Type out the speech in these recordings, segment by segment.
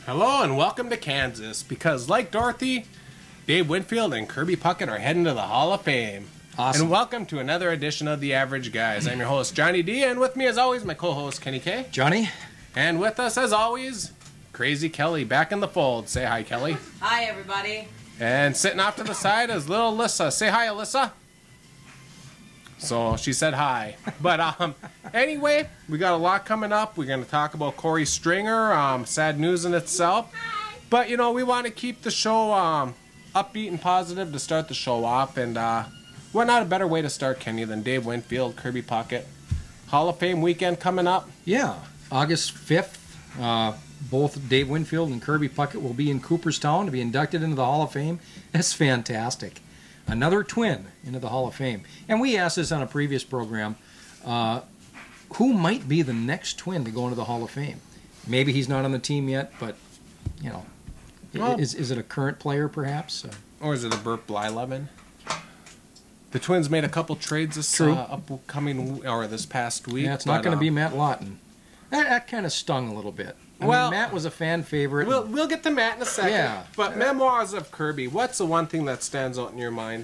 Hello and welcome to Kansas, because like Dorothy, Dave Winfield and Kirby Puckett are heading to the Hall of Fame. Awesome. And welcome to another edition of The Average Guys. I'm your host, Johnny D, and with me as always, my co-host, Kenny K. Johnny. And with us as always, Crazy Kelly, back in the fold. Say hi, Kelly. Hi, everybody. And sitting off to the side is little Alyssa. Say hi, Alyssa. So she said hi. But anyway, we got a lot coming up. We're going to talk about Corey Stringer. Sad news in itself. But, you know, we want to keep the show upbeat and positive to start the show off. And what not a better way to start, Kenny, than Dave Winfield, Kirby Puckett. Hall of Fame weekend coming up. Yeah, August 5th. Both Dave Winfield and Kirby Puckett will be in Cooperstown to be inducted into the Hall of Fame. That's fantastic. Another twin into the Hall of Fame. And we asked this on a previous program, who might be the next twin to go into the Hall of Fame? Maybe he's not on the team yet, but, you know, well, is it a current player perhaps? Or is it a Burt Blyleven? The Twins made a couple trades this upcoming or this past week. Yeah, it's not going to be Matt Lawton. That kind of stung a little bit. I mean, Matt was a fan favorite. We'll get to Matt in a second. Yeah. But Memoirs of Kirby, what's the one thing that stands out in your mind?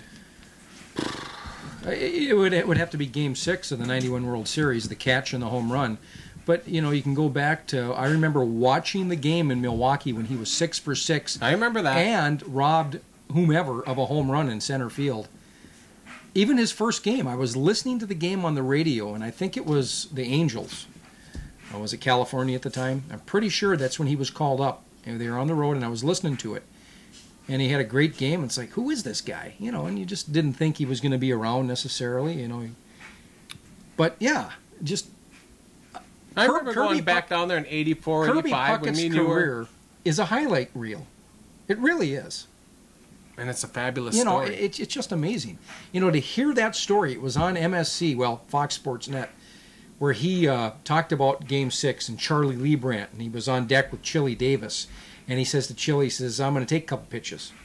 It would have to be Game 6 of the 91 World Series, the catch and the home run. But, you know, you can go back to, I remember watching the game in Milwaukee when he was 6 for 6. I remember that. And robbed whomever of a home run in center field. Even his first game, I was listening to the game on the radio, and I think it was the Angels. Was it California at the time? I'm pretty sure that's when he was called up. And they were on the road, and I was listening to it. And he had a great game. It's like, who is this guy? You know, and you just didn't think he was going to be around necessarily, you know. But, yeah, just... I remember going back down there in 84, Kirby 85. Puckett's when career is a highlight reel. It really is. And it's a fabulous story. You know, it's just amazing. You know, to hear that story, it was on MSC, well, Fox Sports Net, where he talked about Game 6 and Charlie Leibrandt, and he was on deck with Chili Davis. And he says to Chili, he says, I'm going to take a couple pitches.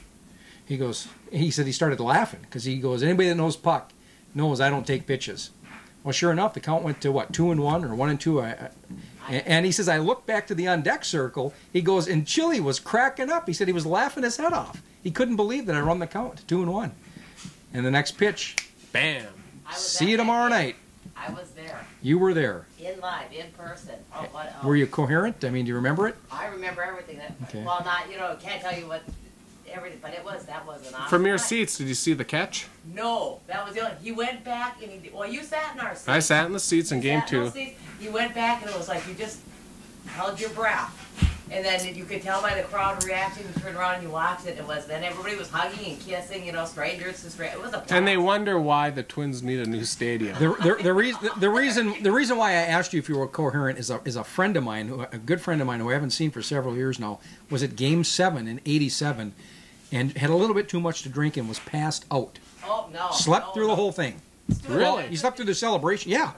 He said he started laughing because he goes, anybody that knows Puck knows I don't take pitches. Well, sure enough, the count went to, what, 2-1 or 1-2? And he says, I looked back to the on-deck circle. He goes, and Chili was cracking up. He said he was laughing his head off. He couldn't believe that I run the count, 2-1. And the next pitch, bam. See you tomorrow night. I was there. You were there. In live, in person. Were you coherent? I mean, do you remember it? I remember everything. Okay. Well, not, you know, can't tell you what, everything, but that was an awesome From your night. seats, did you see the catch? No, that was the only, he went back and you sat in our seats. I sat in the seats in Game 2. You went back and it was like you just held your breath. And then you could tell by the crowd reacting, you turned around and you watched it, then everybody was hugging and kissing, you know, strangers to strangers. It was a blast. And they wonder why the Twins need a new stadium. The reason why I asked you if you were coherent is a friend of mine, a good friend of mine who I haven't seen for several years now, was at Game 7 in '87 and had a little bit too much to drink and was passed out. Oh, no. Slept through the whole thing. Really? He slept through the celebration. Yeah.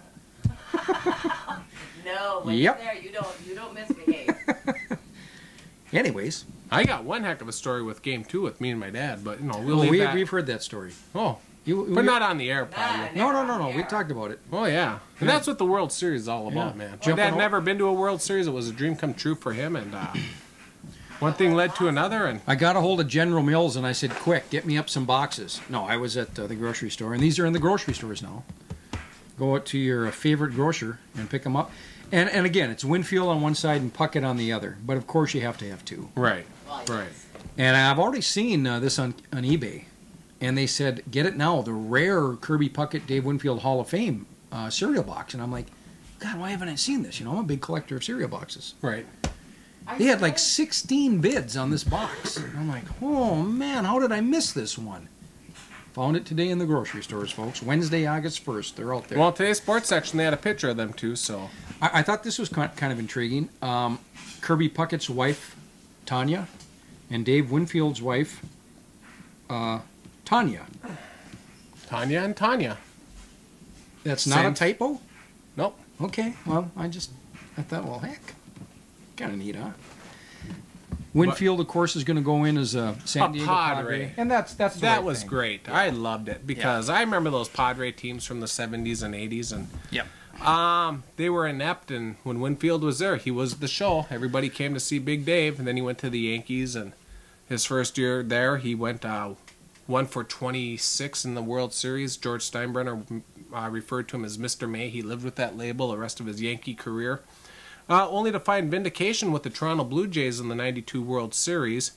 No, when you're there, you don't misbehave. Anyways, I got one heck of a story with Game 2 with me and my dad, but you know we've heard that story. Oh, but not on the air, probably. No. We talked about it. Oh yeah, and that's what the World Series is all about, man. My dad never been to a World Series. It was a dream come true for him, and one thing led to another. And I got a hold of General Mills, and I said, "Quick, get me up some boxes." No, I was at the grocery store, and these are in the grocery stores now. Go out to your favorite grocer and pick them up. And again, it's Winfield on one side and Puckett on the other. But, of course, you have to have two. Right. And I've already seen this on eBay. And they said, get it now, the rare Kirby Puckett Dave Winfield Hall of Fame cereal box. And I'm like, God, why haven't I seen this? You know, I'm a big collector of cereal boxes. Right. They had like 16 bids on this box. And I'm like, oh, man, how did I miss this one? Found it today in the grocery stores, folks. Wednesday, August 1st. They're out there. Well, today's sports section, they had a picture of them, too, so... I thought this was kind of intriguing. Kirby Puckett's wife, Tanya, and Dave Winfield's wife, Tanya. Tanya and Tanya. That's not a typo? Nope. Okay, well, I thought, well, heck. Kind of neat, huh? Winfield, of course, is going to go in as a San Diego Padre. And that was great. Yeah. I loved it because I remember those Padre teams from the 70s and 80s. And They were inept, and when Winfield was there, he was the show. Everybody came to see Big Dave, and then he went to the Yankees, and his first year there, he went 1 for 26 in the World Series. George Steinbrenner referred to him as Mr. May. He lived with that label the rest of his Yankee career, only to find vindication with the Toronto Blue Jays in the '92 World Series.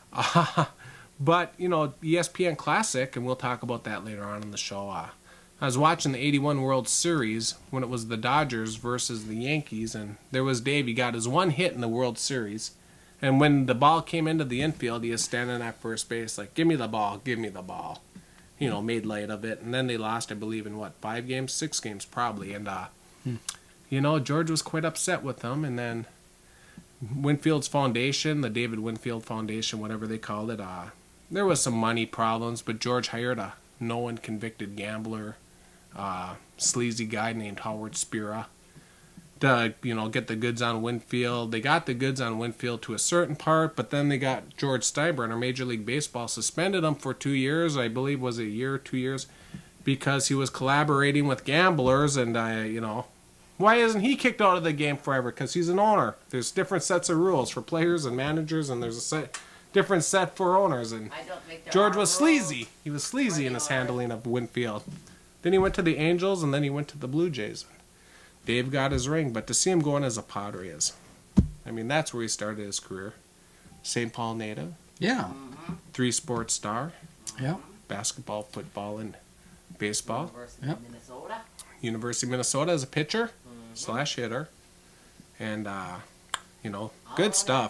But, you know, ESPN Classic, and we'll talk about that later on in the show. I was watching the '81 World Series when it was the Dodgers versus the Yankees, and there was Dave. He got his one hit in the World Series. And when the ball came into the infield, he was standing at first base like, give me the ball, give me the ball. You know, made light of it. And then they lost, I believe, in 5 games? 6 games probably. And, you know, George was quite upset with them. And then Winfield's Foundation, the David Winfield Foundation, whatever they called it, there was some money problems, but George hired a known convicted gambler, sleazy guy named Howard Spira, to, you know, get the goods on Winfield. They got the goods on Winfield to a certain part, but then they got George Steinbrenner, Major League Baseball, suspended him for 2 years, I believe was a year, 2 years, because he was collaborating with gamblers, and, you know, why isn't he kicked out of the game forever? Because he's an owner. There's different sets of rules for players and managers, and there's a different set for owners, and George was sleazy. He was sleazy in his handling of Winfield. Then he went to the Angels, and then he went to the Blue Jays. Dave got his ring, but to see him going as a Padres, I mean, that's where he started his career. St. Paul native. Yeah. 3-sport star. Yeah. Basketball, football, and baseball. University of Minnesota. University of Minnesota as a pitcher / hitter. And, you know, good stuff.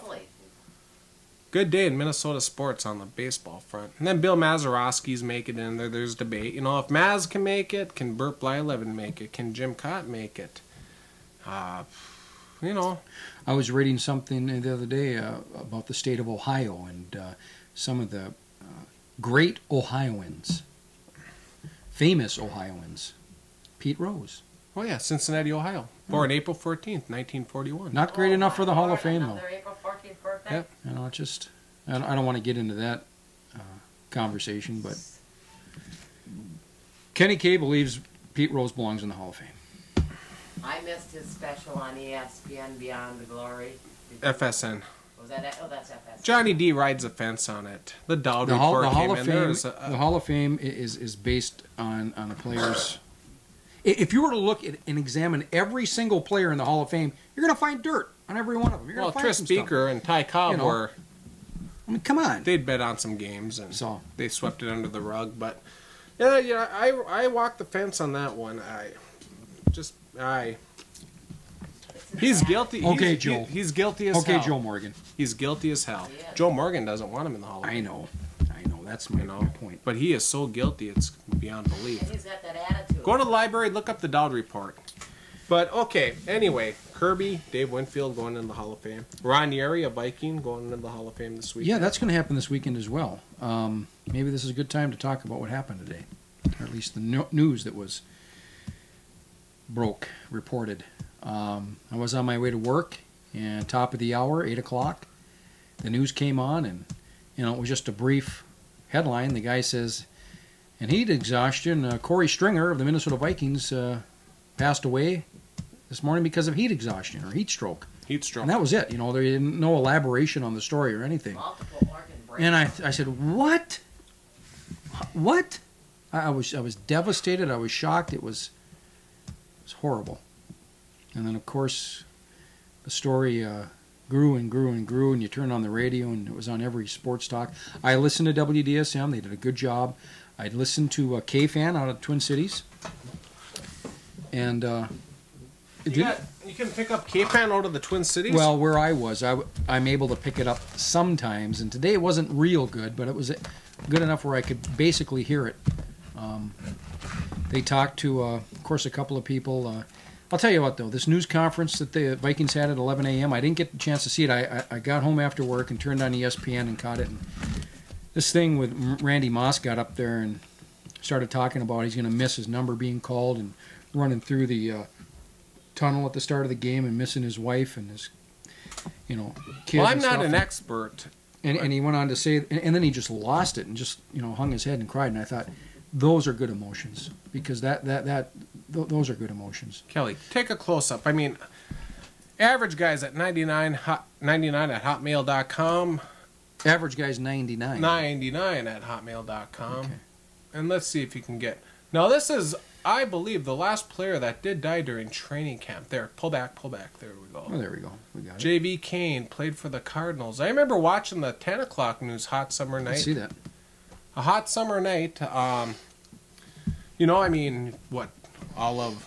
Good day in Minnesota sports on the baseball front. And then Bill Mazeroski's making it in there. There's debate. You know, if Maz can make it, can Burt Blyleven make it? Can Jim Cott make it? You know. I was reading something the other day about the state of Ohio and some of the great Ohioans, famous Ohioans. Pete Rose. Oh, yeah, Cincinnati, Ohio. Born April 14th, 1941. Not great enough for the Hall of Fame, though. Another April 14th birthday? Yep. You know, it's just, I don't want to get into that conversation, but Kenny Kay believes Pete Rose belongs in the Hall of Fame. I missed his special on ESPN Beyond the Glory. FSN. Was that it? Oh, that's FSN. Johnny D rides a fence on it. The Dowd report came in there. The Hall of Fame is based on a player's... If you were to look at and examine every single player in the Hall of Fame, you're going to find dirt on every one of them. You're going to find Tris Speaker and Ty Cobb were... I mean, come on. They'd bet on some games, and they swept it under the rug. But, yeah, I walked the fence on that one. He's guilty. Okay, Joe. He's guilty as hell. Okay, Joe Morgan. He's guilty as hell. Yeah. Joe Morgan doesn't want him in the Hall of Fame. I know. That's my point. But he is so guilty, it's beyond belief. And he's got that attitude. Go to the library, look up the Dowd report. But, okay, anyway, Kirby, Dave Winfield going into the Hall of Fame. Ron Yeri, a Viking, going into the Hall of Fame this weekend. Yeah, that's going to happen this weekend as well. Maybe this is a good time to talk about what happened today, or at least the news that was reported. I was on my way to work, and top of the hour, 8 o'clock, the news came on, and it was just a brief headline. The guy says, in heat exhaustion, Corey Stringer of the Minnesota Vikings passed away this morning because of heat exhaustion or heat stroke. Heat stroke. And that was it. There didn't no elaboration on the story or anything. Multiple organ breaks. And I said, what? What? I was devastated. I was shocked. It was horrible. And then, of course, the story grew and grew and grew, and you turned on the radio, and it was on every sports talk. I listened to WDSM. They did a good job. I listened to K-Fan out of Twin Cities. And you can pick up K-Fan out of the Twin Cities? Well, where I was, I'm able to pick it up sometimes. And today it wasn't real good, but it was good enough where I could basically hear it. They talked to, of course, a couple of people. I'll tell you what, though, this news conference that the Vikings had at 11 a.m., I didn't get the chance to see it. I got home after work and turned on ESPN and caught it. And this thing with Randy Moss got up there and started talking about he's going to miss his number being called and running through the tunnel at the start of the game and missing his wife and his, kids. Well, I'm not an expert. And he went on to say, and then he just lost it and just, hung his head and cried. And I thought, those are good emotions, because that those are good emotions. Kelly, take a close up. I mean, average guys at 99 at hotmail.com. Average guy's 99. 99 at hotmail.com. Okay. And let's see if you can get. Now, this is, I believe, the last player that did die during training camp. There, pull back. There we go. Oh, there we go. We got it. J.B. Kane played for the Cardinals. I remember watching the 10 o'clock news, hot summer night. I see that. A hot summer night. You know, I mean, what, all of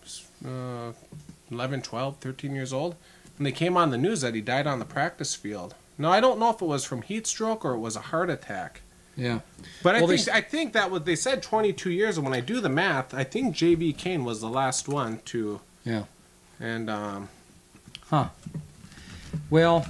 11, 12, 13 years old? And they came on the news that he died on the practice field. Now, I don't know if it was from heat stroke or it was a heart attack. Yeah. But I think that what they said 22 years, and when I do the math, I think J.B. Kane was the last one to. Yeah. And well,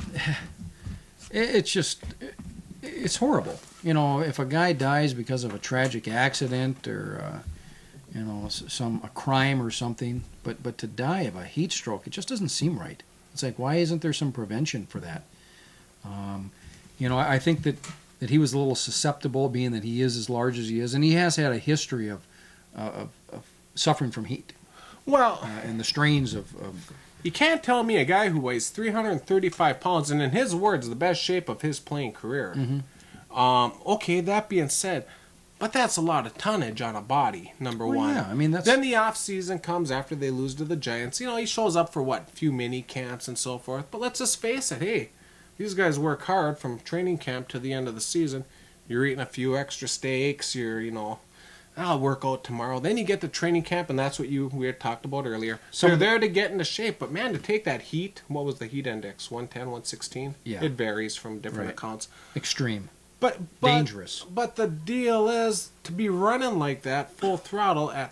it's just, it's horrible. You know, if a guy dies because of a tragic accident or you know, a crime or something, but to die of a heat stroke, it just doesn't seem right. It's like, why isn't there some prevention for that? You know, I think that he was a little susceptible, being that he is as large as he is, and he has had a history of suffering from heat. Well, and the strains of. You can't tell me a guy who weighs 335 pounds, and in his words, the best shape of his playing career. Mm-hmm. Okay, that being said, but that's a lot of tonnage on a body, number one. Yeah, I mean, that's... Then the off season comes after they lose to the Giants. You know, he shows up for what, a few mini camps and so forth. But let's just face it, hey, these guys work hard from training camp to the end of the season. You're eating a few extra steaks. You're, you know, I'll work out tomorrow. Then you get to training camp, and that's what we had talked about earlier. So you're there to get into shape. But, man, to take that heat, what was the heat index, 110, 116? Yeah. It varies from different Right. accounts. Extreme. But Dangerous. But the deal is, to be running like that full throttle at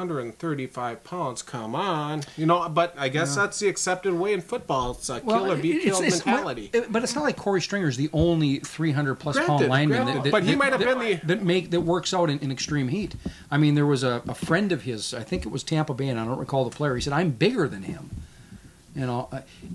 335 pounds, come on. You know, but I guess that's the accepted way in football. It's a kill or be killed mentality. But it's not like Corey Stringer is the only 300-plus pound lineman but he might have been that works out in extreme heat. I mean, there was a friend of his, I think it was Tampa Bay, and I don't recall the player. He said, "I'm bigger than him." You know,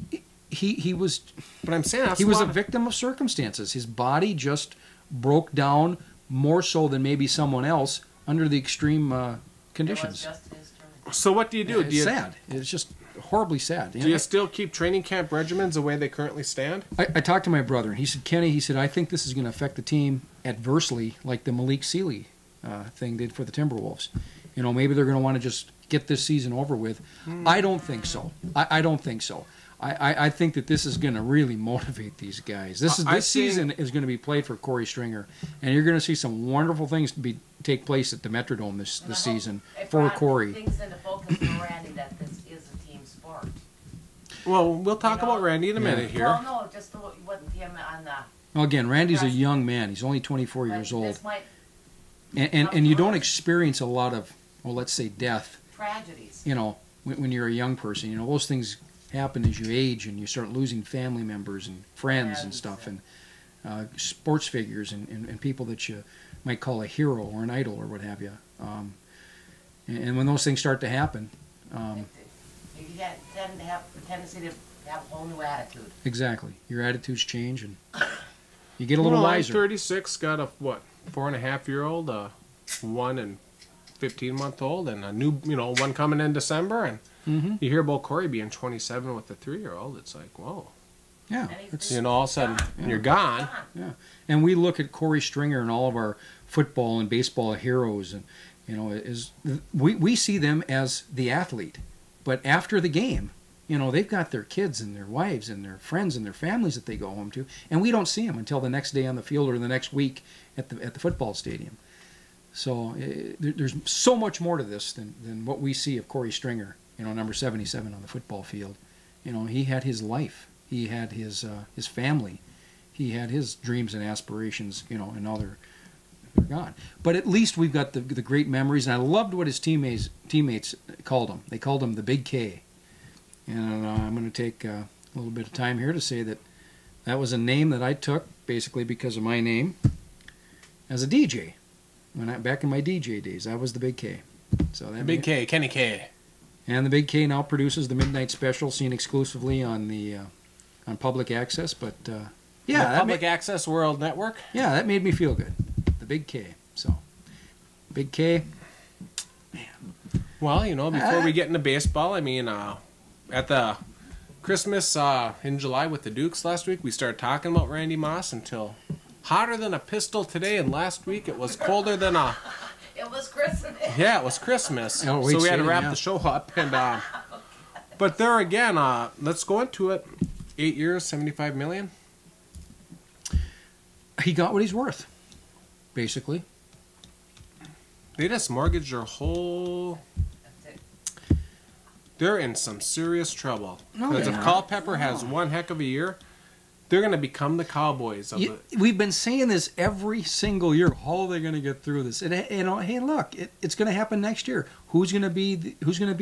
he was. But I'm saying he was a victim of circumstances. His body just broke down more so than maybe someone else under the extreme conditions. So what do you do? It's sad. It's just horribly sad. Do you still keep training camp regimens the way they currently stand? I talked to my brother, and he said, "Kenny," he said, "I think this is going to affect the team adversely, like the Malik Sealy thing did for the Timberwolves. You know, maybe they're going to want to just get this season over with." I don't think so. I don't think so. I think that this is going to really motivate these guys. This season is going to be played for Corey Stringer, and you're going to see some wonderful things take place at the Metrodome this season for Corey. Things into focus for Randy that this is a team sport. Well, we'll talk about Randy in a minute here. Well, no, just what him on the. Well, again, Randy's a young man. He's only 24 years old, and you don't experience a lot of, well, let's say, death. Tragedies. You know, when you're a young person, you know, those things happen as you age and you start losing family members and friends and stuff, and sports figures and people that you might call a hero or an idol or what have you. And when those things start to happen, you tend to have a tendency to have a whole new attitude. Exactly, your attitudes change and you get a little wiser. I'm 36, got a 4.5-year-old, a 1 and 15-month-old, and a new, one coming in December, and. Mm-hmm. You hear about Corey being 27 with a 3-year-old. It's like, whoa. Yeah. All of a sudden, you're gone. Yeah. And we look at Corey Stringer and all of our football and baseball heroes, and we see them as the athlete. But after the game, they've got their kids and their wives and their friends and their families that they go home to, and we don't see them until the next day on the field or the next week at the football stadium. So there's so much more to this than what we see of Corey Stringer. Number 77 on the football field. He had his life. He had his family. He had his dreams and aspirations, and now they're gone. But at least we've got the great memories, and I loved what his teammates called him. They called him the Big K. And I'm going to take a little bit of time here to say that was a name that I took basically because of my name as a DJ. Back in my DJ days, I was the Big K. So that Big K, Kenny K. And the Big K now produces the Midnight Special, seen exclusively on on public access. But the public access World Network. Yeah, that made me feel good. The Big K. So, Big K, man. Well, you know, before we get into baseball, I mean, at the Christmas in July with the Dukes last week, we started talking about Randy Moss until hotter than a pistol today, and last week it was colder than a... It was Christmas. Yeah, it was Christmas. Oh, so we had to wrap the show up. And but there again, let's go into it. 8 years, $75 million. He got what he's worth, basically. They just mortgaged their whole... They're in some serious trouble. Because if Culpepper has one heck of a year, they're going to become the Cowboys. We've been saying this every single year. How are they going to get through this? You know, hey, look, it's going to happen next year. Who's going to be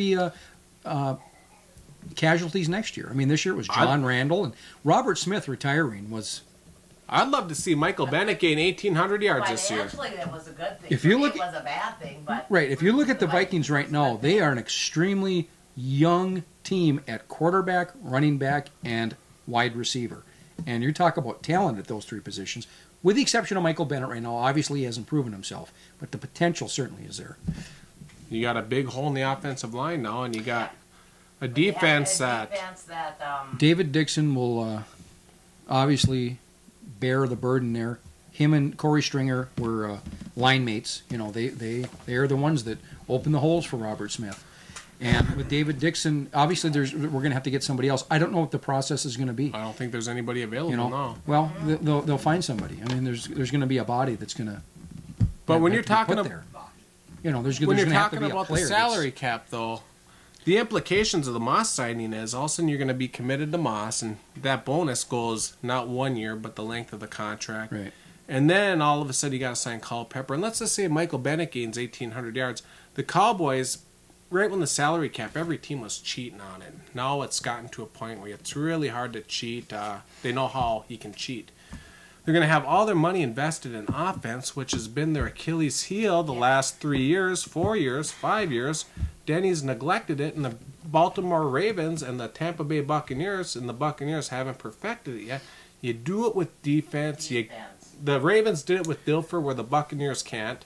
casualties next year? I mean, this year it was John Randall, and Robert Smith retiring was. I'd love to see Michael Bennett gain 1,800 yards this year. Financially, that was a good thing. If you look, it was a bad thing, but right. If you look at the Vikings right now, they are an extremely young team at quarterback, running back, and wide receiver. And you're talking about talent at those three positions, with the exception of Michael Bennett right now. Obviously, he hasn't proven himself, but the potential certainly is there. You got a big hole in the offensive line now, and you got a defense that David Dixon will obviously bear the burden there. Him and Corey Stringer were line mates. You know, they are the ones that opened the holes for Robert Smith. And with David Dixon, obviously we're going to have to get somebody else. I don't know what the process is going to be. I don't think there's anybody available now. Well, they'll find somebody. I mean, there's going to be a body that's going to. But when you're talking about, you know, there's when going you're to have to talking be about the salary cap, though, the implications of the Moss signing is all of a sudden you're going to be committed to Moss, and that bonus goes not 1 year, but the length of the contract. Right. And then all of a sudden you got to sign Culpepper. And let's just say Michael Bennett gains 1,800 yards. The Cowboys, right when the salary cap, every team was cheating on it. Now it's gotten to a point where it's really hard to cheat. They know how you can cheat. They're going to have all their money invested in offense, which has been their Achilles heel the last 3 years, 4 years, 5 years. Denny's neglected it, and the Baltimore Ravens and the Tampa Bay Buccaneers, and the Buccaneers haven't perfected it yet. You do it with defense. The Ravens did it with Dilfer, where the Buccaneers can't.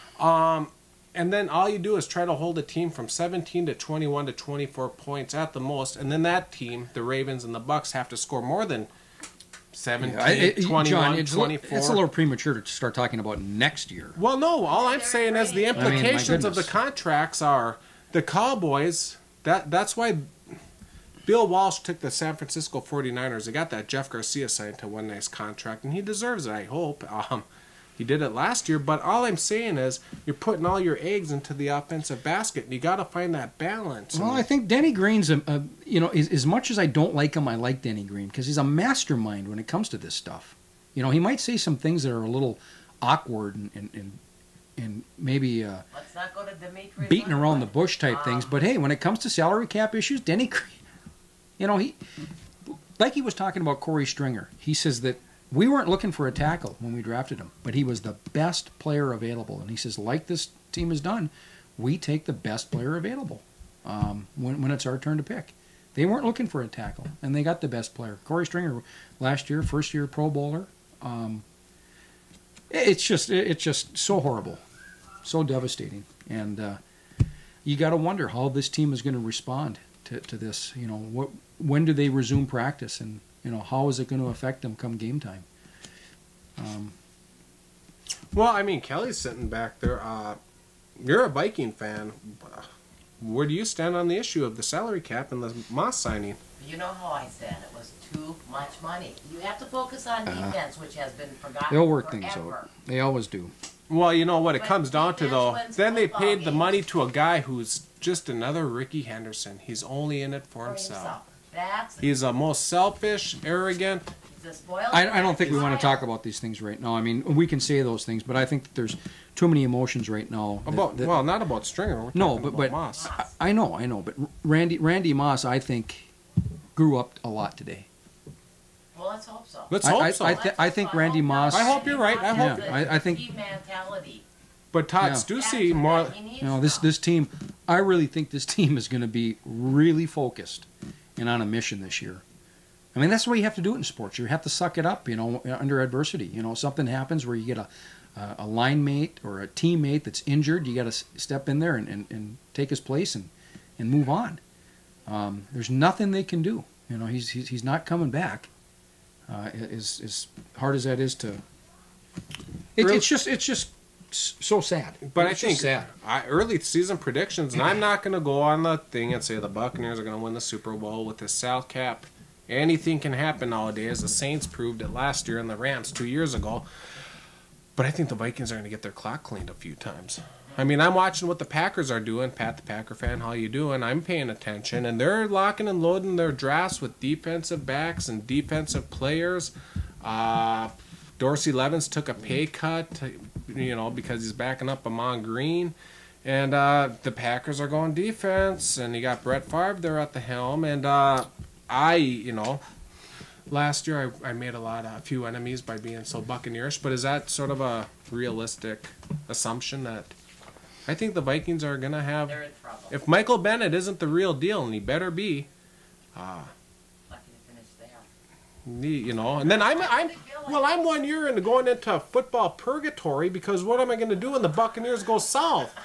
And then all you do is try to hold a team from 17 to 21 to 24 points at the most. And then that team, the Ravens and the Bucks, have to score more than 17, 21, John, 24. It's a little premature to start talking about next year. Well, no. All I'm saying is the implications of the contracts are the Cowboys. That's why Bill Walsh took the San Francisco 49ers. They got that Jeff Garcia signed to one nice contract, and he deserves it, I hope. He did it last year, but all I'm saying is you're putting all your eggs into the offensive basket, and you got to find that balance. Well, I think Denny Green's, you know, as much as I don't like him, I like Denny Green because he's a mastermind when it comes to this stuff. You know, he might say some things that are a little awkward and maybe let's not go to Dimitri's beating around the bush type things, but hey, when it comes to salary cap issues, Denny Green, you know, he was talking about Corey Stringer. He says that we weren't looking for a tackle when we drafted him, but he was the best player available. And he says, like this team has done, we take the best player available when it's our turn to pick. They weren't looking for a tackle, and they got the best player. Corey Stringer, last year, first-year Pro Bowler. It's just so horrible, so devastating. And you got to wonder how this team is going to respond to this. You know, when do they resume practice, and you know, how is it going to affect them come game time? Well, I mean, Kelly's sitting back there. You're a Viking fan. Where do you stand on the issue of the salary cap and the Moss signing? You know how I said it was too much money. You have to focus on defense, which has been forgotten. They'll work forever. things out. They always do. Well, you know what it comes down to, though. Then they football paid the games. money to a guy who's just another Ricky Henderson. He's only in it for himself. He's the most selfish, arrogant. He's a spoiled I don't think we want to child. talk about these things right now. I mean, we can say those things, but I think that there's too many emotions right now. Well, not about Stringer. We're talking about Moss. I know. But Randy Moss, I think, grew up a lot to Well, let's hope so. Let's hope so. I think Randy Moss. I hope you're right. I hope. I think. Team mentality. But Todd Stussy more. You know, this team. I really think this team is going to be really focused and on a mission this year. I mean, that's the way you have to do it in sports. You have to suck it up, you know, under adversity. You know, something happens where you get a line mate or a teammate that's injured, you got to step in there and take his place and move on. There's nothing they can do. You know, he's not coming back. As hard as that is to, it's just so sad. But it's I think sad. Early season predictions, and I'm not going to go on the thing and say the Buccaneers are going to win the Super Bowl with this salary cap. Anything can happen nowadays. The Saints proved it last year and the Rams 2 years ago. But I think the Vikings are going to get their clock cleaned a few times. I mean, I'm watching what the Packers are doing. Pat, the Packer fan, how you doing? I'm paying attention. And they're locking and loading their drafts with defensive backs and defensive players. Dorsey Levens took a pay cut, you know, because he's backing up Amon Green. And the Packers are going defense. And you got Brett Favre there at the helm. And you know, last year I made a few enemies by being so Buccaneerish. But is that sort of a realistic assumption that I think the Vikings are going to have... They're in trouble. If Michael Bennett isn't the real deal, and he better be... Lucky to finish there. You know, and then I'm 1 year into going into football purgatory because what am I going to do when the Buccaneers go south?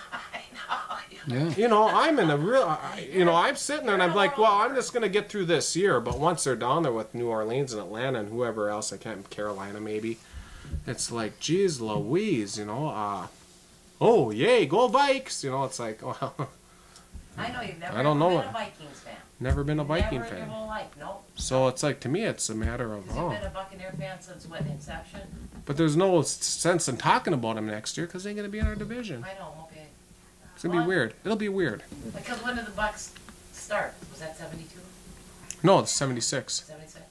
I know. Yeah. You know, I'm in a real, you know, I'm sitting there and I'm like, well, I'm just going to get through this year. But once they're down there with New Orleans and Atlanta and whoever else, I can't, Carolina maybe, it's like, geez Louise, you know, oh, yay, go Vikes. You know, it's like, well, I know you've never I don't know been it. a Vikings fan. never been a Viking Never in your fan. whole life, nope. So it's like, to me, it's a matter of, You've been a Buccaneer fan since what, inception? But there's no sense in talking about them next year because they're going to be in our division. I know, okay. It's going to be weird. It'll be weird. Because when did the Bucks start? Was that 72? No, it's 76. 76?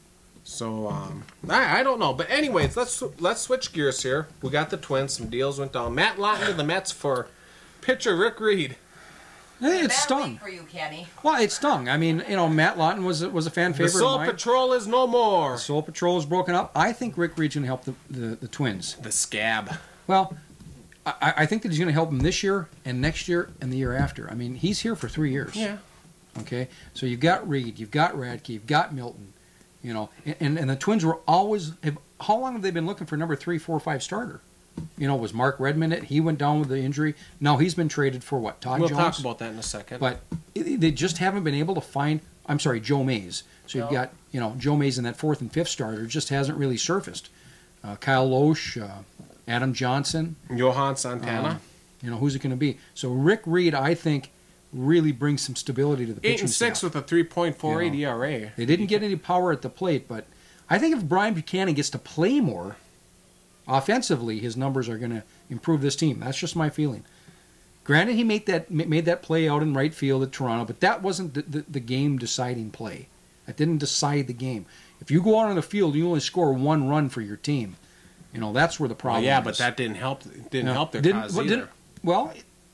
So, I don't know. But anyways, let's switch gears here. We got the Twins. Some deals went down. Matt Lawton to the Mets for pitcher Rick Reed. Hey, it Bad stung. week for you, Kenny. Well, it stung. I mean, you know, Matt Lawton was a fan The favorite of Soul mine. Patrol is no more. Soul Patrol is broken up. I think Rick Reed's going to help the Twins. The Scab. Well, I think that he's going to help them this year and next year and the year after. I mean, he's here for 3 years. Yeah. Okay? So you've got Reed, you've got Radke, you've got Milton, you know. And the Twins were always... How long have they been looking for number 3, 4, 5 starter? You know, was Mark Redmond it? He went down with the injury. Now he's been traded for what? Todd We'll Jones? talk about that in a second. But they just haven't been able to find... I'm sorry, Joe Mays. So you've got, you know, Joe Mays in that 4th and 5th starter just hasn't really surfaced. Kyle Loesch, Adam Johnson. Johan Santana. You know, who's it going to be? So Rick Reed, I think, really brings some stability to the pitching 8-6 staff. with a 3.48 You ERA. They didn't get any power at the plate, but I think if Brian Buchanan gets to play more offensively, his numbers are going to improve this team. That's just my feeling. Granted, he made that play out in right field at Toronto, but that wasn't the game-deciding play. That didn't decide the game. If you go out on the field, you only score 1 run for your team. You know, that's where the problem is. Yeah, but that didn't help. Didn't help their cause either. Well,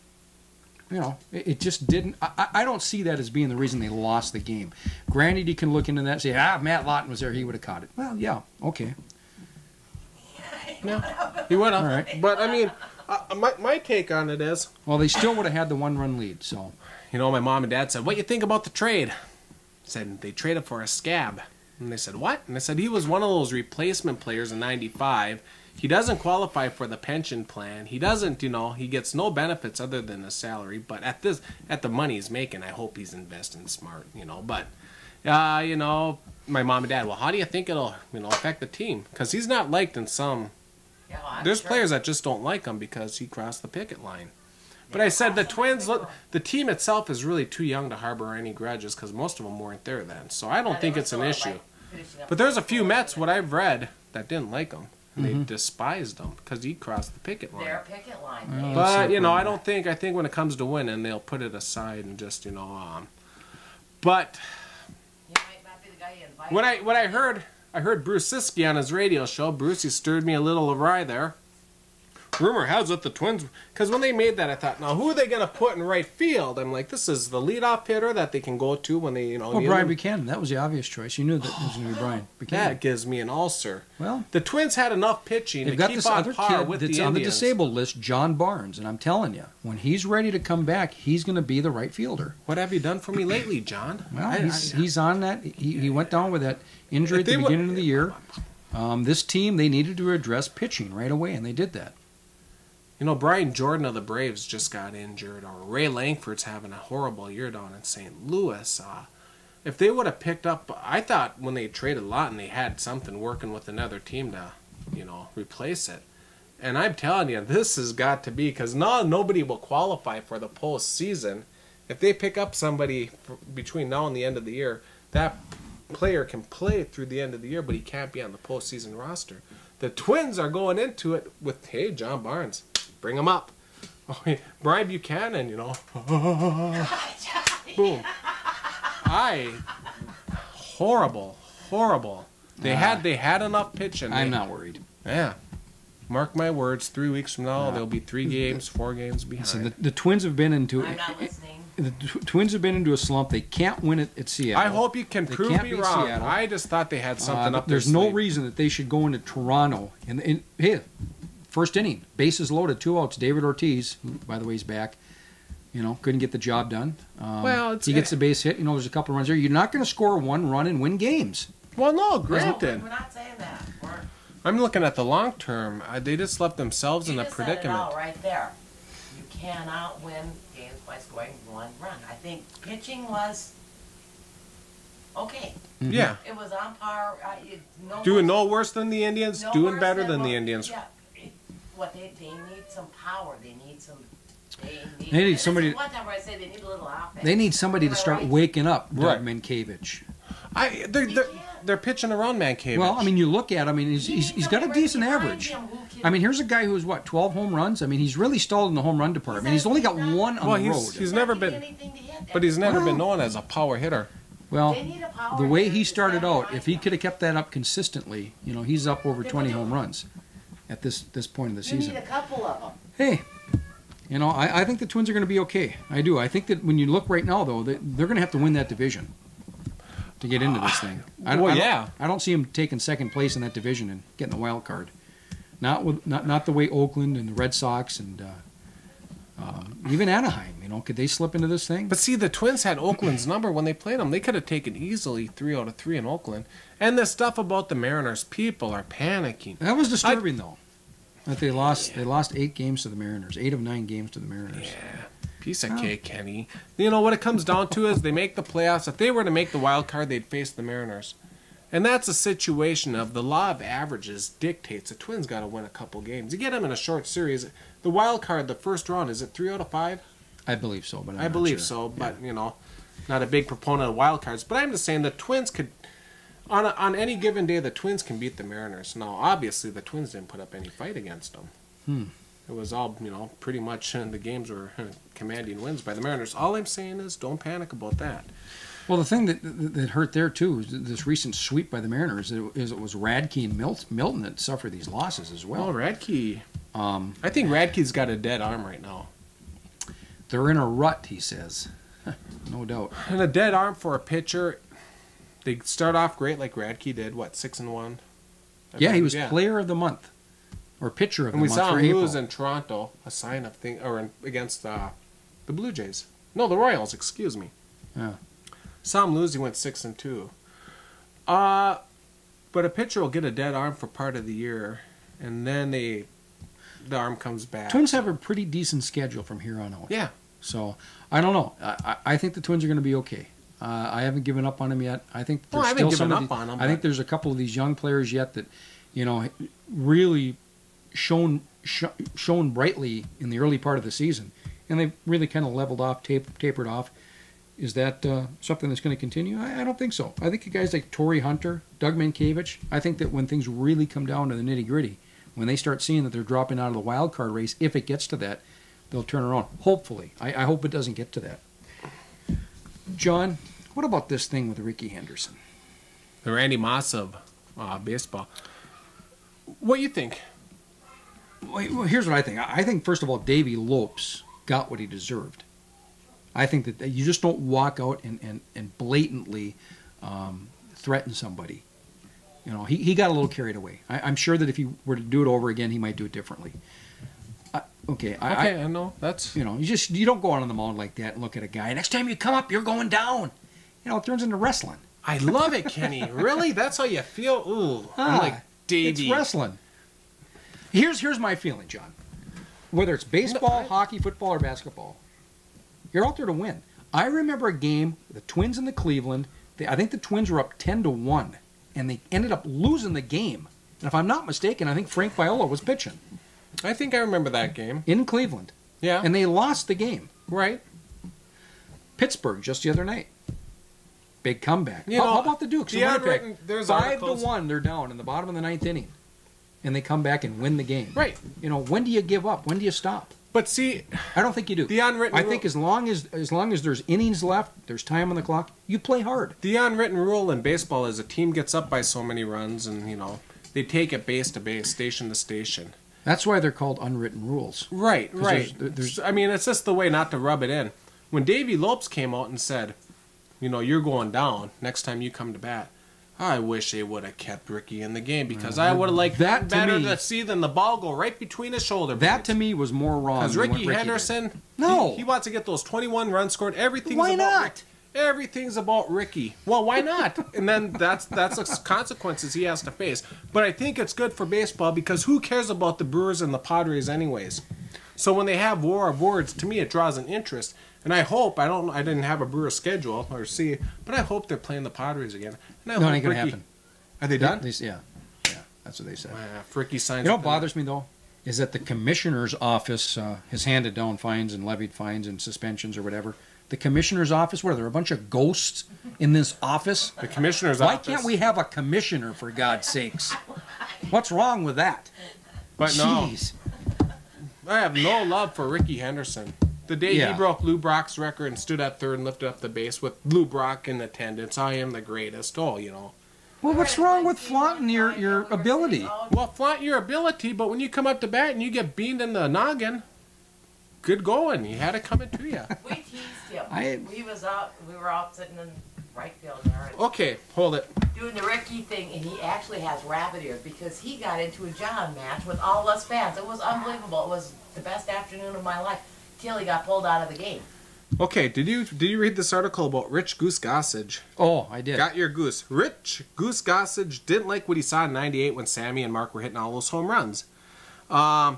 you know, it just didn't. I don't see that as being the reason they lost the game. Granted, you can look into that and say, Matt Lawton was there, he would have caught it. Well, yeah, okay. Yeah, he would have. All right. But, I mean, my take on it is, Well, they still would have had the 1-run lead, so. you know, my mom and dad said, what you think about the trade? I said, they traded for a Scab. And they said, what? And I said, he was one of those replacement players in 95. He doesn't qualify for the pension plan. He doesn't, you know, he gets no benefits other than his salary. But at the money he's making, I hope he's investing smart, you know. But, you know, my mom and dad, well, how do you think it'll, you know, affect the team? Because he's not liked in some... Yeah, well, I'm There's sure. players that just don't like him because he crossed the picket line. But I said the Twins, the team itself is really too young to harbor any grudges because most of them weren't there then. So I don't think it's an issue. But there's a few Mets, what I've read, that didn't like him. And they despised him because he crossed the picket line. Their picket line. Well, But, you know, I think when it comes to winning, they'll put it aside and just, you know, but He might not be the guy you invited. when I heard Bruce Siskey on his radio show. Brucey stirred me a little awry there. Rumor has it the Twins, because when they made that, I thought, now who are they going to put in right field? I'm like, this is the leadoff hitter that they can go to when they, you know. Well, need Brian him. Buchanan, that was the obvious choice. You knew that it was going to be Brian Buchanan. That gives me an ulcer. Well, The Twins had enough pitching they've to got keep this on other par kid with that's the on the Indians. disabled list, John Barnes, and I'm telling you, when he's ready to come back, he's going to be the right fielder. What have you done for me lately, John? Well, he's on that. He went down with that injury at the beginning of the year. This team, they needed to address pitching right away, and they did that. You know, Brian Jordan of the Braves just got injured, or Ray Langford's having a horrible year down in St. Louis. If they would have picked up, I thought when they traded Lawton, they had something working with another team to, replace it. And I'm telling you, this has got to be, because nobody will qualify for the postseason. If they pick up somebody between now and the end of the year, that player can play through the end of the year, but he can't be on the postseason roster. The Twins are going into it with, hey, John Barnes, bring him up. Oh, Brian Buchanan, boom. Horrible. They had enough pitching. I'm not worried. Yeah. Mark my words, 3 weeks from now, there'll be 4 games behind. So the Twins have been into I'm not listening. The Twins have been into a slump. They can't win it at Seattle. I hope you can prove me wrong. Seattle. I just thought they had something up their sleeve. There's no reason that they should go into Toronto. And hey, first inning, bases loaded, 2 outs. David Ortiz, who, by the way, is back. Couldn't get the job done. He gets the base hit. There's a couple of runs there. You're not going to score 1 run and win games. Well, no, granted. We're not saying that. I'm looking at the long term. They just left themselves in a predicament. Said it all right there. You cannot win games by scoring 1 run. I think pitching was okay. Mm-hmm. Yeah. It was on par. Doing no worse than the Indians. Doing better than the Indians. Yeah. They need some power. They need some. They need somebody. One time where I say they need a little offense. They need somebody to start waking up Doug Mankiewicz. They're pitching around Mankiewicz. Well, you look at him. He's got a decent average. Here's a guy who's 12 home runs. He's really stalled in the home run department. He's only got 1 on the road. He's never been, but he's never been known as a power hitter. Well, the way he started out, if he could have kept that up consistently, he's up over 20 home runs at this point of the season. You need a couple of them. Hey. I think the Twins are going to be okay. I do. I think that when you look right now, though, they're going to have to win that division to get into this thing. I don't see them taking second place in that division and getting the wild card. Not the way Oakland and the Red Sox and even Anaheim. Could they slip into this thing? But see, the Twins had Oakland's number when they played them. They could have taken easily 3 out of 3 in Oakland. And the stuff about the Mariners, people are panicking. That was disturbing, though. That they lost 8 games to the Mariners. 8 of 9 games to the Mariners. Yeah. Piece of cake, Kenny. What it comes down to is they make the playoffs. If they were to make the wild card, they'd face the Mariners. And that's a situation of the law of averages dictates the Twins got to win a couple games. You get them in a short series. The wild card, the first round, is it 3 out of 5? I believe so, but I believe so, but not a big proponent of wild cards. But I'm just saying the Twins could. On any given day, the Twins can beat the Mariners. Now, obviously, the Twins didn't put up any fight against them. It was all, pretty much the games were commanding wins by the Mariners. All I'm saying is don't panic about that. Well, the thing that hurt there, too, is this recent sweep by the Mariners. It was Radke and Milton that suffered these losses as well. Oh, Radke. I think Radke's got a dead arm right now. They're in a rut, he says. No doubt. And a dead arm for a pitcher... They start off great like Radke did, 6-1? Yeah, he was player of the month. Or pitcher of the month for April. And we saw him lose in Toronto, a sign of against the Blue Jays. No, the Royals, excuse me. Yeah. Saw him lose, he went 6-2. But a pitcher will get a dead arm for part of the year, and then the arm comes back. Twins have a pretty decent schedule from here on out. Yeah. So, I don't know. I think the Twins are going to be okay. I haven't given up on them yet. I think there's still some of them. I think there's a couple of these young players yet that, really shone brightly in the early part of the season, and they've really kind of leveled off, tapered off. Is that something that's going to continue? I don't think so. I think guys like Torrey Hunter, Doug Mankiewicz, I think that when things really come down to the nitty-gritty, when they start seeing that they're dropping out of the wild card race, if it gets to that, they'll turn around. Hopefully. I hope it doesn't get to that. John, what about this thing with Ricky Henderson? The Randy Moss of baseball. What do you think? Well, here's what I think. I think, first of all, Davey Lopes got what he deserved. I think that you just don't walk out and blatantly threaten somebody. He got a little carried away. I'm sure that if he were to do it over again, he might do it differently. I know that's you don't go out on the mound like that and look at a guy. Next time you come up, you're going down. It turns into wrestling. I love it, Kenny. Really, that's how you feel? Ooh, I'm like Davey. It's wrestling. Here's my feeling, John. Whether it's baseball, hockey, football, or basketball, you're out there to win. I remember a game, the Twins and the Cleveland. I think the Twins were up 10-1, and they ended up losing the game. And if I'm not mistaken, I think Frank Viola was pitching. I think I remember that game. In Cleveland. Yeah. And they lost the game. Right. Pittsburgh just the other night. Big comeback. You know, how about the Dukes? the unwritten- there's 5-1, they're down in the bottom of the ninth inning. And they come back and win the game. Right. You know, when do you give up? When do you stop? But see, I don't think you do. the unwritten I think as long as there's innings left, there's time on the clock, you play hard. the unwritten rule in baseball is a team gets up by so many runs, and they take it base to base, station to station. That's why they're called unwritten rules. Right. there's- I mean, it's just the way not to rub it in. When Davey Lopes came out and said, you're going down next time you come to bat, I wish they would have kept Ricky in the game because I would have liked that to better me- to see than the ball go right between his shoulder. That to me was more wrong. Because than what Ricky did. Henderson, No. he wants to get those 21 runs scored. Everything's Why about not? Rick. Everything's about Ricky. Well, why not? And then that's the consequences he has to face. But I think it's good for baseball because who cares about the Brewers and the Padres anyways? So when they have war of words, to me it draws an interest. And I hope I didn't have a Brewers schedule or see, but I hope they're playing the Padres again. And I No, hope it ain't gonna Ricky, happen. Are they done? At least, yeah, that's what they said. If Ricky signs. You know up what bothers me though is that the commissioner's office has handed down fines and levied fines and suspensions or whatever. The commissioner's office, what are there, a bunch of ghosts in this office? the commissioner's Why office. can't we have a commissioner, for God's sakes? What's wrong with that? But no, Jeez. I have no love for Ricky Henderson. The day Yeah. he broke Lou Brock's record and stood at third and lifted up the base with Lou Brock in attendance, I am the greatest. Oh, Well, what's wrong with flaunting your ability? Well, flaunt your ability, but when you come up to bat and you get beamed in the noggin, good going. You had it coming to you. We teased him. I- We were out sitting in right field there and Okay, hold it. doing the Ricky thing, and he actually has rabbit ears because he got into a John match with all us fans. It was unbelievable. It was the best afternoon of my life till he got pulled out of the game. Okay, did you read this article about Rich Goose Gossage? Oh, I did. Got your goose. Rich Goose Gossage didn't like what he saw in '98 when Sammy and Mark were hitting all those home runs. And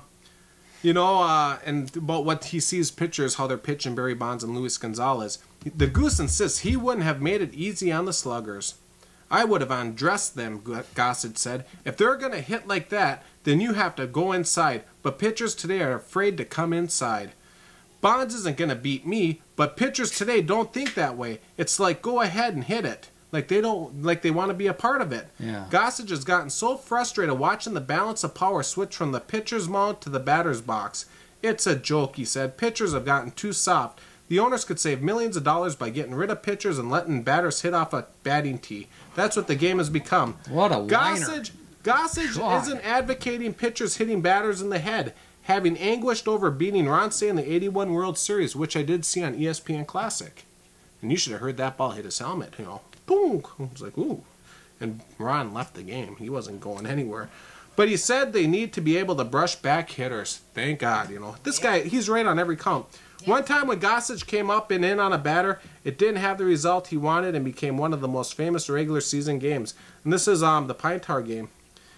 about what he sees pitchers, how they're pitching Barry Bonds and Luis Gonzalez. The Goose insists he wouldn't have made it easy on the sluggers. I would have undressed them, Gossage said. If they're going to hit like that, then you have to go inside. But pitchers today are afraid to come inside. Bonds isn't going to beat me, but pitchers today don't think that way. It's like, go ahead and hit it. Like they want to be a part of it. Yeah. Gossage has gotten so frustrated watching the balance of power switch from the pitcher's mound to the batter's box. It's a joke, he said. Pitchers have gotten too soft. The owners could save millions of dollars by getting rid of pitchers and letting batters hit off a batting tee. That's what the game has become. What a liner. Gossage God. isn't advocating pitchers hitting batters in the head, having anguished over beating Ronce in the '81 World Series, which I did see on ESPN Classic. And you should have heard that ball hit his helmet, Boom! I was like, ooh. And Ron left the game. He wasn't going anywhere. But he said they need to be able to brush back hitters. Thank God, This guy, he's right on every count. One time when Gossage came up and in on a batter, it didn't have the result he wanted and became one of the most famous regular season games. And this is the Pine Tar game.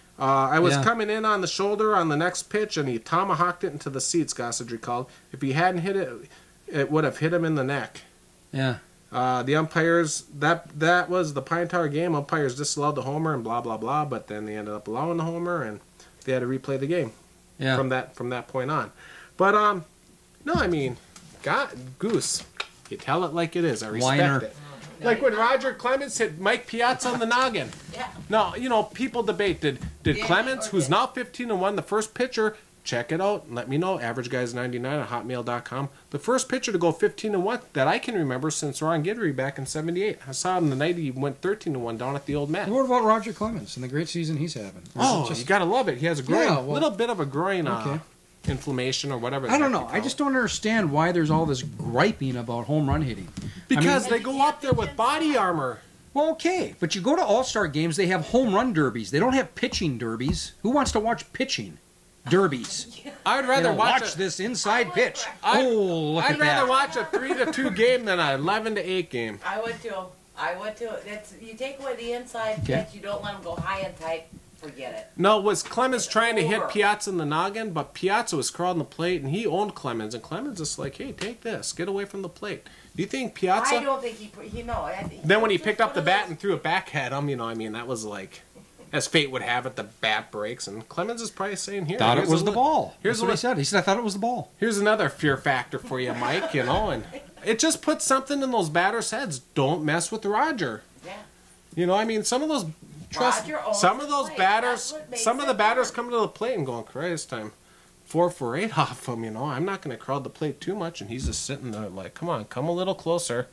I was coming in on the shoulder on the next pitch, and he tomahawked it into the seats, Gossage recalled. If he hadn't hit it, it would have hit him in the neck. Yeah. The umpires, that was the Pine Tar game. Umpires disallowed the homer and blah, blah, blah, but then they ended up allowing the homer, and they had to replay the game from that point on. But, no, I mean, Goose, you tell it like it is. I respect Whiner. it. Like when Roger Clemens hit Mike Piazza on the noggin. Yeah. No, people debate, did Clemens, who's now 15-1, the first pitcher, check it out, let me know, averageguys99 at hotmail.com, the first pitcher to go 15-1 that I can remember since Ron Guidry back in '78. I saw him the night he went 13-1 down at the old Met. What about Roger Clemens and the great season he's having? Or is it just- You gotta love it. He has a groin, Yeah, well- little bit of a groin Okay. inflammation or whatever. I don't know. I just don't understand why there's all this griping about home run hitting. Because they go up there with body armor. Well, okay, but you go to All-Star games, they have home run derbies. They don't have pitching derbies. Who wants to watch pitching derbies? I'd rather watch a, this inside pitch. I'd- Look I'd at rather that. watch a 3-2 game than a 11-8 game. I would too. You take away the inside Okay. pitch. You don't let them go high and tight. forget it. No, was Clemens It's trying to hit over. Piazza in the noggin, but Piazza was crawling the plate, and he owned Clemens, and Clemens is like, hey, take this, get away from the plate. Do you think Piazza? I don't think he no. I think Then when he picked up the bat and threw it back at him, I mean, that was like, as fate would have it, the bat breaks, and Clemens is probably saying, here, Thought it here's was a the li- ball. Here's That's what he a said. He said, I thought it was the ball. Here's another fear factor for you, Mike, and it just puts something in those batters' heads. Don't mess with Roger. Yeah. I mean, some of those Roger owns some of the those plate. batters, That's what makes some of it the batters fun. come to the plate and going, Christ, I'm 4 for 8 off him, I'm not going to crowd the plate too much, and he's just sitting there like, come on, come a little closer,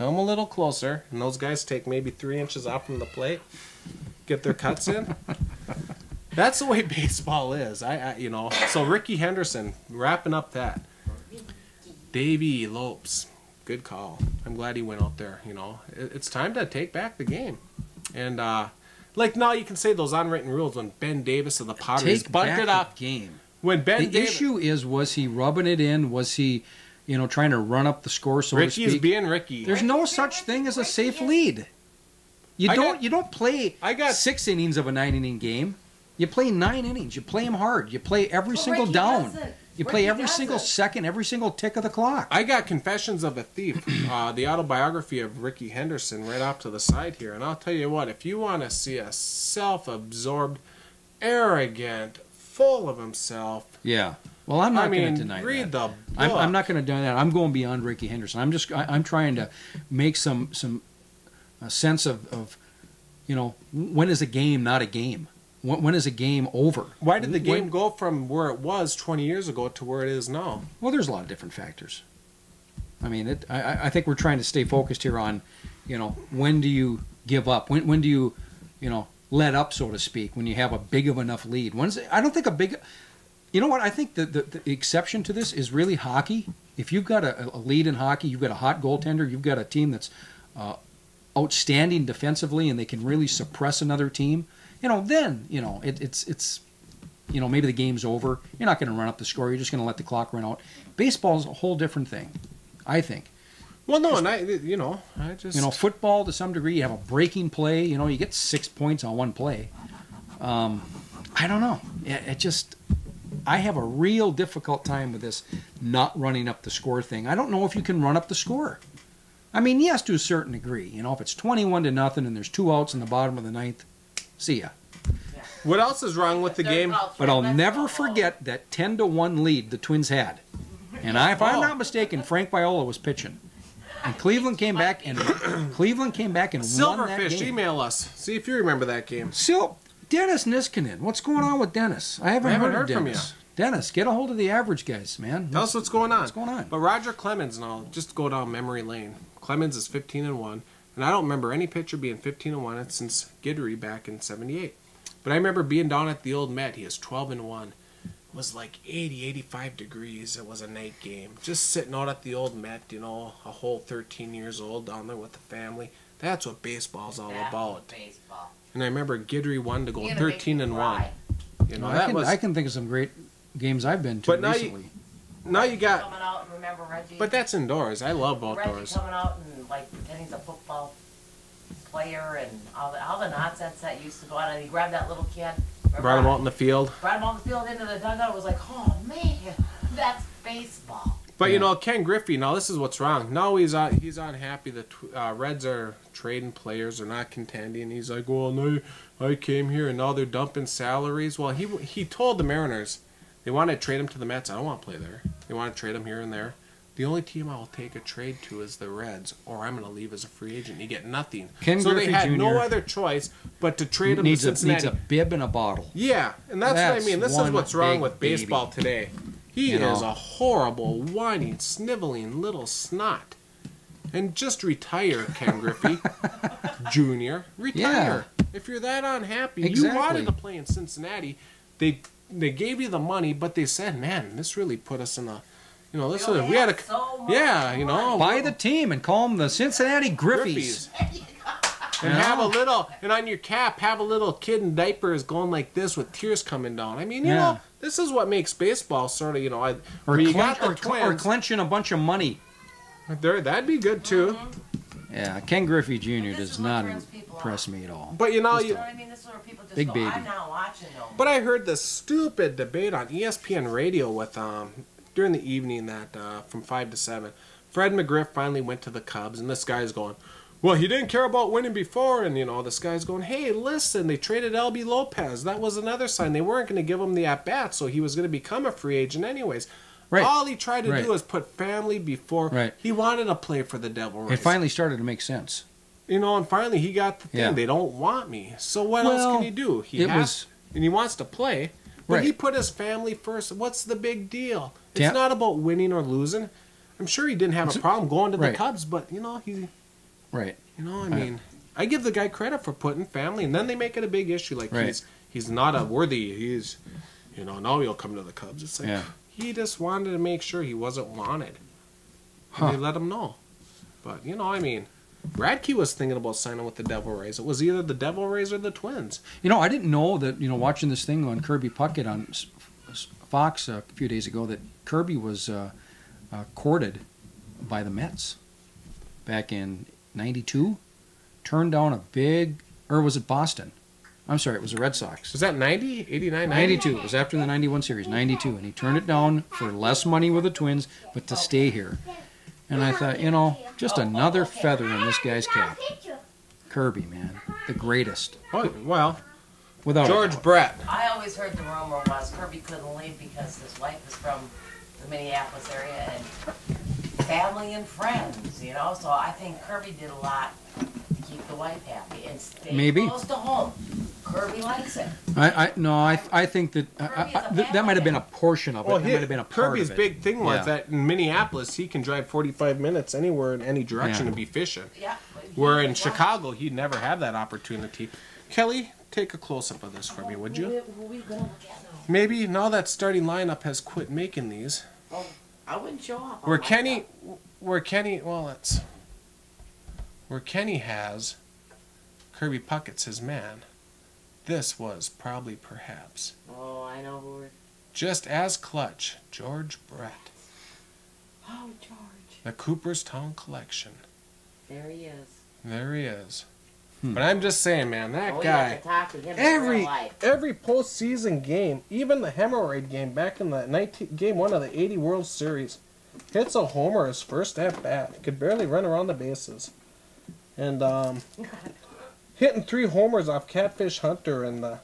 and those guys take maybe 3 inches off from the plate, get their cuts in. That's the way baseball is. So Ricky Henderson, wrapping up that. Davey Lopes, good call. I'm glad he went out there. It's time to take back the game. And now you can say those unwritten rules when Ben Davis of the Padres Take bunted back up. the game. When Ben The Davis, issue is, was he rubbing it in? Was he, trying to run up the score, so to Ricky's speak? being Ricky. There's no such thing as a safe lead. You don't play 6 innings of a 9-inning game. You play 9 innings. You play them hard. You play every single Ricky down. doesn't. You play Ricky every single doesn't. second, every single tick of the clock. I got Confessions of a Thief, the autobiography of Ricky Henderson, right off to the side here. And I'll tell you what, if you want to see a self-absorbed, arrogant, full of himself, Yeah. Well, I'm not going to deny read that. the book. I'm not going to deny that. I'm going beyond Ricky Henderson. I'm trying to make some sense of when is a game not a game? When is a game over? Why did the game go from where it was 20 years ago to where it is now? Well, there's a lot of different factors. I mean, I think we're trying to stay focused here on, when do you give up? When do you, let up, so to speak, when you have a big of enough lead? I don't think a big... You know what? I think the exception to this is really hockey. If you've got a lead in hockey, you've got a hot goaltender, you've got a team that's outstanding defensively and they can really suppress another team, then, it's maybe the game's over. You're not going to run up the score. You're just going to let the clock run out. Baseball's a whole different thing, I think. Well, no, and I just... Football, to some degree, you have a breaking play. You get 6 points on one play. I don't know. I have a real difficult time with this not running up the score thing. I don't know if you can run up the score. I mean, yes, to a certain degree. If it's 21-0 and there's 2 outs in the bottom of the 9th, see ya. What else is wrong with the game? But I'll never forget that 10-1 lead the Twins had. And if I'm not mistaken, Frank Viola was pitching. And Cleveland came back and won that Silverfish, game. email us. See if you remember that game. Dennis Niskanen. What's going on with Dennis? I haven't heard from Dennis. Dennis, get a hold of the average guys, man. Tell us what's going on. What's going on? But Roger Clemens, now, just go down memory lane. Clemens is 15-1, and I don't remember any pitcher being 15-1 since Guidry back in '78. But I remember being down at the old Met. He is 12-1. It was like 80, 85 degrees. It was a night game. Just sitting out at the old Met, a whole 13 years old down there with the family. That's what baseball's all about. Baseball. And I remember Guidry won to go You're gonna make me 13-1. cry. I can think of some great games I've been to But now recently. Now you got... Coming out and remember Reggie. But that's indoors. I love Reggie outdoors. coming out and pretending he's a football player and all the nonsense that used to go on. And he grabbed that little kid. Brought him out in the field. Brought him out in the field into the dugout. It was like, oh man, that's baseball. But Ken Griffey. Now this is what's wrong. Now he's unhappy. The Reds are trading players. They're not contending. He's like, well, no, I came here and now they're dumping salaries. Well, he told the Mariners they want to trade him to the Mets. I don't want to play there. They want to trade him here and there. The only team I will take a trade to is the Reds, or I'm going to leave as a free agent. You get nothing. Ken so Griffey they had Jr. no other choice but to trade him to Cincinnati. Needs a bib and a bottle. Yeah, and that's what I mean. This is one what's wrong big with baseball baby. today. He is a horrible, whining, sniveling little snot. And just retire, Ken Griffey Jr. Retire. If you're that unhappy, Exactly. you wanted to play in Cincinnati. They gave you the money, but they said, man, this really put us in a... we had a... So much money. Buy the team and call them the Cincinnati Griffies. And have a little, and on your cap, have a little kid in diapers going like this with tears coming down. I mean, you know, this is what makes baseball sort of, Or clenching a bunch of money. That'd be good too. Yeah, Ken Griffey Jr. This does is what not turns people impress me at all. But You know what I mean? This is where people just Big baby. I'm not watching no more. But I heard this stupid debate on ESPN radio with during the evening that from 5 to 7. Fred McGriff finally went to the Cubs, and this guy's going, well, he didn't care about winning before, and this guy's going, hey, listen, they traded Albie Lopez. That was another sign. They weren't going to give him the at-bat, so he was going to become a free agent anyways. Right. All he tried to do was put family before. Right. He wanted to play for the Devil Rays. It finally started to make sense. And finally he got the thing. Yeah. They don't want me. So what else can he do? And he wants to play, but he put his family first. What's the big deal? It's not about winning or losing. I'm sure he didn't have a problem going to the Cubs, but he. Right. I mean, I give the guy credit for putting family, and then they make it a big issue. Like he's not a worthy. He's, now he'll come to the Cubs. It's like he just wanted to make sure he wasn't wanted. And they let him know. But I mean, Radke was thinking about signing with the Devil Rays. It was either the Devil Rays or the Twins. I didn't know that. Watching this thing on Kirby Puckett on Fox a few days ago, that Kirby was courted by the Mets back in '92. Turned down a big, or was it Boston? I'm sorry, it was the Red Sox. Was that 90? 89, 92. It was after the 91 series, 92. And he turned it down for less money with the Twins, but to stay here. And I thought, just another feather in this guy's cap. Kirby, man. The greatest. Well, without George Brett. I always heard the rumor was Kirby couldn't leave because his wife is from the Minneapolis area and family and friends, So I think Kirby did a lot to keep the wife happy and stay close to home. Kirby likes it. I think that that might have been a portion of it. That might have been a part Kirby's of it. big thing was that in Minneapolis he can drive 45 minutes anywhere in any direction and be fishing. Yeah. Where in Chicago he'd never have that opportunity. Kelly, take a close up of this for me, would you? What are we gonna look at now? Maybe now that starting lineup has quit making these. Oh, I wouldn't show up. Where Kenny has Kirby Puckett's his man. This was probably perhaps. Oh, I know who we're... Just as clutch, George Brett. Oh, George. The Cooperstown Collection. There he is. There he is. But I'm just saying, man, that We guy. have to talk to him every postseason game, even the hemorrhoid game back in the game 1 of the '80 World Series, hits a homer his first at bat. He could barely run around the bases, and hitting 3 homers off Catfish Hunter in the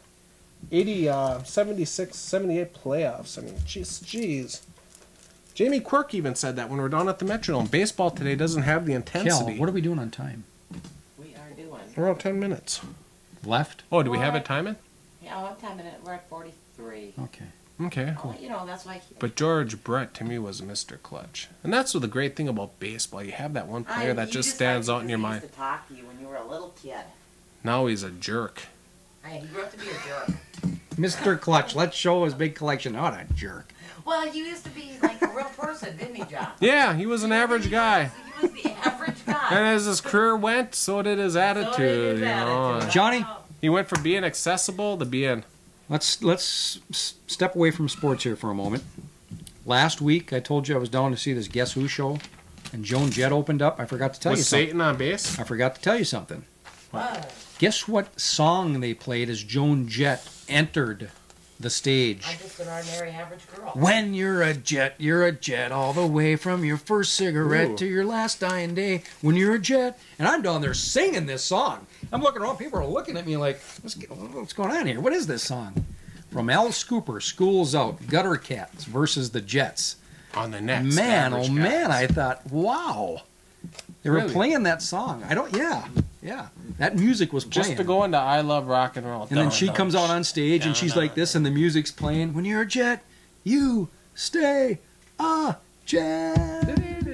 76-78 playoffs. I mean, jeez. Jamie Quirk even said that when we were down at the Metrodome. Baseball today doesn't have the intensity. Kel, what are we doing on time? We are doing. We're on 10 minutes. Left? Oh, do we have it timing? Yeah, I'm timing it. We're at 43. Okay, cool. That's why I keep... But George Brett, to me, was Mr. Clutch. And that's the great thing about baseball. You have that one player that just stands out in your mind. He used to talk to you when you were a little kid. Now he's a jerk. He grew up to be a jerk. Mr. Clutch, let's show his big collection. Not a jerk. Well, you used to be like a real person, didn't he, John? Yeah, he was an average guy. He was the average guy. And as his career went, so did his attitude. Johnny? He went from being accessible to being... Let's step away from sports here for a moment. Last week, I told you I was down to see this Guess Who show, and Joan Jett opened up. I forgot to tell you something. Was Satan on base? I forgot to tell you something. What? Guess what song they played as Joan Jett entered the stage? I'm just an ordinary average girl. When you're a jet all the way from your first cigarette to your last dying day. When you're a jet. And I'm down there singing this song. I'm looking around, people are looking at me like, what's going on here? What is this song? From Alice Cooper, School's Out, Gutter Cats versus the Jets. On the next. Man, oh man, I thought, wow. They were playing that song. Yeah. That music was playing. Just to go into I Love Rock and Roll. And then she comes out on stage and she's like this and the music's playing. When you're a jet, you stay a jet.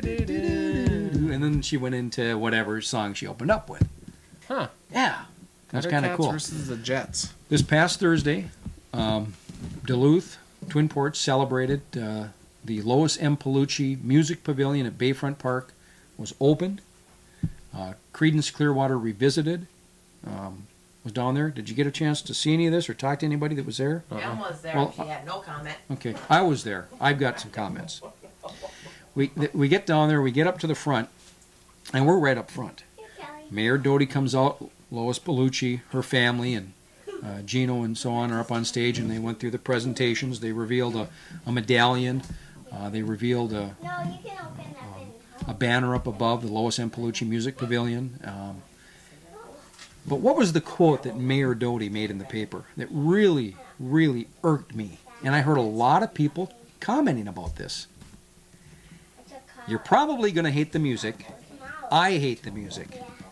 And then she went into whatever song she opened up with. Huh. Yeah. That's kind of cool. Versus the Jets. This past Thursday, Duluth, Twin Ports celebrated the Lois M. Palucci Music Pavilion at Bayfront Park was opened. Creedence Clearwater Revisited was down there. Did you get a chance to see any of this or talk to anybody that was there? Em was there and she had no comment. Okay, I was there. I've got some comments. We get down there, we get up to the front, and we're right up front. Mayor Doty comes out, Lois Palucci, her family, and Gino and so on are up on stage, and they went through the presentations. They revealed a medallion. They revealed a banner up above the Lois M. Palucci Music Pavilion. But what was the quote that Mayor Doty made in the paper that really, really irked me? And I heard a lot of people commenting about this. You're probably going to hate the music. I hate the music.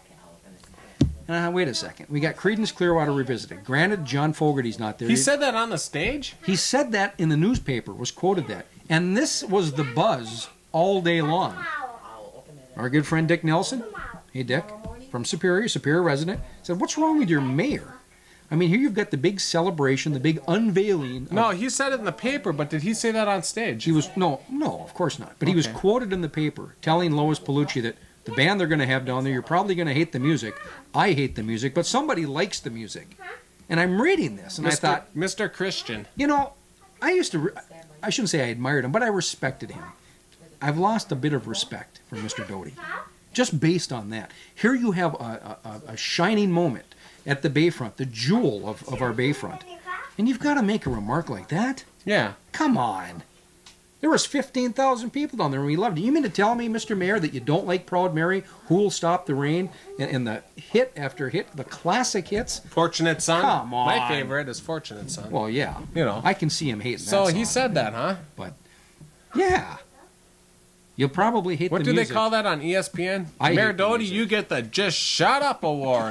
Wait a second. We got Creedence Clearwater Revisited. Granted, John Fogerty's not there. He said that on the stage? He said that in the newspaper, was quoted that. And this was the buzz all day long. Our good friend Dick Nelson, hey Dick, from Superior resident, said, what's wrong with your mayor? I mean, here you've got the big celebration, the big unveiling. No, he said it in the paper, but did he say that on stage? He was, no, of course not. But he was quoted in the paper telling Lois Palucci that the band they're going to have down there, you're probably going to hate the music. I hate the music, but somebody likes the music. And I'm reading this, and I thought, Mr. Christian. You know, I shouldn't say I admired him, but I respected him. I've lost a bit of respect for Mr. Doty, just based on that. Here you have a shining moment at the Bayfront, the jewel of our Bayfront, and you've got to make a remark like that? Yeah. Come on. There was 15,000 people down there, and we loved it. You mean to tell me, Mr. Mayor, that you don't like Proud Mary, Who'll Stop the Rain, and the hit after hit, the classic hits? Fortunate Son. Come on. My favorite is Fortunate Son. Well, yeah. You know. I can see him hating that So song. he said that, huh? But, yeah. You'll probably hate What the do music. they call that on ESPN? I Mayor hate the Doty, music. you get the Just Shut Up award.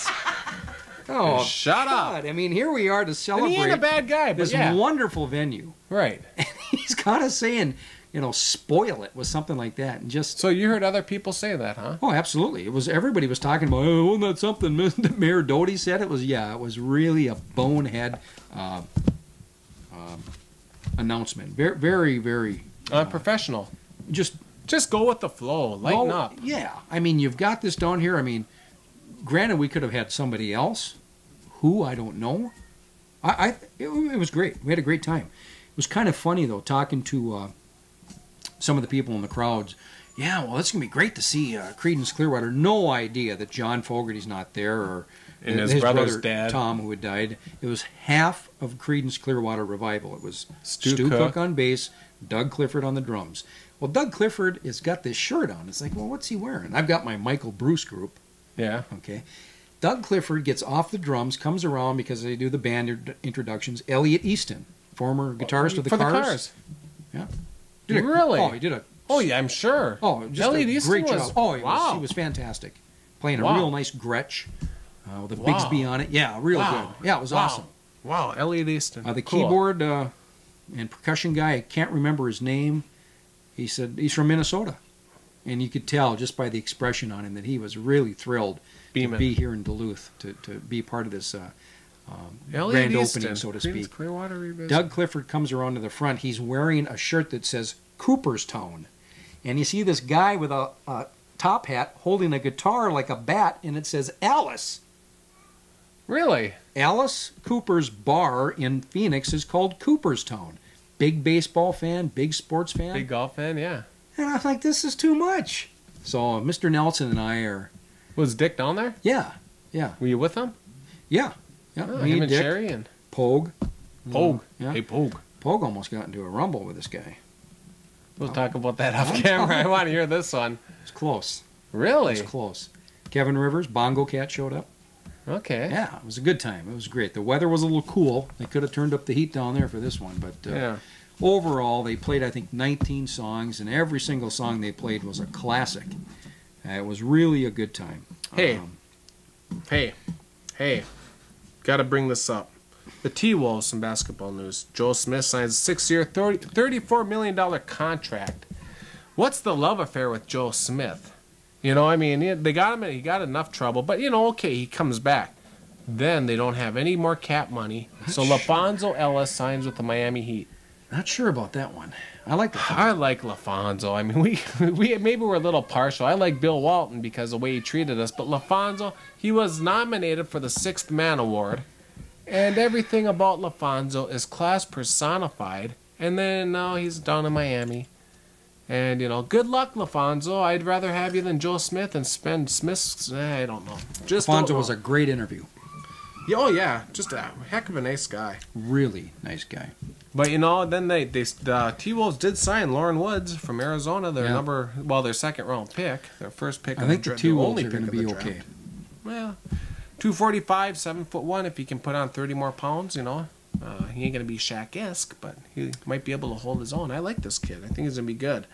Oh, Shut up. God. I mean, here we are to And celebrate he ain't a bad guy, but this yeah. wonderful venue. Right. And he's kind of saying, you know, spoil it with something like that. And just, So you heard other people say that, huh? oh, absolutely. It was, everybody was talking about, oh, wasn't that something that Mayor Doty said? It was, yeah, it was really a bonehead announcement. Very, very, very. Unprofessional. Just go with the flow. Lighten up. Yeah. I mean, you've got this down here. I mean, granted, we could have had somebody else. Who, I don't know. It was great. We had a great time. It was kind of funny, though, talking to some of the people in the crowds. Yeah, well, it's going to be great to see Creedence Clearwater. No idea that John Fogerty's not there, or And his brother's brother, dad. Tom, who had died. It was half of Creedence Clearwater Revival. It was Stu Cook on bass, Doug Clifford on the drums. Well, Doug Clifford has got this shirt on. It's like, well, what's he wearing? I've got my Michael Bruce group. Yeah. Okay. Doug Clifford gets off the drums, comes around because they do the band introductions. Elliot Easton, former guitarist of the For Cars. the Cars. Yeah. Really? Oh, he did a. Oh, yeah, I'm sure. Oh, just Elliot a Easton great was, job. Oh, wow. he was fantastic. Playing a Wow. real nice Gretsch with a Wow. Bigsby on it. Yeah, real Wow. good. Yeah, it was Wow. awesome. Wow, Elliot Easton. The Cool. keyboard and percussion guy, I can't remember his name. He said he's from Minnesota. And you could tell just by the expression on him that he was really thrilled Beaming. to be here in Duluth, to be part of this Elliot grand Easton. opening, so to speak. Creedence Clearwater Revisit. Doug Clifford comes around to the front. He's wearing a shirt that says Cooperstown. And you see this guy with a top hat holding a guitar like a bat, and it says Alice. Really? Alice Cooper's bar in Phoenix is called Cooperstown. Big baseball fan, big sports fan. Big golf fan, yeah. And I was like, this is too much. So Mr. Nelson and I are, Was Dick down there? yeah. Were you with him? Yeah. Oh, Me, him and Dick, Sherry and Pogue. Pogue. Yeah. Hey, Pogue. Pogue almost got into a rumble with this guy. We'll talk about that off camera. I want to hear this one. It's close. Really? It's close. Kevin Rivers, Bongo Cat showed up. Okay. Yeah, it was a good time. It was great. The weather was a little cool. They could have turned up the heat down there for this one, but Yeah. overall, they played, I think, 19 songs, and every single song they played was a classic. It was really a good time. Hey. Hey. Got to bring this up. The T-Wolves, some basketball news. Joe Smith signs a 6-year, $34 million contract. What's the love affair with Joe Smith? You know, I mean, they got him. He got enough trouble, but you know, okay, he comes back. Then they don't have any more cap money, so LaFonso Ellis signs with the Miami Heat. Not sure about that one. I like the I like LaFonso. I mean, we maybe we're a little partial. I like Bill Walton because of the way he treated us, but LaFonso, he was nominated for the 6th Man Award, and everything about LaFonso is class personified. And then now he's down in Miami. And, you know, good luck, LaFonso. I'd rather have you than Joe Smith and spend Smith's... I don't know. Just Alfonso was a great interview. Oh yeah, just a heck of a nice guy. Really nice guy. But then the T-Wolves did sign Lauren Woods from Arizona. Their their second round pick, their first pick. I think the T-Wolves are going to be okay. Well, 245, 7'1". If he can put on 30 more pounds, he ain't going to be Shaq-esque, but he might be able to hold his own. I like this kid. I think he's going to be good.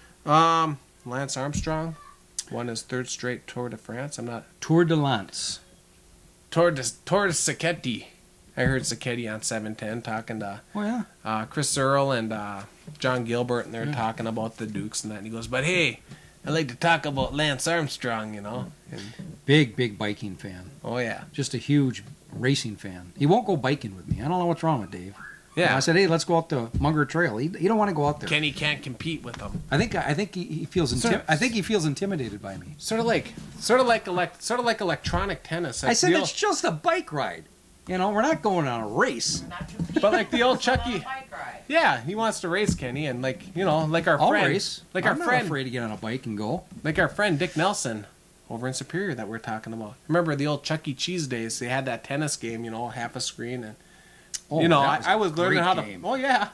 Lance Armstrong won his third straight Tour de France. Tour de Lance. Tour de Sacchetti. I heard Sacchetti on 710 talking to Chris Earl and John Gilbert, and they're talking about the Dukes and that. And he goes, but hey, I like to talk about Lance Armstrong, And big biking fan. Oh, yeah. Just a huge racing fan. He won't go biking with me. I don't know what's wrong with Dave. Yeah. I said, hey, let's go out the Munger Trail. He don't want to go out there. Kenny can't compete with him. I think he feels intimidated by me. Sort of like electronic tennis. I said it's just a bike ride. We're not going on a race. But like the old Chucky. Yeah, he wants to race, Kenny, and like our I'll friend. race. Like I'm our friend. not afraid to get on a bike and go. Like our friend Dick Nelson over in Superior that we're talking about. Remember the old Chuck E. Cheese days? They had that tennis game, half a screen, and I was learning how to. Oh yeah.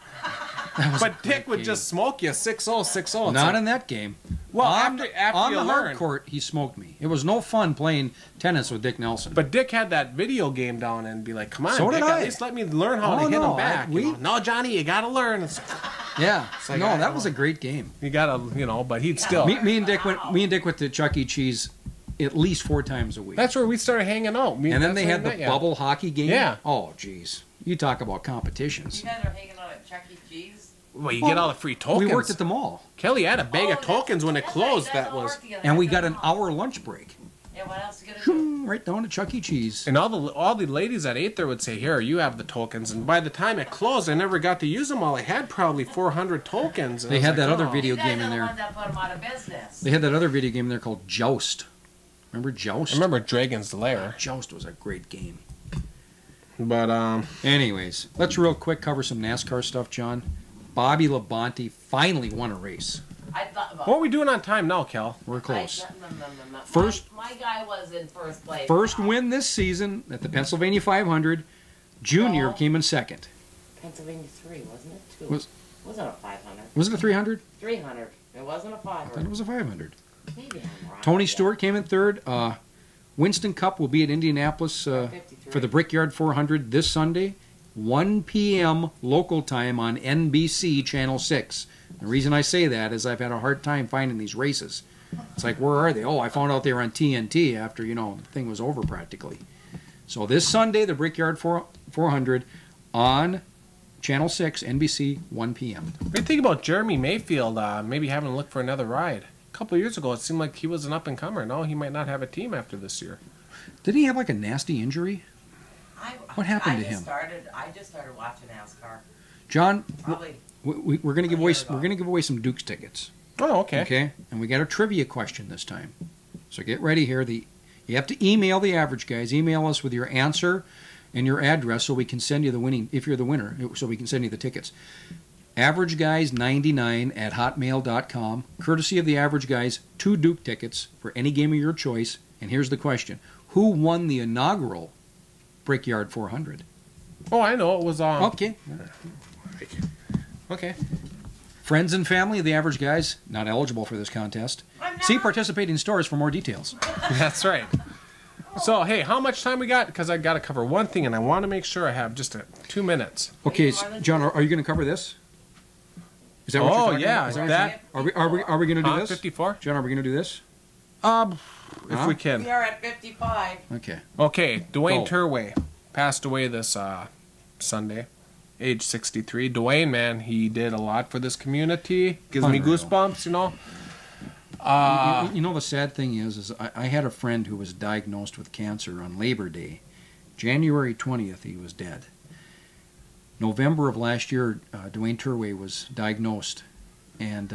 But Dick would just smoke you 6-0, 6-0. Not in that game. Well, after on the hard learn. court, he smoked me. It was no fun playing tennis with Dick Nelson. But Dick had that video game down and be like, "Come on, So Dick, did I. at least let me learn how to hit him back." No, Johnny, you gotta learn. Yeah, like, that was a great game. You gotta, but he'd still. Me and Dick went to Chuck E. Cheese at least 4 times a week. That's where we started hanging out. And then they had the bubble hockey game. Yeah. Oh, jeez. You talk about competitions. You guys are hanging out at Chuck E. Cheese? Well, you get all the free tokens. We worked at the mall. Kelly had a bag of tokens when it closed. And we got an hour lunch break. Yeah, what else you gonna do? Right down to Chuck E. Cheese. And all the ladies that ate there would say, "Here, you have the tokens." And by the time it closed, I never got to use them all. I had probably 400 tokens. They had that other video game in there. You guys are the ones that put them out of business. They had that other video game in there called Joust. Remember Joust? I remember Dragon's Lair. Joust was a great game. But anyways, let's real quick cover some NASCAR stuff, John. Bobby Labonte finally won a race. What are we doing on time now, Cal? We're close. No. First, my guy was in first place. First win this season at the Pennsylvania 500. Junior came in second. Pennsylvania 3, wasn't it? 2. Wasn't a 500. Was it a 300? 300. It wasn't a 500. I thought it was a 500. Maybe I'm wrong. Tony Stewart came in third. Winston Cup will be at Indianapolis for the Brickyard 400 this Sunday, 1 p.m. local time on NBC Channel 6. The reason I say that is I've had a hard time finding these races. It's like, where are they? Oh, I found out they were on TNT after, the thing was over practically. So this Sunday, the Brickyard 400 on Channel 6, NBC, 1 p.m. What do you think about Jeremy Mayfield maybe having to look for another ride? A couple of years ago, it seemed like he was an up-and-comer. No, he might not have a team after this year. Did he have like a nasty injury? What happened to him? I just started watching NASCAR. John, Probably. we're going to give away some Dukes tickets. Oh, okay. Okay, and we got a trivia question this time. So get ready here. You have to email the average guys. Email us with your answer and your address so we can send you the winning, if you're the winner, so we can send you the tickets. AverageGuys99@hotmail.com. Courtesy of the Average Guys, 2 Duke tickets for any game of your choice. And here's the question. Who won the inaugural Brickyard 400? Oh, I know. It was... Okay. Okay. Friends and family of the Average Guys, not eligible for this contest. See participating stores for more details. That's right. So, hey, how much time we got? Because I got to cover one thing, and I want to make sure I have just 2 minutes. Okay, John, are you going to cover this? Is that what you're talking about? Are we going to do this? 54? John, are we going to do this? If we can. We are at 55. Okay, Dwayne Terwilliger passed away this Sunday, age 63. Dwayne, man, he did a lot for this community. Gives me goosebumps, The sad thing is I had a friend who was diagnosed with cancer on Labor Day. January 20th, he was dead. November of last year, Dwayne Terwilliger was diagnosed. And,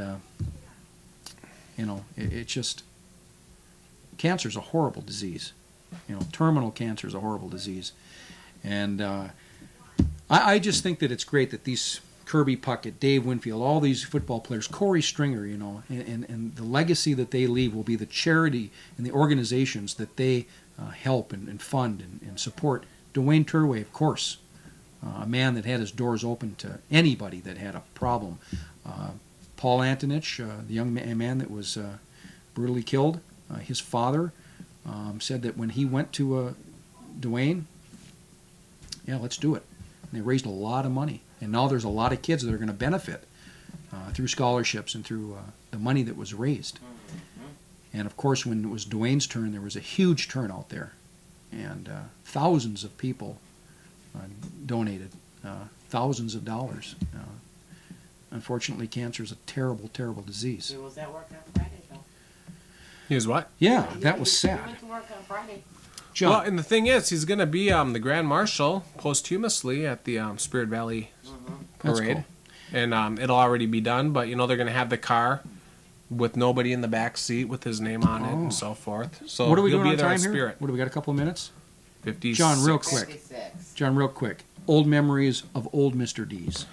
it just... Cancer is a horrible disease. Terminal cancer is a horrible disease. And I just think that it's great that these Kirby Puckett, Dave Winfield, all these football players, Corey Stringer, and the legacy that they leave will be the charity and the organizations that they help and fund and support Wayne Terwilliger, of course, a man that had his doors open to anybody that had a problem. Paul Antonich, the young man that was brutally killed, his father said that when he went to Dwayne, yeah, let's do it. And they raised a lot of money. And now there's a lot of kids that are going to benefit through scholarships and through the money that was raised. And of course, when it was Dwayne's turn, there was a huge turnout there. And thousands of people donated thousands of dollars. Unfortunately, cancer is a terrible, terrible disease. Was that work on Friday, though? He was what? Yeah, that was He sad. went to work on Friday. John, Well, and the thing is, he's going to be the Grand Marshal posthumously at the Spirit Valley That's Parade. cool. And it'll already be done, but, they're going to have the car with nobody in the back seat with his name on it and so forth. So what are we he'll doing be on there in time here? spirit. What do we got, a couple of minutes? 56. John, real quick. 56. John, real quick. Old memories of old Mr. D's.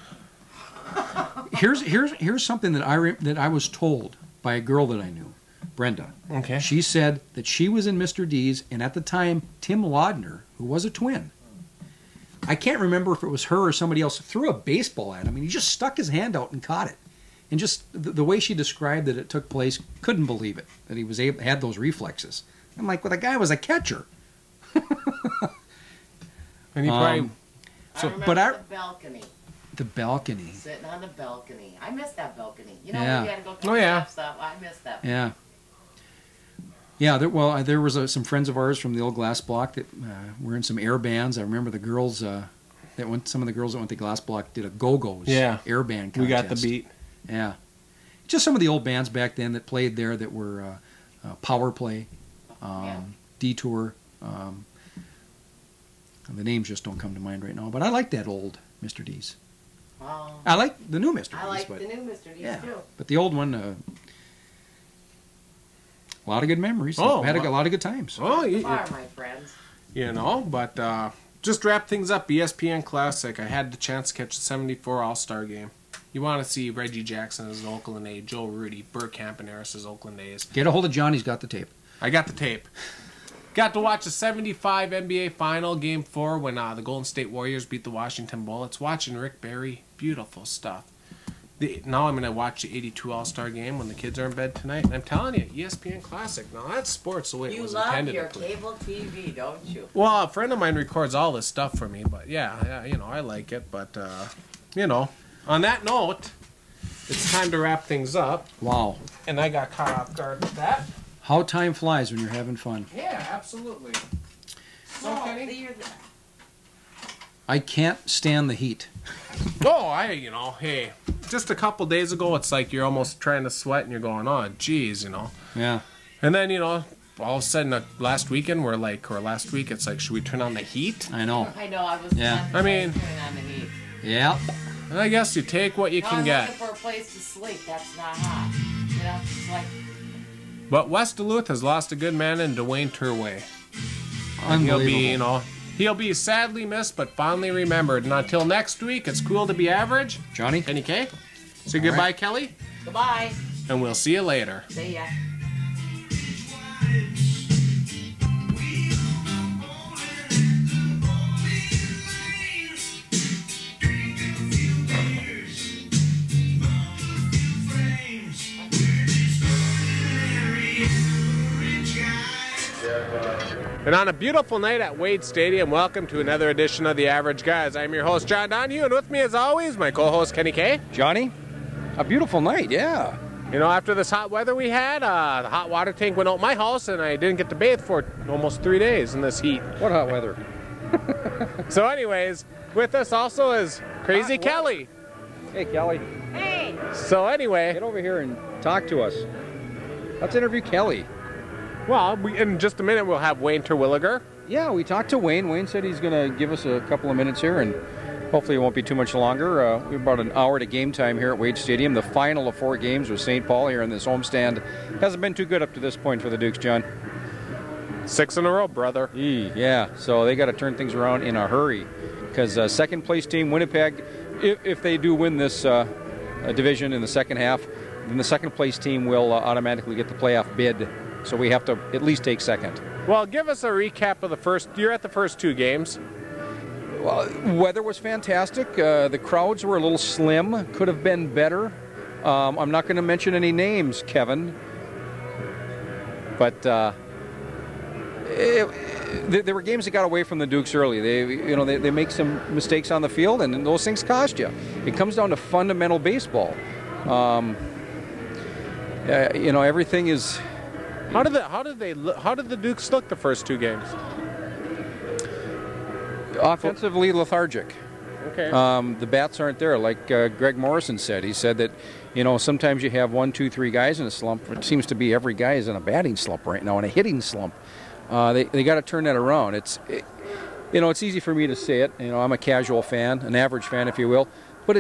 Here's something that I was told by a girl that I knew, Brenda. Okay. She said that she was in Mr. D's, and at the time, Tim Laudner, who was a twin, I can't remember if it was her or somebody else, threw a baseball at him, and he just stuck his hand out and caught it. And just the way she described that it took place, couldn't believe it, that he was had those reflexes. I'm like, well, the guy was a catcher. And he probably... I remember but the balcony. The balcony. Sitting on the balcony. I missed that balcony. Yeah. We had to go Oh, yeah. stuff. I missed that. Yeah. Yeah, there was some friends of ours from the old glass block that were in some air bands. I remember the girls some of the girls that went to glass block did a Go-Go's air band contest. We got the beat. Yeah. Just some of the old bands back then that played there that were Power Play, Detour. The names just don't come to mind right now, but I like that old Mr. D's. I like the new Mr. D's. I like the new Mr. D's, too. But the old one, a lot of good memories. Oh, had a lot of good times. Oh, Far, my friends. but just to wrap things up, ESPN Classic. I had the chance to catch the 74 All-Star game. You want to see Reggie Jackson as Oakland A, Joe Rudy, Burkamp and Harris as Oakland A's. Get a hold of John. He's got the tape. I got the tape. Got to watch the 75 NBA Final, Game 4, when the Golden State Warriors beat the Washington Bullets. Watching Rick Barry. Beautiful stuff. Now I'm going to watch the 82 All-Star Game when the kids are in bed tonight. And I'm telling you, ESPN Classic. Now, that's sports the way it was intended. You love to your play. cable TV, don't you? Well, a friend of mine records all this stuff for me. But, yeah, I like it. But, on that note, it's time to wrap things up. Wow. And I got caught off guard with that. How time flies when you're having fun. Yeah, absolutely. So, Kenny? I can't stand the heat. Oh, hey, just a couple days ago, it's like you're almost trying to sweat and you're going, oh, geez, Yeah. And then, all of a sudden, last week, it's like, should we turn on the heat? I know. I know, I was Yeah. I mean- turning on the heat. Yeah. I guess you take what you No, can I'm get. looking for a place to sleep. That's not hot. It's like... But West Duluth has lost a good man in Dwayne Terwilliger. He'll Unbelievable. be, he'll be sadly missed, but fondly remembered. And until next week, it's cool to be average. Johnny? Kenny K. Say goodbye, right. Kelly. Goodbye. And we'll see you later. See ya. And on a beautiful night at Wade Stadium, welcome to another edition of The Average Guys. I'm your host, John Donahue, and with me, as always, my co-host, Kenny K. Johnny? A beautiful night, yeah. After this hot weather we had, the hot water tank went out my house, and I didn't get to bathe for almost 3 days in this heat. What hot weather? So anyways, with us also is Crazy Kelly. Hey, Kelly. Hey! So anyway, Get over here and talk to us. Let's interview Kelly. well, in just a minute we'll have Wayne Terwilliger. Yeah, we talked to Wayne. Wayne said he's going to give us a couple of minutes here, and hopefully it won't be too much longer. We're about an hour to game time here at Wade Stadium. The final of 4 games with St. Paul here in this homestand hasn't been too good up to this point for the Dukes, John. 6 in a row, brother. Yeah, so they got to turn things around in a hurry, because second place team Winnipeg, if they do win this division in the second half, then the second place team will automatically get the playoff bid. So we have to at least take second. Well, give us a recap of the first. You're at the first 2 games. Well, weather was fantastic. The crowds were a little slim. Could have been better. I'm not going to mention any names, Kevin. But there were games that got away from the Dukes early. They make some mistakes on the field, and those things cost you. It comes down to fundamental baseball. Everything is. How did the Dukes look the first 2 games? Offensively lethargic. Okay. The bats aren't there, like Greg Morrison said. He said that, sometimes you have 1, 2, 3 guys in a slump. It seems to be every guy is in a batting slump right now, in a hitting slump. They got to turn that around. It's easy for me to say it. I'm a casual fan, an average fan, if you will. But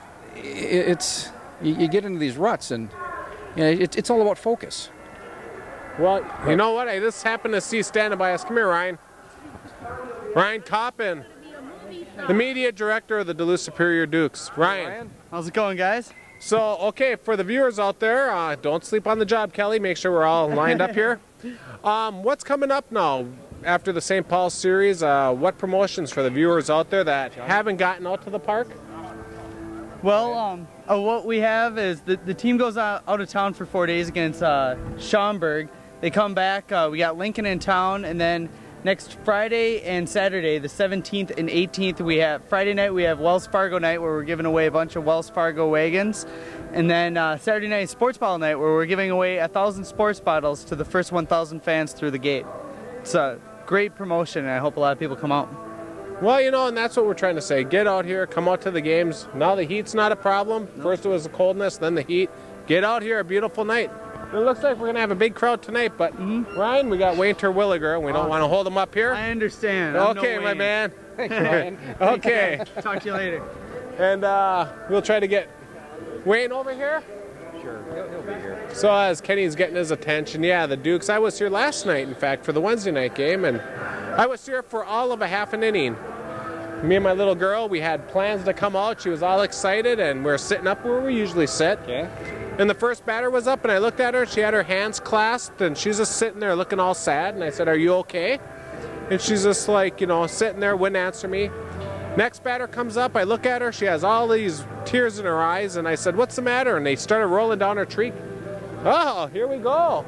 you get into these ruts, and it's all about focus. Well, you know what? I just happened to see standing by us. Come here, Ryan. Ryan Coppin, the media director of the Duluth Superior Dukes. Ryan. How's it going, guys? So, okay, for the viewers out there, don't sleep on the job, Kelly. Make sure we're all lined up here. What's coming up now after the St. Paul series? What promotions for the viewers out there that haven't gotten out to the park? Well, what we have is the team goes out of town for 4 days against Schaumburg. They come back. We got Lincoln in town, and then next Friday and Saturday, the 17th and 18th, we have Friday night. We have Wells Fargo night where we're giving away a bunch of Wells Fargo wagons, and then Saturday night sports bottle night where we're giving away 1,000 sports bottles to the first 1,000 fans through the gate. It's a great promotion, and I hope a lot of people come out. Well, and that's what we're trying to say. Get out here, come out to the games. Now the heat's not a problem. First it was the coldness, then the heat. Get out here, a beautiful night. It looks like we're going to have a big crowd tonight, but Ryan, we got Wayne Terwilliger, and we don't want to hold him up here. I understand. Okay, my man. Thanks, Ryan. Okay. Talk to you later. And we'll try to get Wayne over here. Sure, he'll be here. So as Kenny's getting his attention, yeah, the Dukes. I was here last night, in fact, for the Wednesday night game, and I was here for all of a half an inning. Me and my little girl, we had plans to come out. She was all excited, and we're sitting up where we usually sit. Okay. And the first batter was up, and I looked at her. She had her hands clasped, and she's just sitting there looking all sad. And I said, "Are you okay?" And she's just like, sitting there, wouldn't answer me. Next batter comes up. I look at her. She has all these tears in her eyes, and I said, "What's the matter?" And they started rolling down her cheek. Oh, here we go.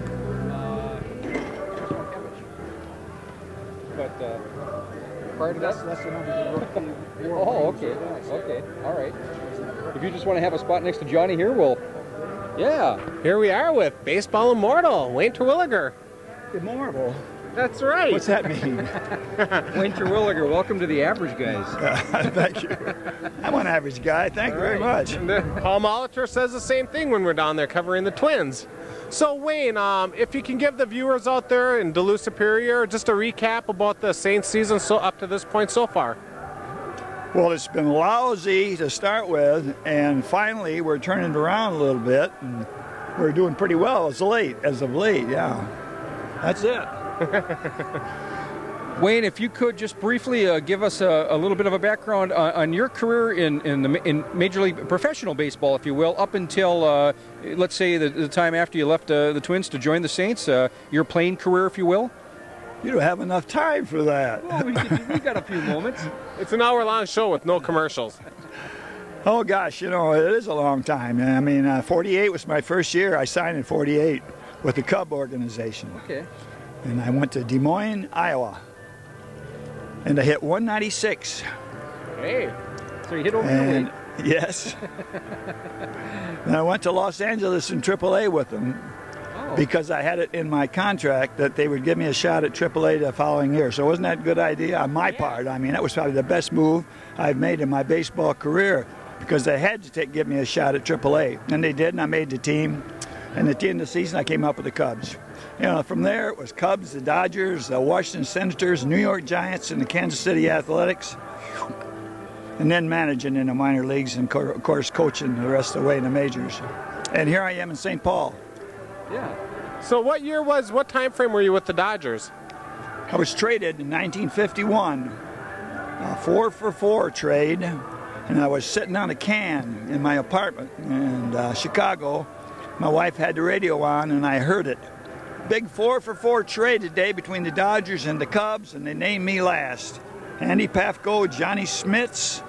But prior to that, that's the number. Oh, okay. Okay. All right. If you just want to have a spot next to Johnny here, well, yeah. Here we are with Baseball Immortal, Wayne Terwilliger. Immortal? That's right. What's that mean? Wayne Terwilliger, welcome to the Average Guys. Thank you. I'm an average guy. Thank you very much. Paul Molitor says the same thing when we're down there covering the Twins. So Wayne, if you can give the viewers out there in Duluth Superior just a recap about the Saints season up to this point so far. Well, it's been lousy to start with, and finally we're turning it around a little bit, and we're doing pretty well as of late, yeah. That's it. Wayne, if you could just briefly give us a little bit of a background on your career in Major League professional baseball, if you will, up until, let's say, the time after you left the Twins to join the Saints, your playing career, if you will. You don't have enough time for that. Well, we got a few moments. It's an hour-long show with no commercials. Oh, gosh, it is a long time. I mean, 48 was my first year. I signed in 48 with the Cub organization. Okay. And I went to Des Moines, Iowa. And I hit 196. Hey. So you hit over your weight. Yes. And I went to Los Angeles in AAA with them because I had it in my contract that they would give me a shot at AAA the following year. So wasn't that a good idea on my part? I mean, that was probably the best move I've made in my baseball career because they had to give me a shot at AAA. And they did, and I made the team. And at the end of the season, I came up with the Cubs. From there, it was Cubs, the Dodgers, the Washington Senators, New York Giants, and the Kansas City Athletics. And then managing in the minor leagues and, of course, coaching the rest of the way in the majors. And here I am in St. Paul. Yeah. So what time frame were you with the Dodgers? I was traded in 1951, a 4-for-4 trade, and I was sitting on a can in my apartment in Chicago. My wife had the radio on, and I heard it. Big 4-for-4 trade today between the Dodgers and the Cubs, and they named me last. Andy Pafko, Johnny Smits,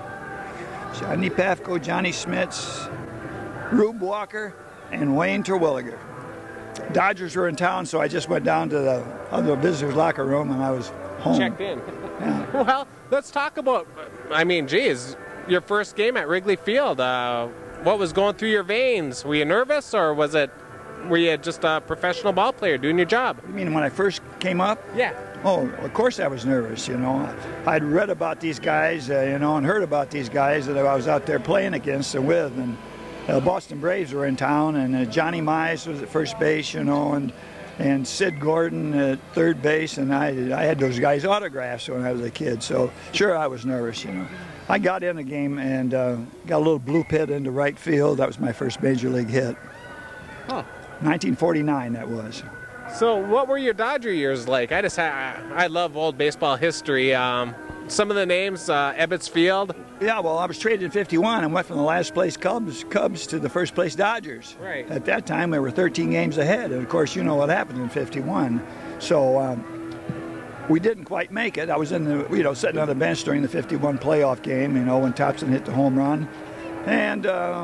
Rube Walker, and Wayne Terwilliger. Dodgers were in town, so I just went down to the other visitors' locker room and I was home. Checked in. Yeah. Well, let's talk about, I mean, geez, your first game at Wrigley Field. What was going through your veins? Were you nervous, or were you just a professional ball player doing your job? You mean when I first came up? Yeah. Oh, of course I was nervous, you know. I'd read about these guys, you know, and heard about these guys that I was out there playing against and with. And Boston Braves were in town, and Johnny Mize was at first base, you know, and Sid Gordon at third base. And I had those guys' autographs when I was a kid. So, sure, I was nervous, you know. I got in the game and got a little blue pit into right field. That was my first major league hit. Huh. 1949, that was. So what were your Dodger years like? I love old baseball history. Some of the names, Ebbets Field. Yeah, well, I was traded in '51 and went from the last place Cubs to the first place Dodgers. Right. At that time, we were 13 games ahead, and of course, you know what happened in '51. So we didn't quite make it. I was in the, you know, sitting on the bench during the '51 playoff game, you know, when Thompson hit the home run, and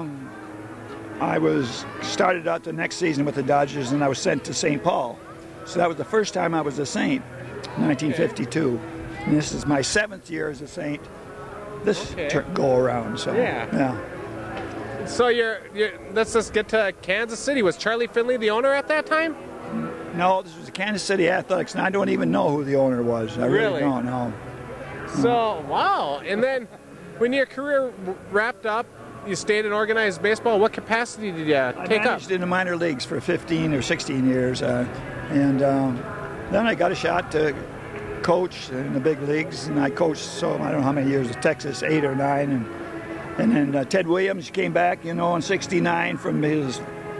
I was started out the next season with the Dodgers, and I was sent to St. Paul. So that was the first time I was a Saint, 1952. And this is my 7th year as a Saint. This go around. So yeah. So let's just get to Kansas City. Was Charlie Finley the owner at that time? No, this was the Kansas City Athletics, and I don't even know who the owner was. I really don't know. So wow. And then when your career wrapped up, you stayed in organized baseball. What capacity did you take up? I managed in the minor leagues for 15 or 16 years, and then I got a shot to coach in the big leagues, and I coached, so I don't know how many years, Texas, 8 or 9, and then Ted Williams came back, you know, in '69 from his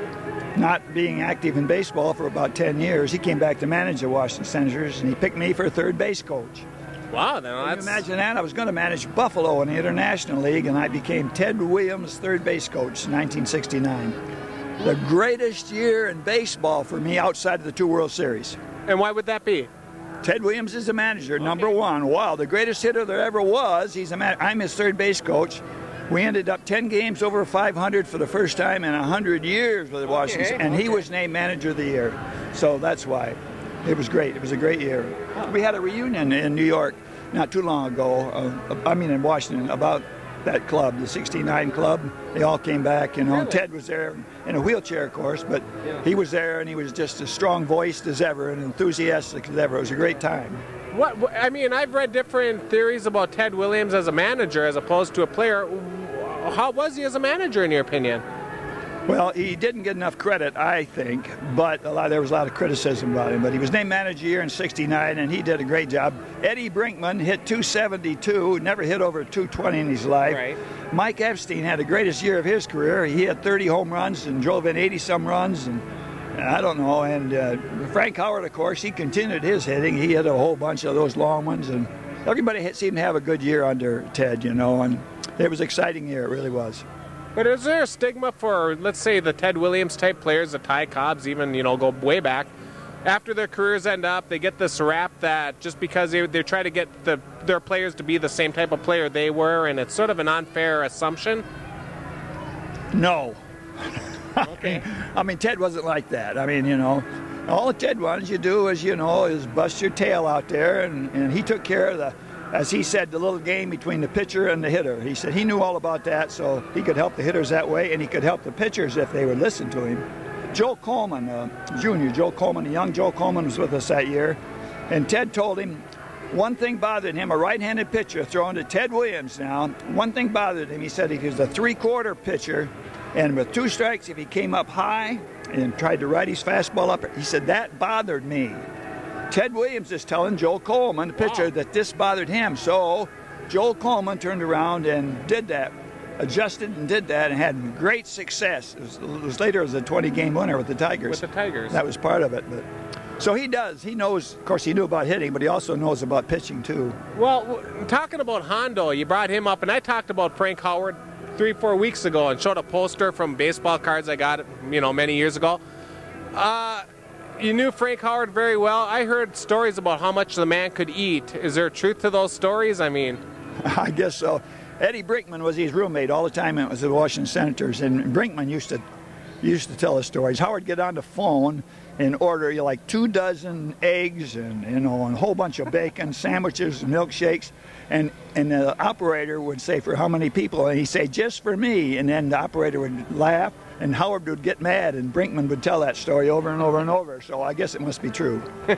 not being active in baseball for about 10 years. He came back to manage the Washington Senators, and he picked me for third base coach. Wow, then Can you imagine that? I was going to manage Buffalo in the International League, and I became Ted Williams' third base coach in 1969. The greatest year in baseball for me outside of the 2 World Series. And why would that be? Ted Williams is the manager, number one. Wow, the greatest hitter there ever was. I'm his third base coach. We ended up 10 games over 500 for the first time in 100 years with the Washington, and he was named manager of the year. So that's why. It was great. It was a great year. We had a reunion in New York not too long ago, in Washington, about that club, the '69 club. They all came back, you know. Really? Ted was there in a wheelchair, of course, but he was there, and he was just as strong-voiced as ever and enthusiastic as ever. It was a great time. I mean, I've read different theories about Ted Williams as a manager as opposed to a player. How was he as a manager, in your opinion? Well, he didn't get enough credit, I think, but there was a lot of criticism about him. But he was named manager of the year in '69, and he did a great job. Eddie Brinkman hit .272, never hit over .220 in his life. Right. Mike Epstein had the greatest year of his career. He had 30 home runs and drove in 80-some runs, and I don't know. And Frank Howard, of course, he continued his hitting. He hit a whole bunch of those long ones, and everybody seemed to have a good year under Ted, you know, and it was an exciting year. It really was. But is there a stigma for, let's say, the Ted Williams type players, the Ty Cobbs, even, you know, go way back, after their careers end up, they get this rap that just because they try to get their players to be the same type of player they were, and it's sort of an unfair assumption? No. Okay. I mean, Ted wasn't like that. I mean, you know, all Ted wanted you to do is bust your tail out there, and he took care of as he said, the little game between the pitcher and the hitter. He said he knew all about that, so he could help the hitters that way, and he could help the pitchers if they would listen to him. Joe Coleman, the young Joe Coleman was with us that year, and Ted told him one thing bothered him, a right-handed pitcher throwing to Ted Williams now. One thing bothered him. He said he was a 3/4 pitcher, and with 2 strikes, if he came up high and tried to ride his fastball up, he said, that bothered me. Ted Williams is telling Joe Coleman, the pitcher, that this bothered him. So Joe Coleman turned around and did that, adjusted and did that, and had great success. It was later as a 20-game winner with the Tigers. With the Tigers. That was part of it. But so he does. He knows, of course, he knew about hitting, but he also knows about pitching, too. Well, talking about Hondo, you brought him up, and I talked about Frank Howard 3-4 weeks ago and showed a poster from baseball cards I got, you know, many years ago. you knew Frank Howard very well. I heard stories about how much the man could eat. Is there truth to those stories? I mean, I guess so. Eddie Brinkman was his roommate all the time. It was the Washington Senators, and Brinkman used to tell us stories. Howard would get on the phone and order like 2 dozen eggs and and a whole bunch of bacon, sandwiches, milkshakes, and the operator would say for how many people, and he'd say just for me, and then the operator would laugh, and Howard would get mad, and Brinkman would tell that story over and over and over. So I guess it must be true.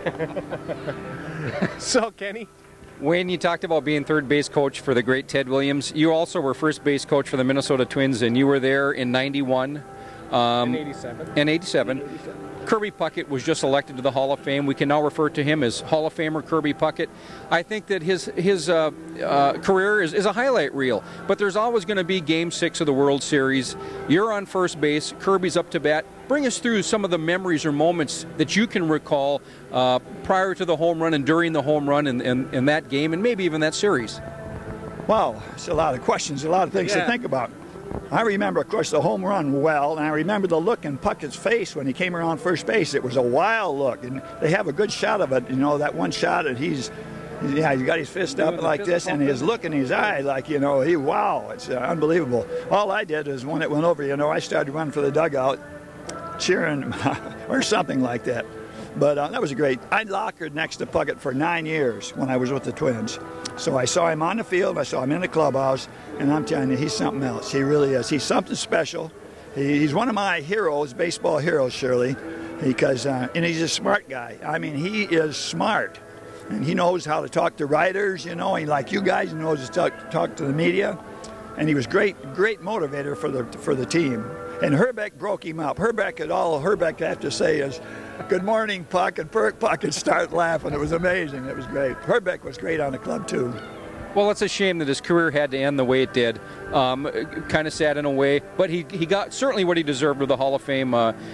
So Kenny. Wayne, you talked about being third base coach for the great Ted Williams. You also were first base coach for the Minnesota Twins, and you were there in '91. In 87. In 87. Kirby Puckett was just elected to the Hall of Fame. We can now refer to him as Hall of Famer Kirby Puckett. I think that his career is a highlight reel, but there's always going to be Game 6 of the World Series. You're on first base. Kirby's up to bat. Bring us through some of the memories or moments that you can recall prior to the home run and during the home run in that game and maybe even that series. Wow, it's a lot of questions, a lot of things to think about. I remember, of course, the home run well, and I remember the look in Puckett's face when he came around first base. It was a wild look, and they have a good shot of it, that one shot, and he's got his fist up like this, and his look in his eye, like, wow, it's unbelievable. All I did is when it went over, I started running for the dugout, cheering, or something like that. But that was great. I lockered next to Puckett for 9 years when I was with the Twins. So I saw him on the field, I saw him in the clubhouse, and I'm telling you, he's something else. He really is. He's something special. He's one of my heroes, baseball heroes, Shirley, because and he's a smart guy. I mean, he is smart, and he knows how to talk to writers. He, like you guys, knows to talk to the media, and he was great motivator for the team. And Herbeck broke him up. All Herbeck had to say is, "Good morning, Puck," and Puck would start laughing. It was amazing. It was great. Herbeck was great on the club, too. Well, it's a shame that his career had to end the way it did. Kind of sad in a way, but he got certainly what he deserved with the Hall of Fame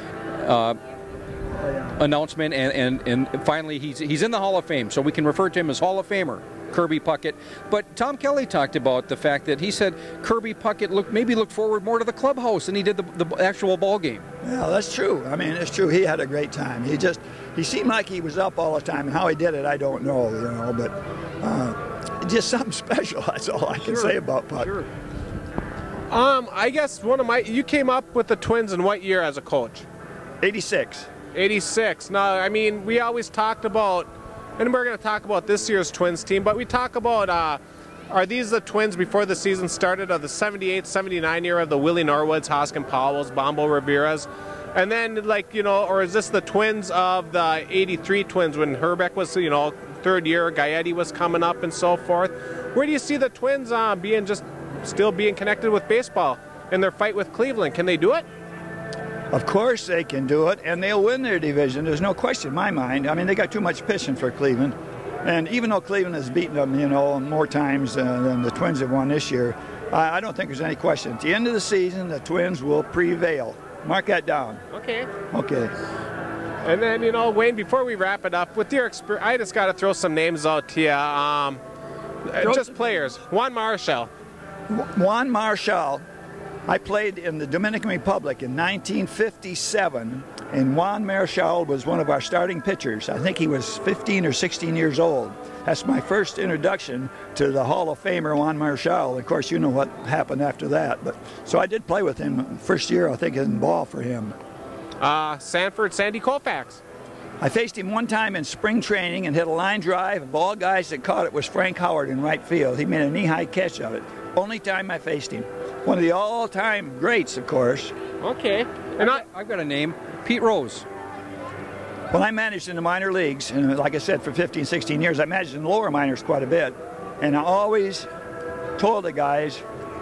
announcement, and finally he's in the Hall of Fame, so we can refer to him as Hall of Famer Kirby Puckett. But Tom Kelly talked about the fact that he said Kirby Puckett looked forward more to the clubhouse than he did the actual ball game. Yeah, that's true. I mean, it's true. He had a great time. He seemed like he was up all the time, and how he did it, I don't know, but just something special. That's all I can say about Puck. Sure. I guess you came up with the Twins in what year as a coach? 86. 86. Now, I mean, we always talked about, and we're going to talk about this year's Twins team, but we talk about, are these the Twins before the season started of the 78, 79 year of the Willie Norwoods, Hoskin Powells, Bombo Riveras? And then, or is this the Twins of the 83 Twins when Herbeck was, third year, Gaetti was coming up and so forth? Where do you see the Twins still being connected with baseball in their fight with Cleveland? Can they do it? Of course they can do it, and they'll win their division. There's no question in my mind. I mean, they got too much pitching for Cleveland. And even though Cleveland has beaten them, more times than the Twins have won this year, I don't think there's any question. At the end of the season, the Twins will prevail. Mark that down. Okay. Okay. And then, Wayne, before we wrap it up, with your experience, I just got to throw some names out to you. Just players. Juan Marshall. Juan Marshall. I played in the Dominican Republic in 1957, and Juan Marshall was one of our starting pitchers. I think he was 15 or 16 years old. That's my first introduction to the Hall of Famer, Juan Marshall. Of course, you know what happened after that. So I did play with him first year, I think, in ball for him. Sanford, Sandy Koufax. I faced him one time in spring training and hit a line drive. Of all guys that caught it was Frank Howard in right field. He made a knee-high catch of it. Only time I faced him. One of the all-time greats, of course. Okay. And I've got a name, Pete Rose. Well, I managed in the minor leagues, and like I said, for 15, 16 years, I managed in the lower minors quite a bit. And I always told the guys,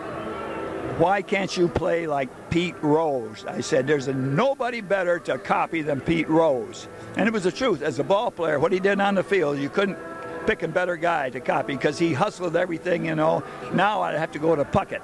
why can't you play like Pete Rose? I said, there's nobody better to copy than Pete Rose. And it was the truth. As a ball player, what he did on the field, you couldn't pick a better guy to copy because he hustled everything, Now I'd have to go to Puckett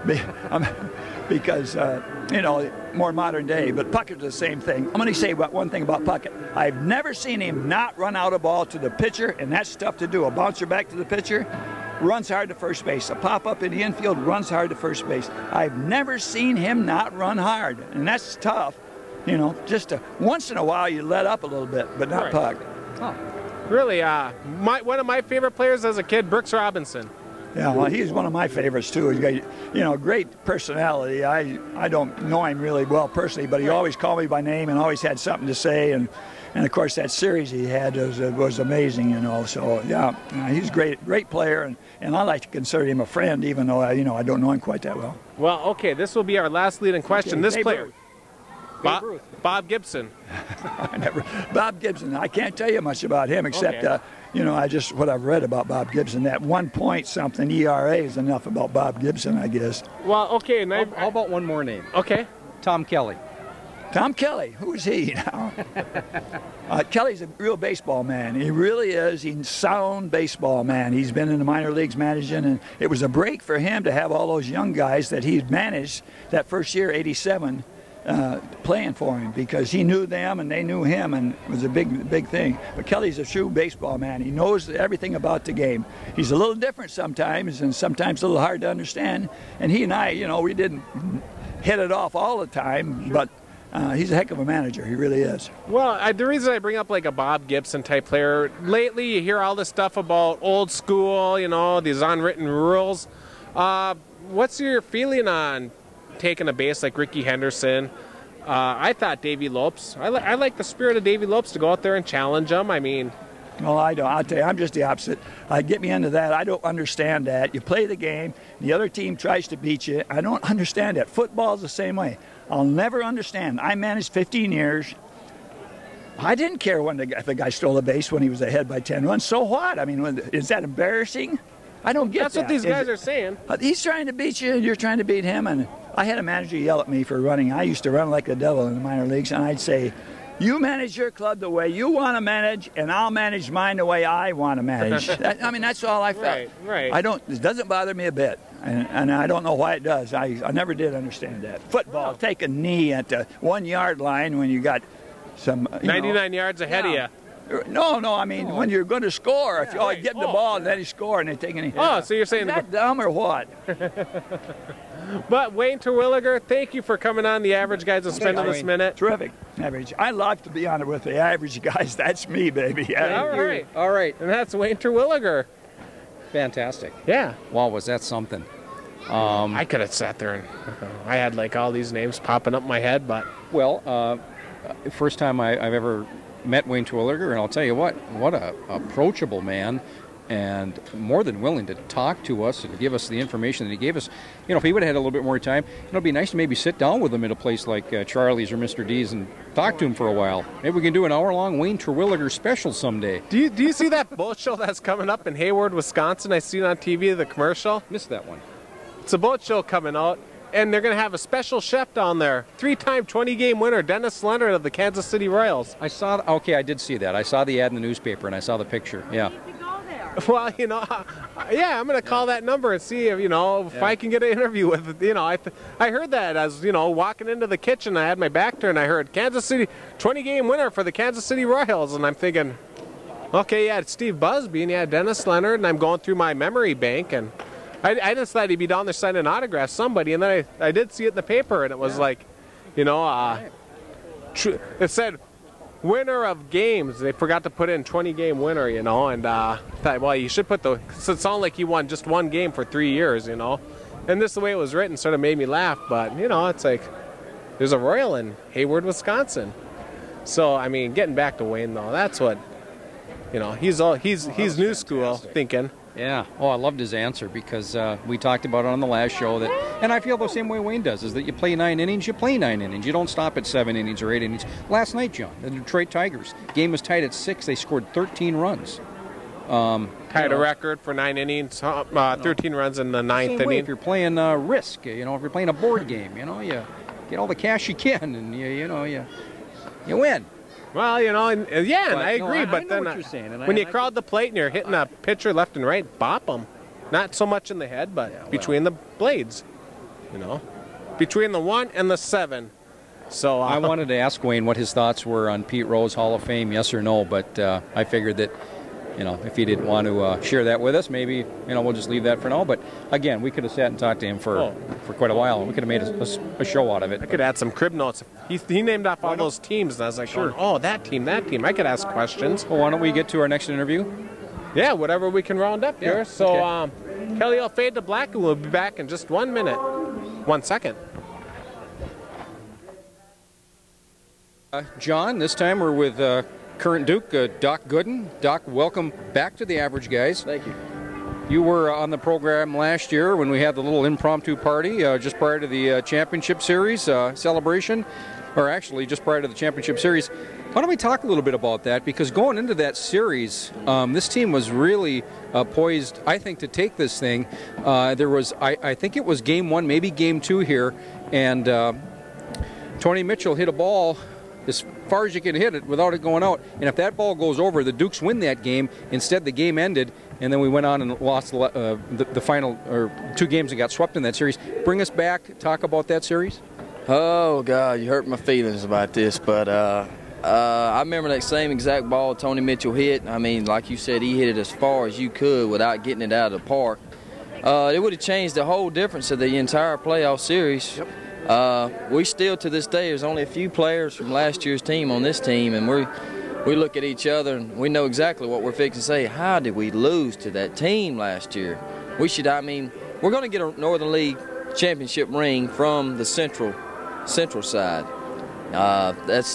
because, more modern day. But Puckett's the same thing. I'm going to say one thing about Puckett. I've never seen him not run out a ball to the pitcher, and that's tough to do. A bouncer back to the pitcher, runs hard to first base. A pop-up in the infield, runs hard to first base. I've never seen him not run hard, and that's tough. You know, just once in a while you let up a little bit, but not Puck. Oh. Really, one of my favorite players as a kid, Brooks Robinson. Yeah, well, he's one of my favorites too. He's got, you know, great personality. I don't know him really well personally, but he always called me by name and always had something to say. And of course that series he had was amazing, you know. So yeah, he's a great player, and I like to consider him a friend, even though I don't know him quite that well. Well, okay, this will be our last leading question. Okay, this Babe player, Ruth. Bob Gibson. Bob Gibson. I can't tell you much about him except you know, what I've read about Bob Gibson. That 1 point something ERA is enough about Bob Gibson, I guess. Well, okay, and How about one more name? okay. Tom Kelly. Tom Kelly, who is he now? Kelly's a real baseball man. He really is. He's a sound baseball man. He's been in the minor leagues managing, and it was a break for him to have all those young guys that he'd managed that first year, '87, playing for him, because he knew them and they knew him, and it was a big thing. But Kelly's a true baseball man. He knows everything about the game. He's a little different sometimes, and sometimes a little hard to understand. And he and I, you know, we didn't hit it off all the time, but he's a heck of a manager. He really is. Well, the reason I bring up like a Bob Gibson type player, lately you hear all this stuff about old school, you know, these unwritten rules. What's your feeling on taking a base like Ricky Henderson? I thought Davey Lopes, I like the spirit of Davey Lopes to go out there and challenge him. I mean, well, I don't. I'll tell you, I'm just the opposite. Get me into that. I don't understand that. You play the game, the other team tries to beat you. I don't understand that. Football's the same way. I'll never understand. I managed 15 years. I didn't care if the guy stole a base when he was ahead by 10 runs. So what? I mean, is that embarrassing? I don't get that's that. what these guys are saying. He's trying to beat you, and you're trying to beat him. And I had a manager yell at me for running. I used to run like the devil in the minor leagues, and I'd say, you manage your club the way you want to manage, and I'll manage mine the way I want to manage. I mean, that's all I felt. Right. It doesn't bother me a bit, and I don't know why it does. I never did understand that. Football, take a knee at the 1 yard line when you got some 99 yards ahead of you. No, I mean, when you're going to score, if you get the ball and then you score and they take any. Oh, so you're saying is that dumb or what? But Wayne Terwilliger, thank you for coming on The Average Guys and spending this minute. Terrific. Average. I love to be on it with the average guys. That's me, baby. All right. And that's Wayne Terwilliger. Fantastic. Yeah. Wow, was that something? I could have sat there and I had like all these names popping up in my head, but Well, first time I've ever met Wayne Terwilliger, and I'll tell you what a approachable man, and more than willing to talk to us and give us the information that he gave us. You know, if he would have had a little bit more time, it'd be nice to maybe sit down with him at a place like Charlie's or Mr. D's and talk to him for a while. Maybe we can do an hour-long Wayne Terwilliger special someday. Do you see that boat show that's coming up in Hayward, Wisconsin? I seen it on TV, the commercial. Missed that one. It's a boat show coming out, and they're going to have a special chef down there. 3-time 20-game winner, Dennis Leonard of the Kansas City Royals. I did see that. I saw the ad in the newspaper, and I saw the picture. Yeah. Well, you know, yeah, I'm going to call that number and see if, if I can get an interview with, I heard that as, walking into the kitchen. I had my back turned. I heard Kansas City 20-game winner for the Kansas City Royals. And I'm thinking, okay, yeah, it's Steve Busby and Dennis Leonard. And I'm going through my memory bank. And I just thought he'd be down there signing autographs, somebody. And then I did see it in the paper. And it was like, it said winner of games. They forgot to put in 20-game winner, and thought, well, you should put so it sounded like he won just one game for 3 years, And this, the way it was written, sort of made me laugh. But, it's like there's a Royal in Hayward, Wisconsin. So, I mean, getting back to Wayne, though, that's what, he's new school thinking. Yeah. Oh, I loved his answer because we talked about it on the last show that, and I feel the same way Wayne does, is that you play 9 innings, you play 9 innings. You don't stop at 7 innings or 8 innings. Last night, John, the Detroit Tigers game was tied at 6. They scored 13 runs. Tied a record for 9 innings, 13 runs in the ninth inning. If you're playing Risk, if you're playing a board game, you get all the cash you can, and you win. Well, and I agree, but then what you're saying, when you crowd the plate and you're hitting a pitcher left and right, bop them. Not so much in the head, but between the blades, between the 1 and the 7. So I wanted to ask Wayne what his thoughts were on Pete Rose Hall of Fame, yes or no, but I figured that if he didn't want to share that with us, maybe we'll just leave that for now. But again, we could have sat and talked to him for quite a while, and we could have made a show out of it. I could add some crib notes. He named off all those teams, and I was like, sure. Oh, that team. I could ask questions. Well, why don't we get to our next interview? Yeah, whatever we can round up here. So, okay. Kelly will fade to black, and we'll be back in just 1 minute. 1 second. John, this time we're with current Duke, Doc Gooden. Doc, welcome back to the Average Guys. Thank you. You were on the program last year when we had the little impromptu party just prior to the championship series celebration, or actually just prior to the championship series. Why don't we talk a little bit about that? Because going into that series, this team was really poised, I think, to take this thing. There was, I think it was game 1, maybe game 2 here, and Tony Mitchell hit a ball as far as you can hit it without it going out. And if that ball goes over, the Dukes win that game. Instead, the game ended, and then we went on and lost the final, or 2 games and got swept in that series. Bring us back, talk about that series. Oh, God, you hurt my feelings about this, but I remember that same exact ball Tony Mitchell hit. I mean, like you said, he hit it as far as you could without getting it out of the park. It would have changed the whole difference of the entire playoff series. Yep. We still, to this day, there's only a few players from last year's team on this team, and we look at each other and we know exactly what we're fixing to say. How did we lose to that team last year? We're going to get a Northern League championship ring from the Central side. That's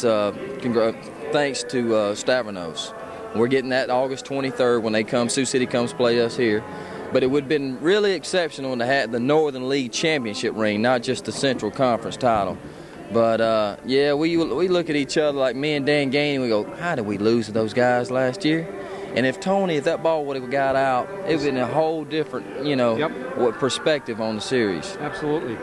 thanks to Stavros. We're getting that August 23rd when Sioux City comes play us here. But it would have been really exceptional to have the Northern League championship ring, not just the Central Conference title. But, yeah, we look at each other like me and Dan Gainey, we go, how did we lose to those guys last year? And if that ball would have got out, it would have been a whole different, perspective on the series. Absolutely.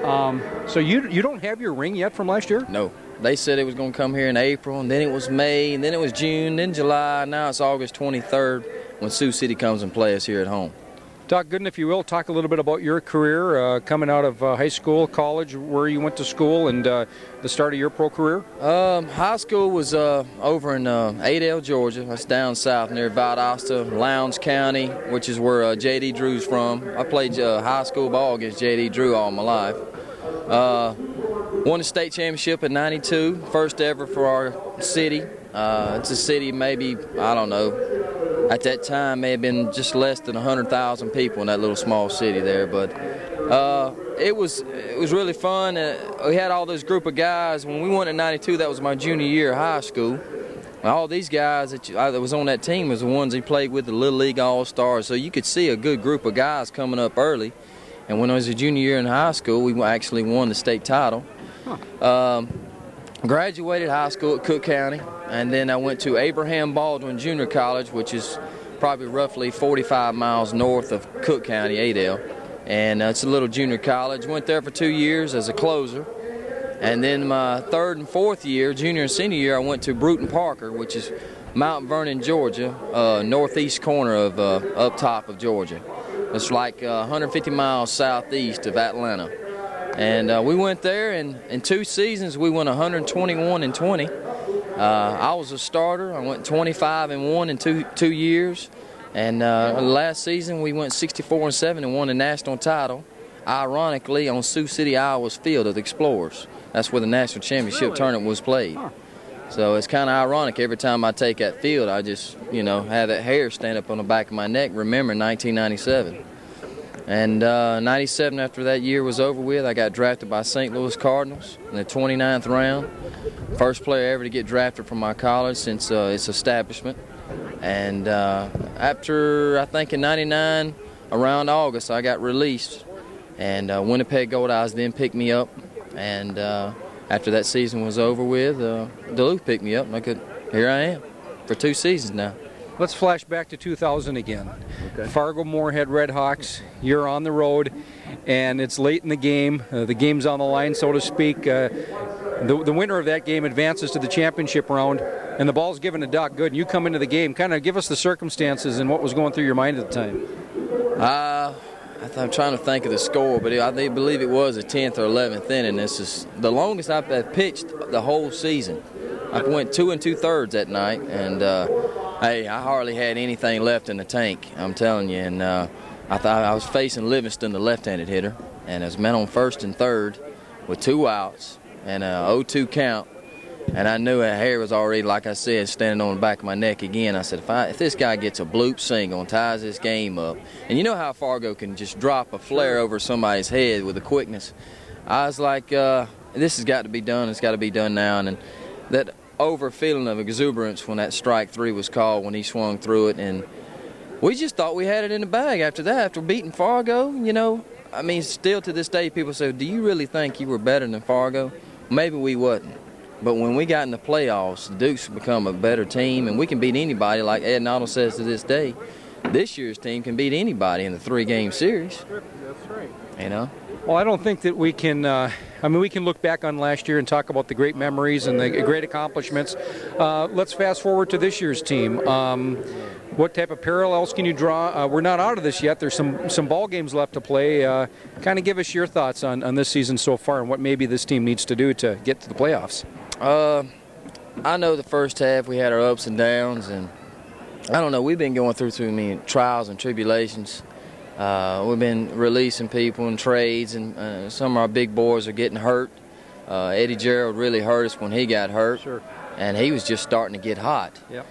So you don't have your ring yet from last year? No. They said it was going to come here in April, and then it was May, and then it was June, then July, now it's August 23rd when Sioux City comes and play us here at home. Doc Gooden, if you will, talk a little bit about your career coming out of high school, college, where you went to school, and the start of your pro career. High school was over in Adel, Georgia. That's down south near Valdosta, Lowndes County, which is where J.D. Drew's from. I played high school ball against J.D. Drew all my life. Won the state championship in '92, first ever for our city. It's a city maybe, I don't know, at that time may have been just less than 100,000 people in that little small city there, but it was really fun. We had all this group of guys. When we won in '92, that was my junior year of high school. All these guys that was on that team was the ones he played with the Little League All-Stars, so you could see a good group of guys coming up early. And when I was a junior year in high school, we actually won the state title. Graduated high school at Cook County, and then I went to Abraham Baldwin Junior College, which is probably roughly 45 miles north of Cook County, Adel. And it's a little junior college. Went there for 2 years as a closer. And then my 3rd and 4th year, junior and senior year, I went to Bruton Parker, which is Mount Vernon, Georgia, northeast corner of up top of Georgia. It's like 150 miles southeast of Atlanta. And we went there, and in 2 seasons we went 121-20. I was a starter. I went 25-1 in two years. And last season we went 64-7 and won the national title, ironically on Sioux City, Iowa's field of the Explorers. That's where the national championship tournament was played. Huh. So it's kind of ironic. Every time I take that field, I just, have that hair stand up on the back of my neck, remembering 1997. And 97, after that year was over with, I got drafted by St. Louis Cardinals in the 29th round. First player ever to get drafted from my college since its establishment. And after, I think in 99, around August, I got released. And Winnipeg Gold-Eyes then picked me up. And after that season was over with, Duluth picked me up, and here I am for 2 seasons now. Let's flash back to 2000 again. Okay. Fargo-Moorhead Redhawks, you're on the road, and it's late in the game. The game's on the line, so to speak. The winner of that game advances to the championship round, and the ball's given to Doc Gooden. You come into the game. Kind of give us the circumstances and what was going through your mind at the time. I'm trying to think of the score, but I believe it was the 10th or 11th inning. This is the longest I've pitched the whole season. I went 2 2/3 that night, and Hey, I hardly had anything left in the tank, I'm telling you. And I thought I was facing Livingston, the left-handed hitter, and I was men on first and third with 2 outs and a 0-2 count. And I knew that hair was already, like I said, standing on the back of my neck again. I said, if this guy gets a bloop single and ties this game up, and you know how Fargo can just drop a flare over somebody's head with a quickness. I was like, this has got to be done. It's got to be done now. And that over feeling of exuberance when that strike 3 was called, when he swung through it, and we just thought we had it in the bag after that, after beating Fargo. You know, I mean, still to this day, people say, do you really think you were better than Fargo? Maybe we wasn't. But when we got in the playoffs, the Dukes become a better team, and we can beat anybody, like Ed Noddle says to this day. This year's team can beat anybody in the 3-game series. That's right. You know? Well, I don't think that we can, I mean, we can look back on last year and talk about the great memories and the great accomplishments. Let's fast forward to this year's team. What type of parallels can you draw? We're not out of this yet. There's some ball games left to play. Kind of give us your thoughts on this season so far and what maybe this team needs to do to get to the playoffs. I know the first half we had our ups and downs, and I don't know, we've been going through too many trials and tribulations. We've been releasing people in trades, and some of our big boys are getting hurt. Eddie Gerald really hurt us when he got hurt, Sure. And he was just starting to get hot. Yep.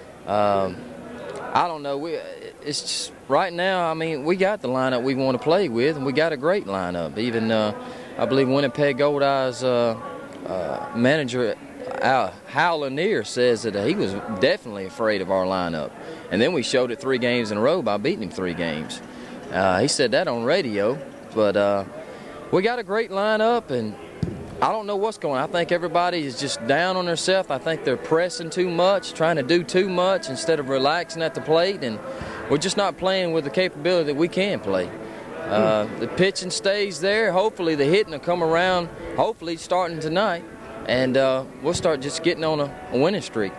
I don't know. It's just, right now, I mean, we got the lineup we want to play with, and we got a great lineup. Even I believe Winnipeg Goldeye's manager, Hal Lanier, says that he was definitely afraid of our lineup. And then we showed it 3 games in a row by beating him 3 games. He said that on radio. But we got a great lineup, and I don't know what's going on. I think everybody is just down on themselves. I think they're pressing too much, trying to do too much instead of relaxing at the plate, and we're just not playing with the capability that we can play. The pitching stays there. Hopefully the hitting will come around, hopefully starting tonight, and we'll start just getting on a winning streak.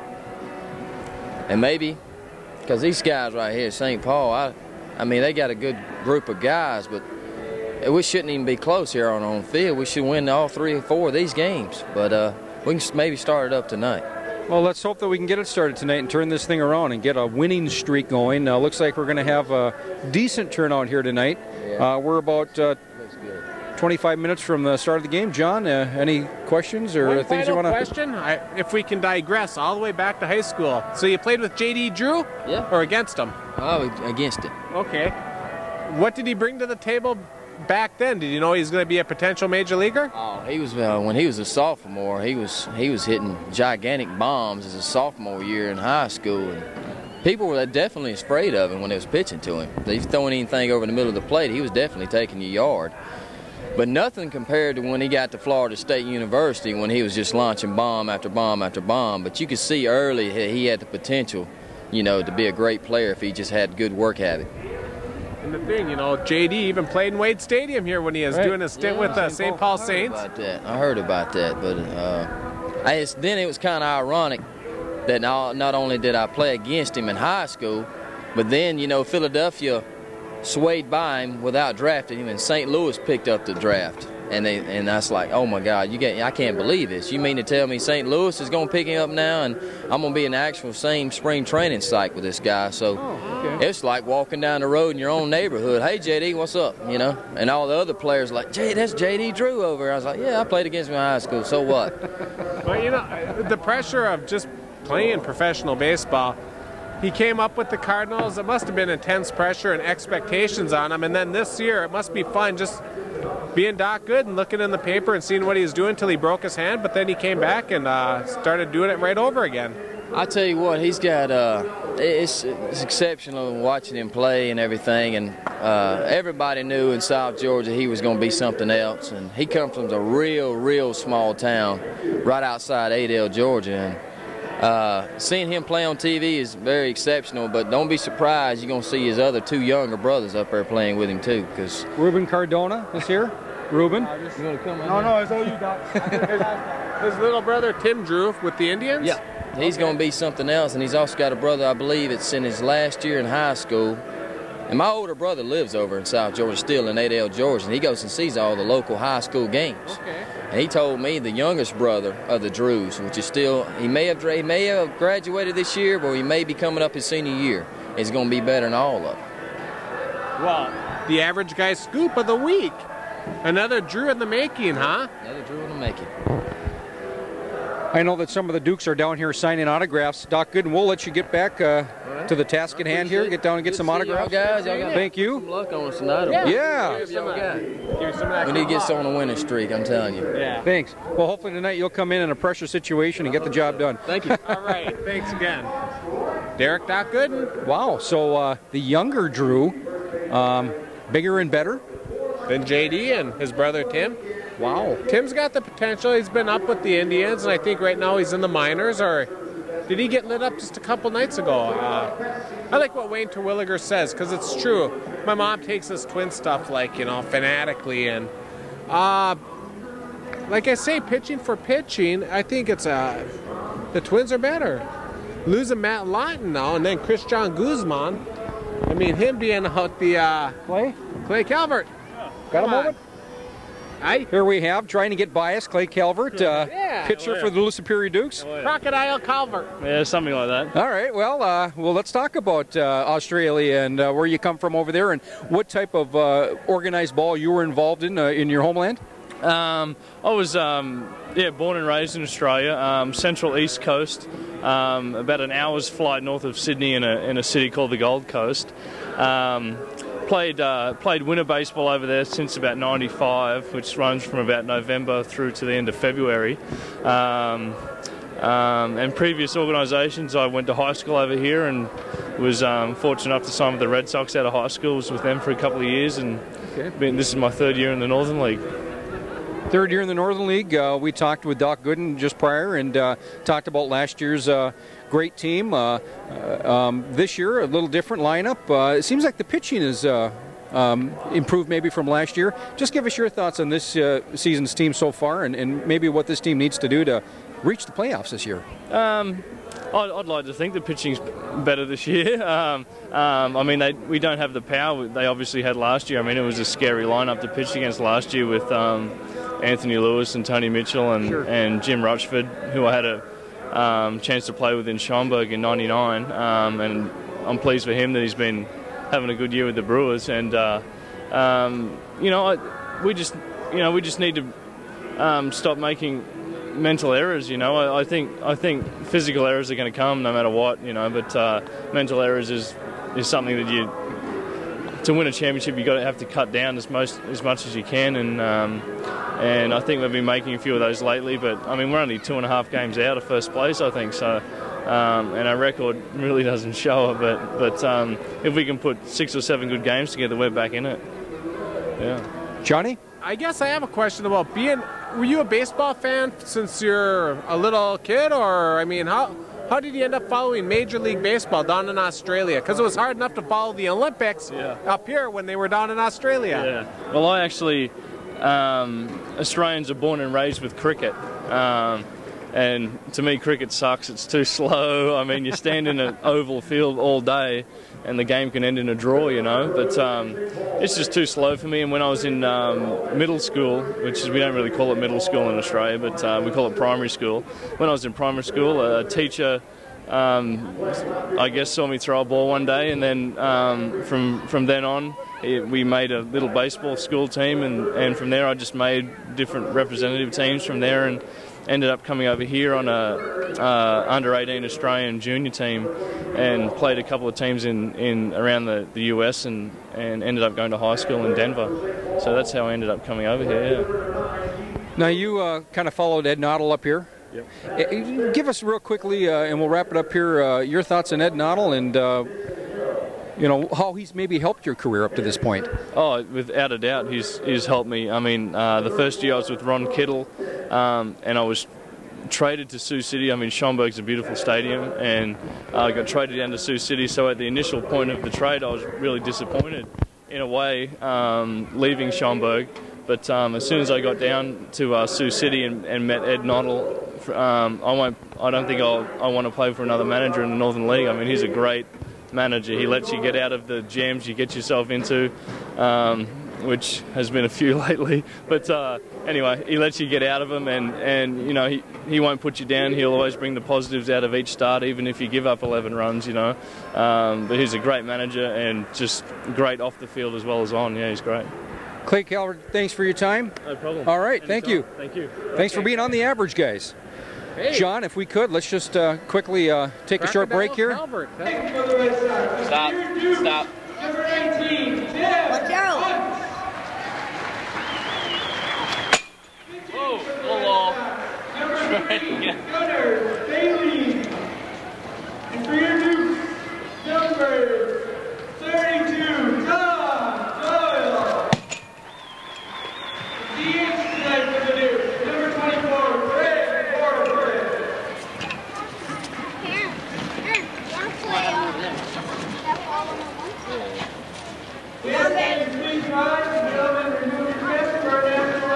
And maybe, because these guys right here, St. Paul, I mean, they got a good group of guys, but we shouldn't even be close here on our own field. We should win all 3 or 4 of these games, but we can maybe start it up tonight. Well, let's hope that we can get it started tonight and turn this thing around and get a winning streak going. Looks like we're going to have a decent turnout here tonight. Yeah. We're about 25 minutes from the start of the game. John, any questions or One things you want to... question, if we can digress all the way back to high school. So you played with J.D. Drew? Yeah. Or against him? Oh, against it. Okay. What did he bring to the table back then? Did you know he was going to be a potential major leaguer? Oh, he was when he was a sophomore. He was hitting gigantic bombs as a sophomore year in high school, and people were definitely afraid of him when they was pitching to him. If he was throwing anything over the middle of the plate, he was definitely taking your yard. But nothing compared to when he got to Florida State University, when he was just launching bomb after bomb after bomb. But you could see early he had the potential, you know, to be a great player if he just had good work habit. And the thing, you know, JD even played in Wade Stadium here when he was doing a stint with St. Paul Saints. I heard about that, but then it was kind of ironic that not only did I play against him in high school, but then, you know, Philadelphia swayed by him without drafting him, and St. Louis picked up the draft. And that's like, oh my God, I can't believe this. You mean to tell me St. Louis is going to pick him up now, and I'm going to be in the actual same spring training site with this guy? So it's like walking down the road in your own neighborhood. Hey, JD, what's up? You know, and all the other players like, Jay, that's JD Drew over. I was like, yeah, I played against him in high school. So what? Well, you know, the pressure of just playing professional baseball. He came up with the Cardinals. It must have been intense pressure and expectations on him. And then this year, it must be fun just being Doc Good and looking in the paper and seeing what he was doing until he broke his hand. But then he came back and started doing it right over again. I tell you what, he's got it's exceptional watching him play and everything. And everybody knew in South Georgia he was going to be something else. And he comes from a real small town right outside Adel, Georgia. And seeing him play on TV is very exceptional, but don't be surprised. You're going to see his other 2 younger brothers up there playing with him too. Cause Ruben Cardona is here. Ruben? You want to come No, it's all you, Doc. His little brother Tim Drew with the Indians? Yeah, he's going to be something else, and he's also got a brother, I believe it's in his last year in high school, And my older brother lives over in South Georgia, still in Adel, Georgia, and he goes and sees all the local high school games. Okay. And he told me the youngest brother of the Drews, which is still, he may have graduated this year, but he may be coming up his senior year, is going to be better than all of them. Well, the average guy scoop of the week. Another Drew in the making, huh? Another Drew in the making. I know that some of the Dukes are down here signing autographs. Doc Gooden, we'll let you get back to the task at hand here. Get down and get some autographs. Y'all got Thank you. some luck on us tonight. Yeah. We need to get on a winning streak, I'm telling you. Yeah. Thanks. Well, hopefully tonight you'll come in a pressure situation and get the job done. Thank you. All right. Thanks again. Derek Doc Gooden. Wow. So the younger Drew, bigger and better Then JD and his brother Tim. Wow. Tim's got the potential. He's been up with the Indians, and I think right now he's in the minors. Or did he get lit up just a couple nights ago? I like what Wayne Terwilliger says, because it's true. My mom takes this twin stuff, like, you know, fanatically. And like I say, pitching for pitching, I think it's the Twins are better. Losing Matt Lawton now, and then Christian Guzman. I mean, him being out the Clay Calvert. Got a moment? Aye. Here we have, trying to get biased, Clay Calvert, pitcher for the Little Superior Dukes. Crocodile Calvert. Yeah, something like that. All right, well, let's talk about Australia and where you come from over there and what type of organized ball you were involved in your homeland. I was born and raised in Australia, Central East Coast, about an hour's flight north of Sydney in a city called the Gold Coast. Played winter baseball over there since about '95, which runs from about November through to the end of February. And previous organisations, I went to high school over here and was fortunate enough to sign with the Red Sox out of high school. Was with them for a couple of years, and this is my third year in the Northern League. Third year in the Northern League. We talked with Doc Gooden just prior and talked about last year's great team. This year, a little different lineup. It seems like the pitching is improved maybe from last year. Just give us your thoughts on this season's team so far and maybe what this team needs to do to reach the playoffs this year. I'd like to think the pitching's better this year. I mean, we don't have the power they obviously had last year. I mean, it was a scary lineup to pitch against last year with Anthony Lewis and Tony Mitchell and Jim Rutchford, who I had a chance to play with in Schaumburg in '99, and I'm pleased for him that he's been having a good year with the Brewers. And we just need to stop making mental errors. You know, I think physical errors are going to come no matter what. You know, but mental errors is something that to win a championship you've got to have to cut down as much as you can, and I think we've been making a few of those lately. But I mean, we're only 2.5 games out of first place, I think. So, and our record really doesn't show it. But if we can put 6 or 7 good games together, we're back in it. Yeah. Johnny? I guess I have a question about were you a baseball fan since you're a little kid, or I mean, how did you end up following Major League Baseball down in Australia? Because it was hard enough to follow the Olympics up here when they were down in Australia. Yeah. Well, I actually, Australians are born and raised with cricket. And to me, cricket sucks. It's too slow. I mean, you stand in an oval field all day and the game can end in a draw, you know. But it's just too slow for me. And when I was in middle school, we don't really call it middle school in Australia, but we call it primary school. When I was in primary school, a teacher, I guess, saw me throw a ball one day, and then from then on, we made a little baseball school team, and from there I just made different representative teams from there, and ended up coming over here on a under-18 Australian junior team and played a couple of teams in around the US and ended up going to high school in Denver. So that's how I ended up coming over here, yeah. Now you kind of followed Ed Noddle up here. Yep. Give us real quickly, and we'll wrap it up here, your thoughts on Ed Noddle and how he's maybe helped your career up to this point. Oh, without a doubt, he's helped me. I mean, the first year I was with Ron Kittle, and I was traded to Sioux City. I mean, Schaumburg's a beautiful stadium, and I got traded down to Sioux City. So at the initial point of the trade, I was really disappointed in a way, leaving Schaumburg. But as soon as I got down to Sioux City and met Ed Noddle, I don't think I want to play for another manager in the Northern League. I mean, he's a great manager. He lets you get out of the jams you get yourself into, which has been a few lately. But anyway, he lets you get out of them, and you know, he won't put you down. He'll always bring the positives out of each start, even if you give up 11 runs, you know. But he's a great manager and just great off the field as well as on. Yeah, he's great. Clay Calvert, thanks for your time. No problem. All right, thank you. Thank you. Thanks for being on The Average, guys. Hey. John, if we could, let's just quickly take a short break here. Calvert. Stop. Stop. Number 19, Tim. Watch out! Whoa, hello. Number 3, Gunnar Bailey. And for your Dukes, number 32, Tom Doyle. DH tonight for the Dukes, number 24, Greg Forward. Yes, please rise and gentlemen, remove your caps for our national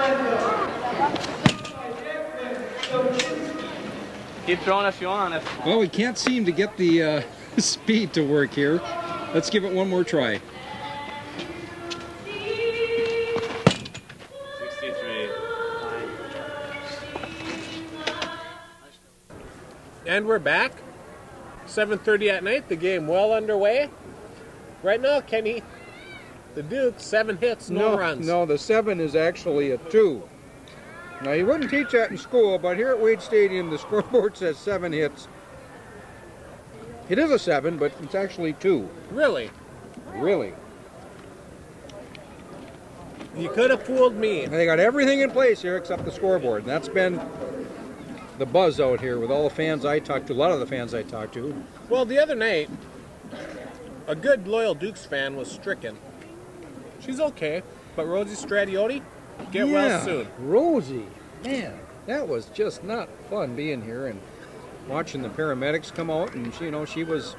anthem. Keep throwing if you want. Well, we can't seem to get the speed to work here. Let's give it one more try. 63. And we're back. 7:30 at night. The game well underway. Right now, Kenny, the Dukes, 7 hits, no runs. No, the 7 is actually a 2. Now, you wouldn't teach that in school, but here at Wade Stadium, the scoreboard says 7 hits. It is a 7, but it's actually 2. Really? Really. You could have fooled me. And they got everything in place here except the scoreboard. And that's been the buzz out here with all the fans I talked to, a lot of the fans I talked to. Well, the other night, a good loyal Dukes fan was stricken. She's okay, but Rosie Stradiotti, get well soon. Rosie, man, that was just not fun being here and watching the paramedics come out, and she was,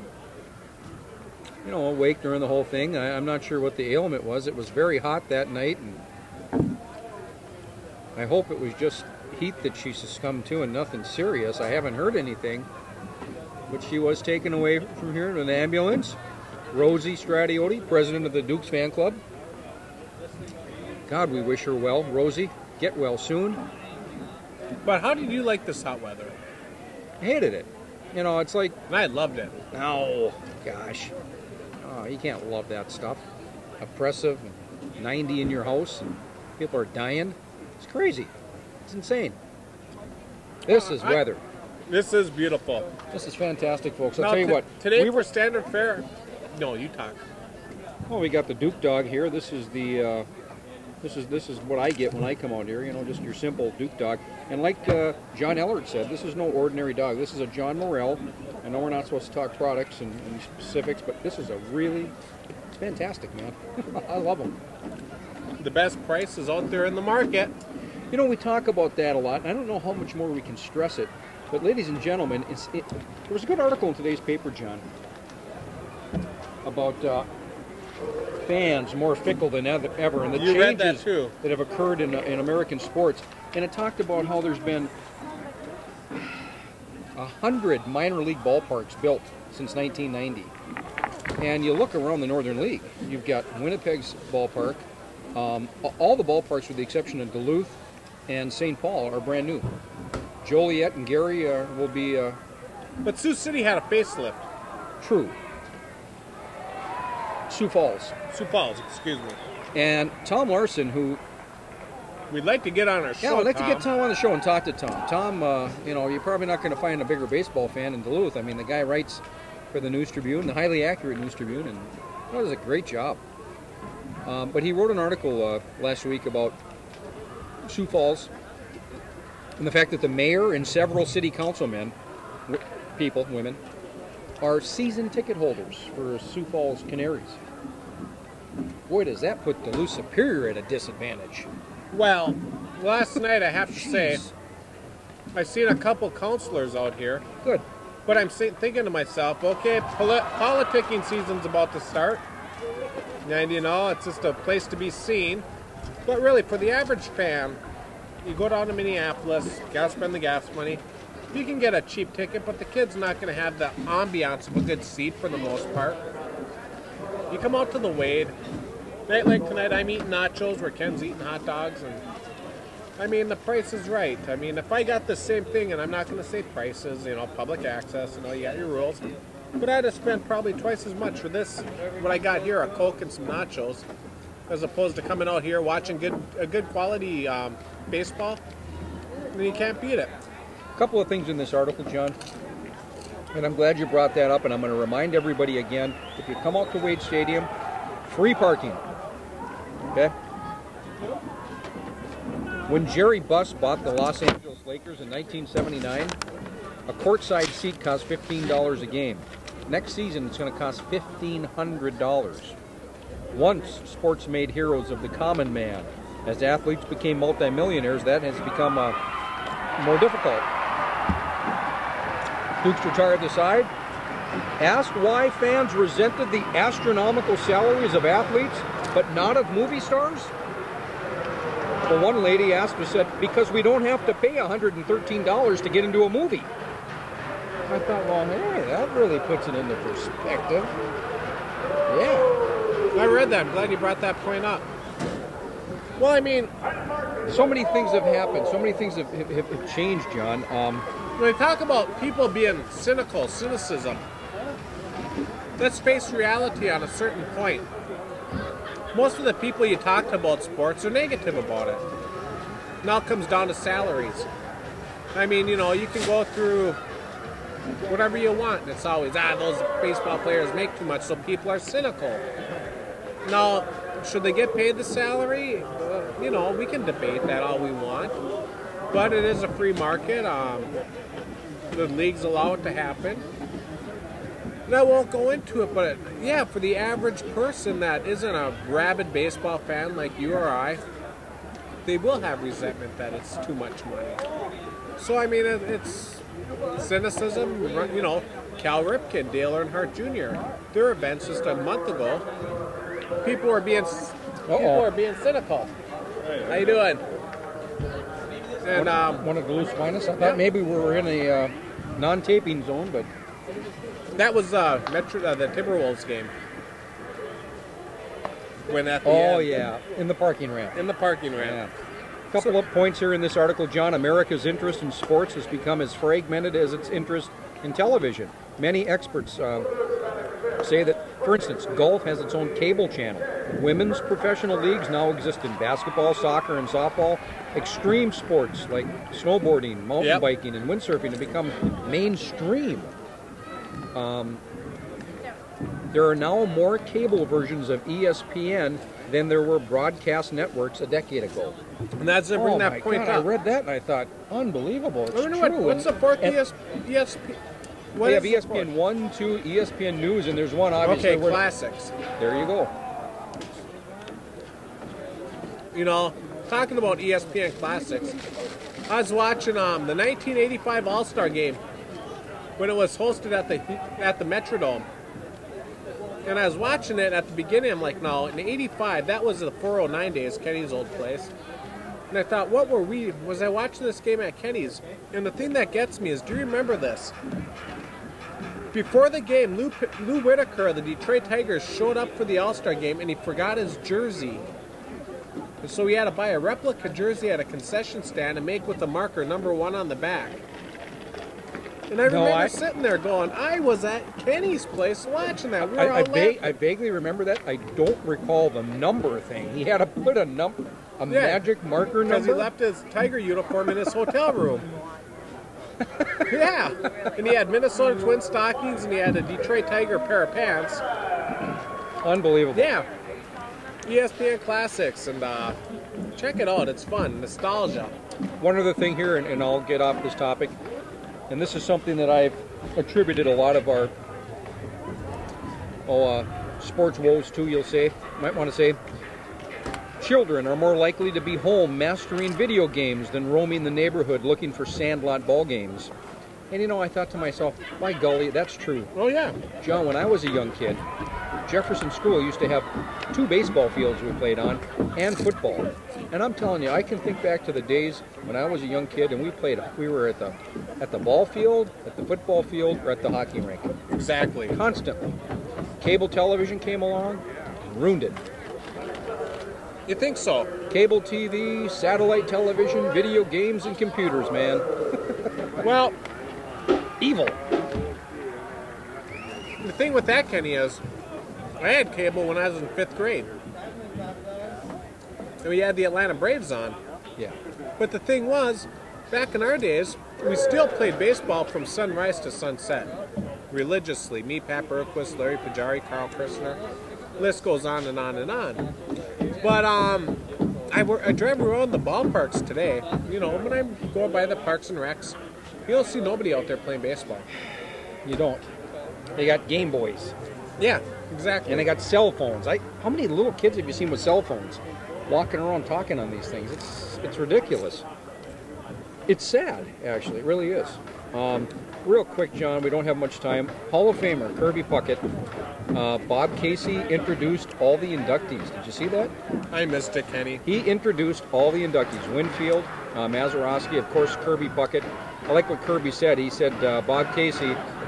awake during the whole thing. I'm not sure what the ailment was. It was very hot that night, and I hope it was just heat that she succumbed to and nothing serious. I haven't heard anything, but she was taken away from here in an ambulance. Rosie Stradiotti, president of the Dukes fan club. God, we wish her well. Rosie, get well soon. But how did you like this hot weather? I hated it. It's like... I loved it. Oh, gosh. Oh, you can't love that stuff. Oppressive, 90 in your house, and people are dying. It's crazy. It's insane. This is weather. This is beautiful. This is fantastic, folks. I'll Now, tell you what. Today for Standard Fare... No, you talk. Well, we got the Duke dog here. This is the... This is what I get when I come out here, just your simple Duke dog. And like John Ellard said, this is no ordinary dog. This is a John Morrell. I know we're not supposed to talk products and specifics, but this is it's fantastic, man. I love them. The best price is out there in the market. We talk about that a lot, and I don't know how much more we can stress it. But ladies and gentlemen, there was a good article in today's paper, John, about fans more fickle than ever, and the changes that have occurred in American sports. And it talked about how there's been 100 minor league ballparks built since 1990. And you look around the Northern League, you've got Winnipeg's ballpark. All the ballparks, with the exception of Duluth and St. Paul, are brand new. Joliet and Gary will be... But Sioux City had a facelift. True. Sioux Falls, excuse me. And Tom Larson, who... We'd like to get on our show, Yeah, we'd like to get Tom on the show and talk to Tom. Tom, you're probably not going to find a bigger baseball fan in Duluth. I mean, the guy writes for the News Tribune, the highly accurate News Tribune, and does a great job. But he wrote an article last week about Sioux Falls and the fact that the mayor and several city councilmen, women, are season ticket holders for Sioux Falls Canaries. Boy, does that put Duluth Superior at a disadvantage. Well, last night I have to say, I've seen a couple counselors out here. Good. But I'm thinking to myself, okay, politicking season's about to start. And it's just a place to be seen. But really, for the average fan, you go down to Minneapolis, gotta spend the gas money. you can get a cheap ticket, but the kid's not going to have the ambiance of a good seat for the most part. You come out to the Wade, night like tonight, I'm eating nachos where Ken's eating hot dogs, and I mean, the price is right. I mean, if I got the same thing, and I'm not going to say prices, you know, public access, you know, you got your rules, but I'd have spent probably twice as much for this, what I got here, a Coke and some nachos, as opposed to coming out here watching a good quality baseball. I mean, you can't beat it. A couple of things in this article, John, and I'm glad you brought that up, and I'm going to remind everybody again, if you come out to Wade Stadium, free parking, okay? When Jerry Buss bought the Los Angeles Lakers in 1979, a courtside seat cost $15 a game. Next season, it's going to cost $1,500. Once, sports made heroes of the common man. As athletes became multimillionaires, that has become more difficult. Dukes retired aside. Asked why fans resented the astronomical salaries of athletes, but not of movie stars? Well, one lady asked and said, because we don't have to pay $113 to get into a movie. I thought, well, hey, that really puts it into perspective. Yeah. I read that. I'm glad you brought that point up. Well, I mean, so many things have happened. So many things have changed, John. When they talk about people being cynicism, let's face reality on a certain point. Most of the people you talk to about sports are negative about it. Now it comes down to salaries. I mean, you know, you can go through whatever you want. And it's always, those baseball players make too much, so people are cynical. Now, should they get paid the salary? You know, we can debate that all we want. But it is a free market. The leagues allow it to happen. And I won't go into it, but yeah, for the average person that isn't a rabid baseball fan like you or I, they will have resentment that it's too much money. So, I mean, it's cynicism. You know, Cal Ripken, Dale Earnhardt Jr., their events just a month ago, people are being cynical. How you doing? And one of the loose finest. I thought maybe we were in a non-taping zone, but that was the Timberwolves game. When at the end, yeah, in the parking ramp. In the parking ramp. Yeah. A couple of points here in this article, John. America's interest in sports has become as fragmented as its interest in television. Many experts say that, for instance, golf has its own cable channel. Women's professional leagues now exist in basketball, soccer, and softball. Extreme sports like snowboarding, mountain biking, and windsurfing have become mainstream. There are now more cable versions of ESPN than there were broadcast networks a decade ago. And that's to bring that point up. I read that and I thought, unbelievable. It's true. What's the fourth ESPN? We have ESPN 1, 2, ESPN News, and there's one obviously. Okay, classics. There you go. You know, talking about ESPN classics, I was watching the 1985 All-Star game when it was hosted at the Metrodome. And I was watching it at the beginning. I'm like, no, in '85, that was the 409 days, Kenny's old place. And I thought, was I watching this game at Kenny's? And the thing that gets me is, do you remember this? Before the game, Lou Whitaker of the Detroit Tigers showed up for the All-Star game, and he forgot his jersey. And so he had to buy a replica jersey at a concession stand and make with the marker #1 on the back. And I remember sitting there going, I was at Kenny's place watching that. We were all laughing. I vaguely remember that. I don't recall the number thing. He had to put a magic marker number? Because he left his Tiger uniform in his hotel room. Yeah. And he had Minnesota Twin stockings, and he had a Detroit Tiger pair of pants. Unbelievable. Yeah. ESPN Classics, and check it out. It's fun. Nostalgia. One other thing here, and I'll get off this topic, and this is something that I've attributed a lot of our sports woes to, you'll say. Might want to say, children are more likely to be home mastering video games than roaming the neighborhood looking for sandlot ball games. And you know, I thought to myself, by golly, that's true. Oh, yeah. John, when I was a young kid, Jefferson School used to have 2 baseball fields we played on and football. And I'm telling you, I can think back to the days when I was a young kid and we were at the ball field, at the football field, or at the hockey rink. Exactly. Constantly. Cable television came along and ruined it. You think so? Cable TV, satellite television, video games, and computers, man. Well, evil. The thing with that, Kenny, is I had cable when I was in 5th grade. And we had the Atlanta Braves on. Yeah. But the thing was, back in our days, we still played baseball from sunrise to sunset. Religiously. Me, Pat Berquist, Larry Pajari, Carl Christner. List goes on and on and on. But I drive around the ballparks today. You know, when I'm going by the parks and recs, you don't see nobody out there playing baseball. You don't. They got Game Boys. Yeah, exactly. And they got cell phones. How many little kids have you seen with cell phones walking around talking on these things? It's ridiculous. It's sad, actually. It really is. Real quick, John, we don't have much time. Hall of Famer Kirby Puckett. Bob Casey introduced all the inductees. Did you see that? I missed it, Kenny. He introduced all the inductees. Winfield, Mazeroski, of course, Kirby Puckett. I like what Kirby said. He said Bob Casey...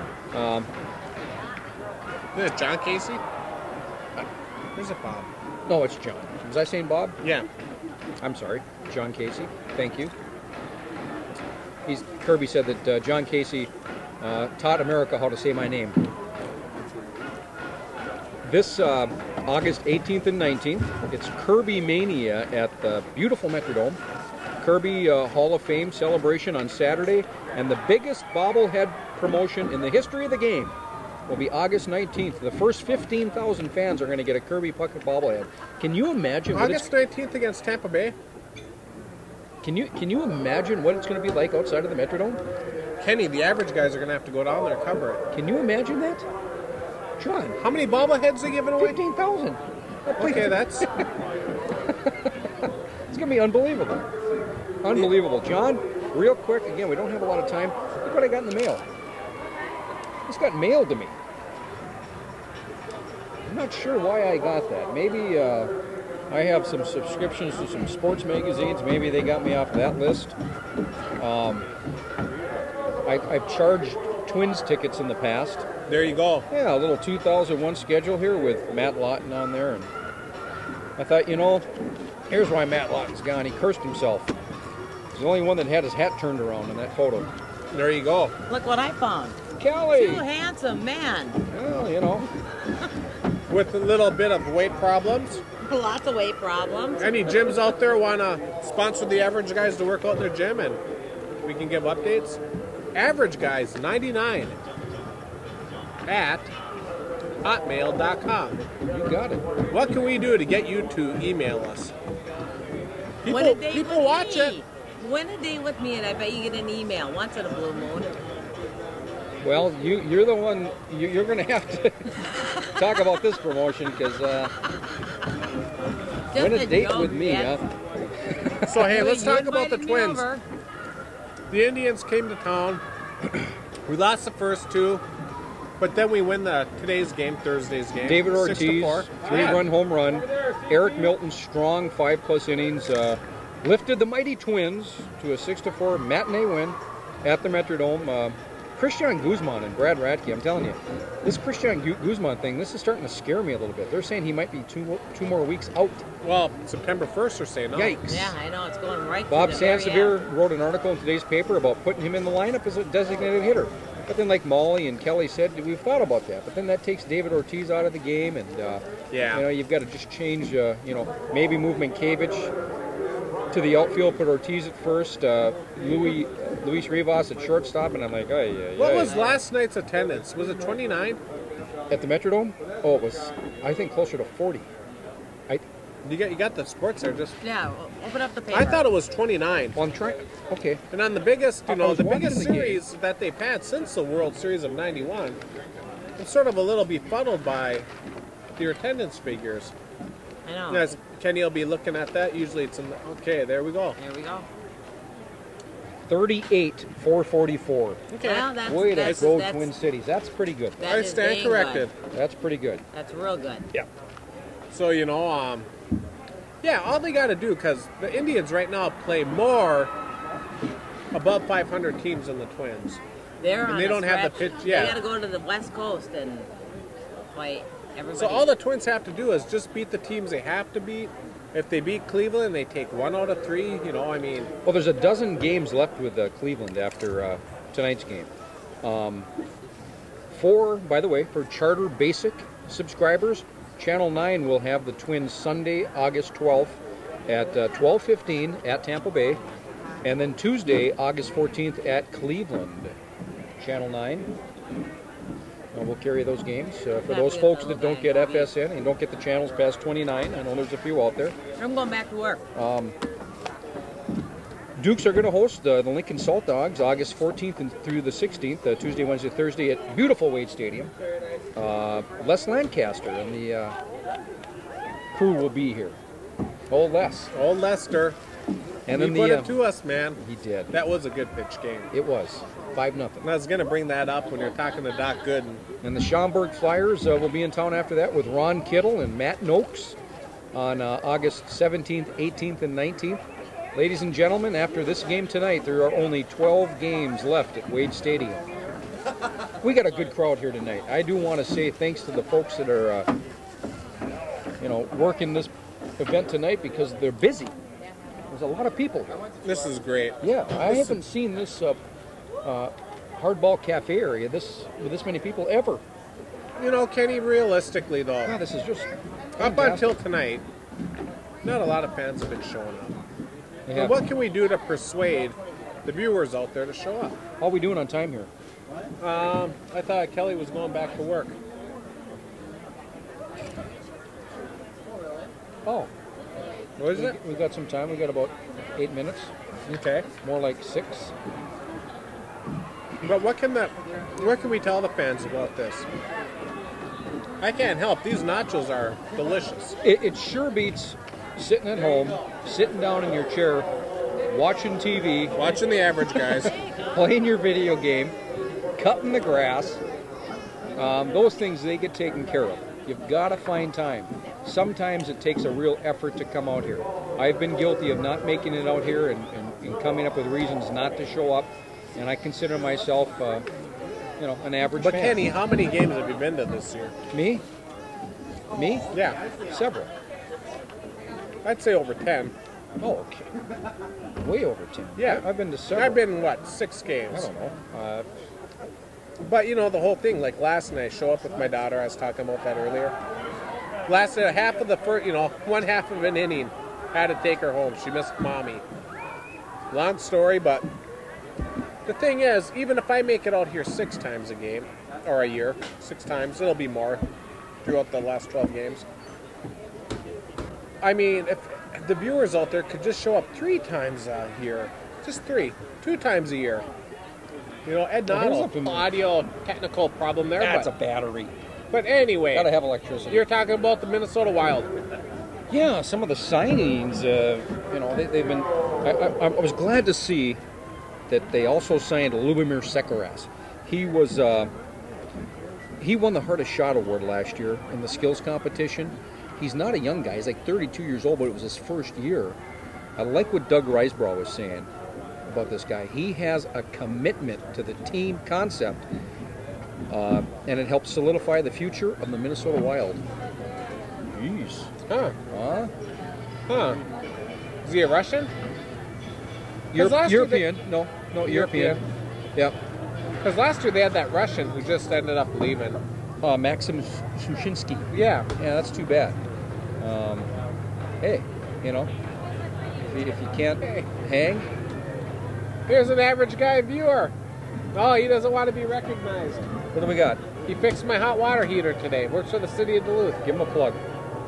Is it John Casey? Where's it Bob? No, it's John. Was I saying Bob? Yeah. I'm sorry. John Casey. Thank you. Kirby said that John Casey taught America how to say my name. This August 18th and 19th, it's Kirby Mania at the beautiful Metrodome. Kirby Hall of Fame celebration on Saturday, and the biggest bobblehead promotion in the history of the game will be August 19th. The first 15,000 fans are going to get a Kirby Puckett bobblehead. Can you imagine? August 19th against Tampa Bay. Can you imagine what it's going to be like outside of the Metrodome? Kenny, the average guys are going to have to go down there to cover it. Can you imagine that? John. How many bobbleheads are they giving away? 15,000. Okay, that's... It's going to be unbelievable. Unbelievable. John, real quick, again, we don't have a lot of time. Look what I got in the mail. This got mailed to me. I'm not sure why I got that. Maybe I have some subscriptions to some sports magazines. Maybe they got me off that list. I've charged Twins tickets in the past. There you go. Yeah, a little 2001 schedule here with Matt Lawton on there. And I thought, you know, here's why Matt Lawton's gone. He cursed himself. He's the only one that had his hat turned around in that photo. There you go. Look what I found. Kelly! 2 handsome men. Well, you know. With a little bit of weight problems. Lots of weight problems. Any gyms out there want to sponsor the average guys to work out in their gym and we can give updates? Average guys 99 at hotmail.com. You got it. What can we do to get you to email us? People watch it. Win a day with me and I bet you get an email once in a blue moon. Well, you're the one, you're going to have to talk about this promotion because win a date with me, huh? So, hey, let's talk about the Twins. The Indians came to town. We lost the first 2, but then we win today's game, Thursday's game. David Ortiz, 6-4. 3-run home run. Eric Milton, strong 5+ innings, lifted the mighty Twins to a 6-4 matinee win at the Metrodome. Christian Guzman and Brad Radke, I'm telling you, this Christian Guzman thing, this is starting to scare me a little bit. They're saying he might be two more weeks out. Well, September 1st they're saying no. Yikes. Yeah, I know, it's going right Bob through the Sansevier wrote an article in today's paper about putting him in the lineup as a designated hitter. But then, like Molly and Kelly said, we've thought about that. But then that takes David Ortiz out of the game, and you know, you've got to just change, you know, maybe move Mankiewicz to the outfield, put Ortiz at first, Luis Rivas at shortstop, and I'm like, What was last night's attendance? Was it 29? At the Metrodome? Oh, it was, I think, closer to 40. You got the sports there. Just open up the paper. I thought it was 29. Well, I'm trying. Okay. And on the biggest, you know, the biggest the series that they've had since the World Series of '91, I'm sort of a little befuddled by your attendance figures. I know. As Kenny will be looking at that. Usually it's in the, okay, there we go. There we go. 38-444. Okay. Well, that's, Way to that's, go, that's, Twin Cities. That's pretty good. that I is stand dang corrected. good. That's pretty good. That's real good. Yeah. So, you know, yeah, all they got to do, because the Indians right now play more above 500 teams than the Twins. They're And on they a don't have the stretch. pitch- yeah. They got to go to the West Coast and play everybody. So all the Twins have to do is just beat the teams they have to beat. If they beat Cleveland, they take 1 out of 3. You know, I mean, Well, there's a dozen games left with Cleveland after tonight's game. By the way, for Charter Basic subscribers, Channel 9 will have the Twins Sunday, August 12th at 12:15 at Tampa Bay, and then Tuesday, August 14th at Cleveland. Channel 9. We'll carry those games. For those folks that don't get FSN and don't get the channels past 29, I know there's a few out there. I'm going back to work. Dukes are going to host the Lincoln Salt Dogs August 14th and through the 16th, Tuesday, Wednesday, Thursday at beautiful Wade Stadium. Les Lancaster and the crew will be here. Old Les. old Lester. And He then put it to us, man. he did. That was a good pitch game. It was 5-0. And I was going to bring that up when you're talking to Doc Gooden. And the Schaumburg Flyers will be in town after that with Ron Kittle and Matt Noakes on August 17th, 18th, and 19th. Ladies and gentlemen, after this game tonight, there are only 12 games left at Wade Stadium. We got a good crowd here tonight. I do want to say thanks to the folks that are, working this event tonight because they're busy. There's a lot of people here. This is great. Yeah, I haven't seen this hardball cafe area with this many people ever. You know, Kenny, realistically, though, Yeah, this is just up fantastic. until tonight, not a lot of fans have been showing up. Yeah. And what can we do to persuade the viewers out there to show up? How are we doing on time here? I thought Kelly was going back to work. Oh, What is it? we got some time. We got about 8 minutes. Okay. More like 6. But what can we tell the fans about this? I can't help. These nachos are delicious. It sure beats sitting at home, sitting down in your chair, watching TV, Watching the average guys. playing your video game, cutting the grass. Those things, they get taken care of. You've got to find time. Sometimes it takes a real effort to come out here. I've been guilty of not making it out here and coming up with reasons not to show up, and I consider myself, an average But fan. Kenny, how many games have you been to this year? Me? Yeah, Several. I'd say over 10. Oh, okay. Way over 10. Yeah. I've been to several. I've been, 6 games? I don't know. But, the whole thing, like last night, I show up with my daughter. I was talking about that earlier. Last night, half of the first, one half of an inning, had to take her home. She missed mommy. Long story, but the thing is, even if I make it out here 6 times a game, or a year, 6 times, it'll be more throughout the last 12 games. I mean, if the viewers out there could just show up 3 times a year, just 3, 2 times a year. Ed Well, here's Noddle, audio technical problem there. That's a but, battery. but anyway, Gotta have electricity. you're talking about the Minnesota Wild. Yeah, some of the signings, they've been. I was glad to see that they also signed Lubomir Sekaras. He was. He won the Hardest Shot Award last year in the skills competition. He's not a young guy. He's like 32 years old, but it was his first year. I like what Doug Risebrough was saying about this guy. He has a commitment to the team concept, and it helps solidify the future of the Minnesota Wild. Jeez. Huh. Huh? Huh. Is he a Russian? 'Cause last year European. No, European. Yep. Because last year they had that Russian who just ended up leaving. Maxim Sushinsky. Yeah. Yeah, that's too bad. Hey, if you can't hang, Here's an average guy viewer. Oh, he doesn't want to be recognized. what do we got? He fixed my hot water heater today. Works for the city of Duluth. Give him a plug.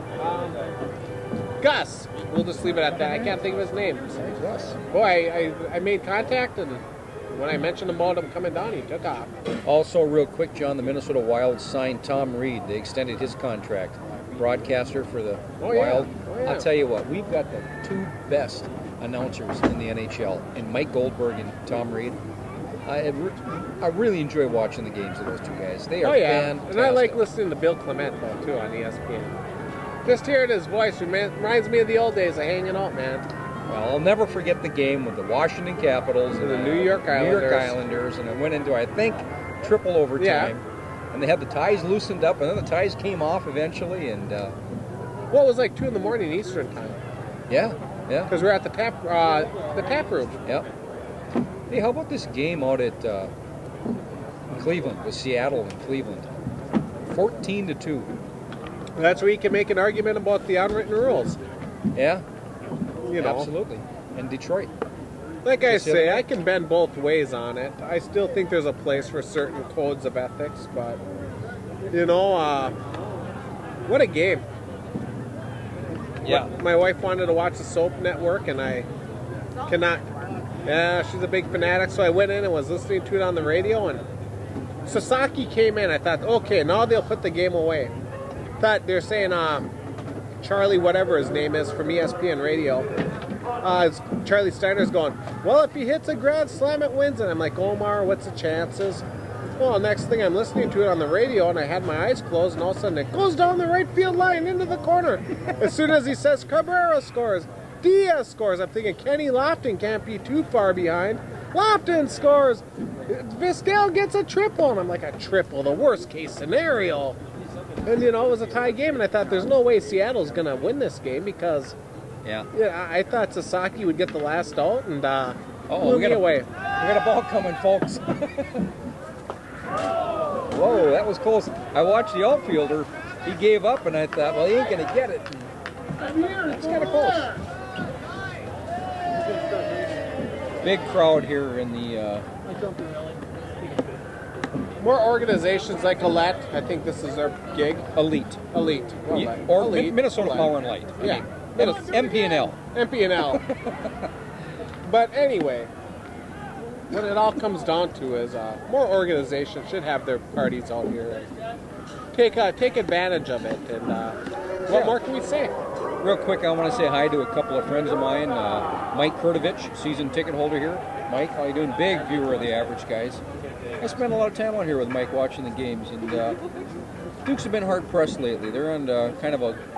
Gus. We'll just leave it at that. I can't think of his name. Gus. Boy, I made contact, and when I mentioned about him coming down, he took off. Also, real quick, John, the Minnesota Wild signed Tom Reed. They extended his contract. Broadcaster for the Oh, yeah. Wild. Oh, yeah. I'll tell you what, we've got the 2 best announcers in the NHL, and Mike Goldberg and Tom Reed. I really enjoy watching the games of those two guys. They are fantastic. And I like listening to Bill Clement, though, too, on ESPN. Just hearing his voice reminds me of the old days of hanging out, man. Well, I'll never forget the game with the Washington Capitals and the New York Islanders, and it went into, I think, triple overtime. Yeah. And they had the ties loosened up, and then the ties came off eventually, and... Well, it was like 2 in the morning Eastern time. Yeah. Because we're at the tap room. Yep. Hey, how about this game out at Cleveland, with Seattle and Cleveland? 14-2. That's where you can make an argument about the unwritten rules. Yeah. You know. Absolutely. And Detroit. Like I say, I can bend both ways on it. I still think there's a place for certain codes of ethics, but, you know, what a game. Yeah. My wife wanted to watch the Soap Network, and I cannot. Yeah, she's a big fanatic, so I went in and was listening to it on the radio, and Sasaki came in. I thought, okay, now they'll put the game away. Thought they're saying Charlie, whatever his name is, from ESPN Radio, Charlie Steiner's going, well, if he hits a grand slam, it wins. And I'm like, Omar, what's the chances? Well, next thing I'm listening to it on the radio, and I had my eyes closed, and all of a sudden it goes down the right field line into the corner. As soon as he says Cabrera scores, Diaz scores, I'm thinking Kenny Lofton can't be too far behind. Lofton scores. Vistell gets a triple, and I'm like, a triple, the worst case scenario. And, you know, it was a tie game, and I thought there's no way Seattle's going to win this game because I thought Sasaki would get the last out, and blew me away. We got a ball coming, folks. Whoa, that was close. I watched the outfielder. He gave up, and I thought, well, he ain't going to get it. That's kind of close. Big crowd here in the... More organizations like Alette. I think this is their gig. Elite. Well, or Elite. Minnesota Power and Light. Yeah. MP&L. MP&L. But anyway, what it all comes down to is more organizations should have their parties out here and take advantage of it. And what more can we say? Real quick, I want to say hi to a couple of friends of mine. Mike Kurtovich, season ticket holder here. Mike, how you doing? Big viewer of the Average Guys. I spent a lot of time out here with Mike watching the games, and Dukes have been hard-pressed lately. They're on kind of a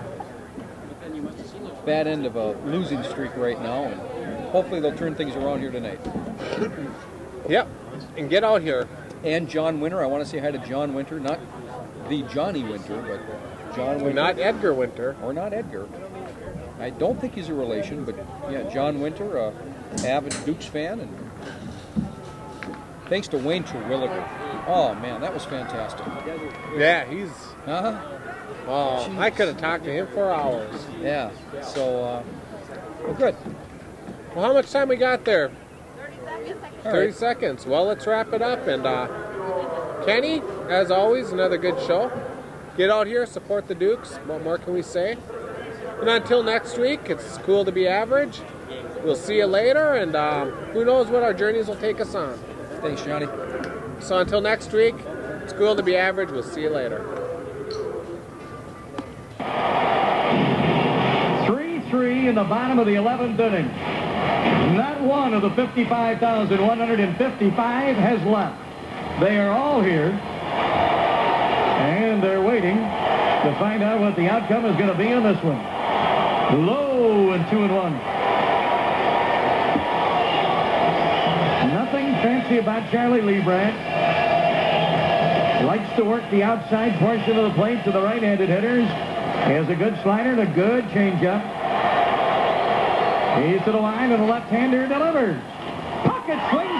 bad end of a losing streak right now, and hopefully they'll turn things around here tonight. Yep, and get out here. And John Winter. I want to say hi to John Winter, not the Johnny Winter, but John Winter. Not Edgar Winter. Or not Edgar. I don't think he's a relation, but yeah, John Winter, avid Dukes fan, and thanks to Wayne Terwilliger. Oh man, that was fantastic. Yeah, he's. Oh, I could have talked to him for hours. Yeah. So, well, good. Well, how much time we got there? 30 seconds. Well, let's wrap it up. And Kenny, as always, another good show. Get out here, support the Dukes. What more can we say? And until next week, it's cool to be average. We'll see you later, and who knows what our journeys will take us on. Thanks, Johnny. So until next week, it's cool to be average. We'll see you later. 3-3 in the bottom of the 11th inning. Not one of the 55,155 has left. They are all here, and they're waiting to find out what the outcome is going to be on this one. Low and 2-1. Nothing fancy about Charlie Liebrandt. Likes to work the outside portion of the plate to the right-handed hitters. He has a good slider and a good changeup. He's to the line, and the left-hander delivers. Pocket swings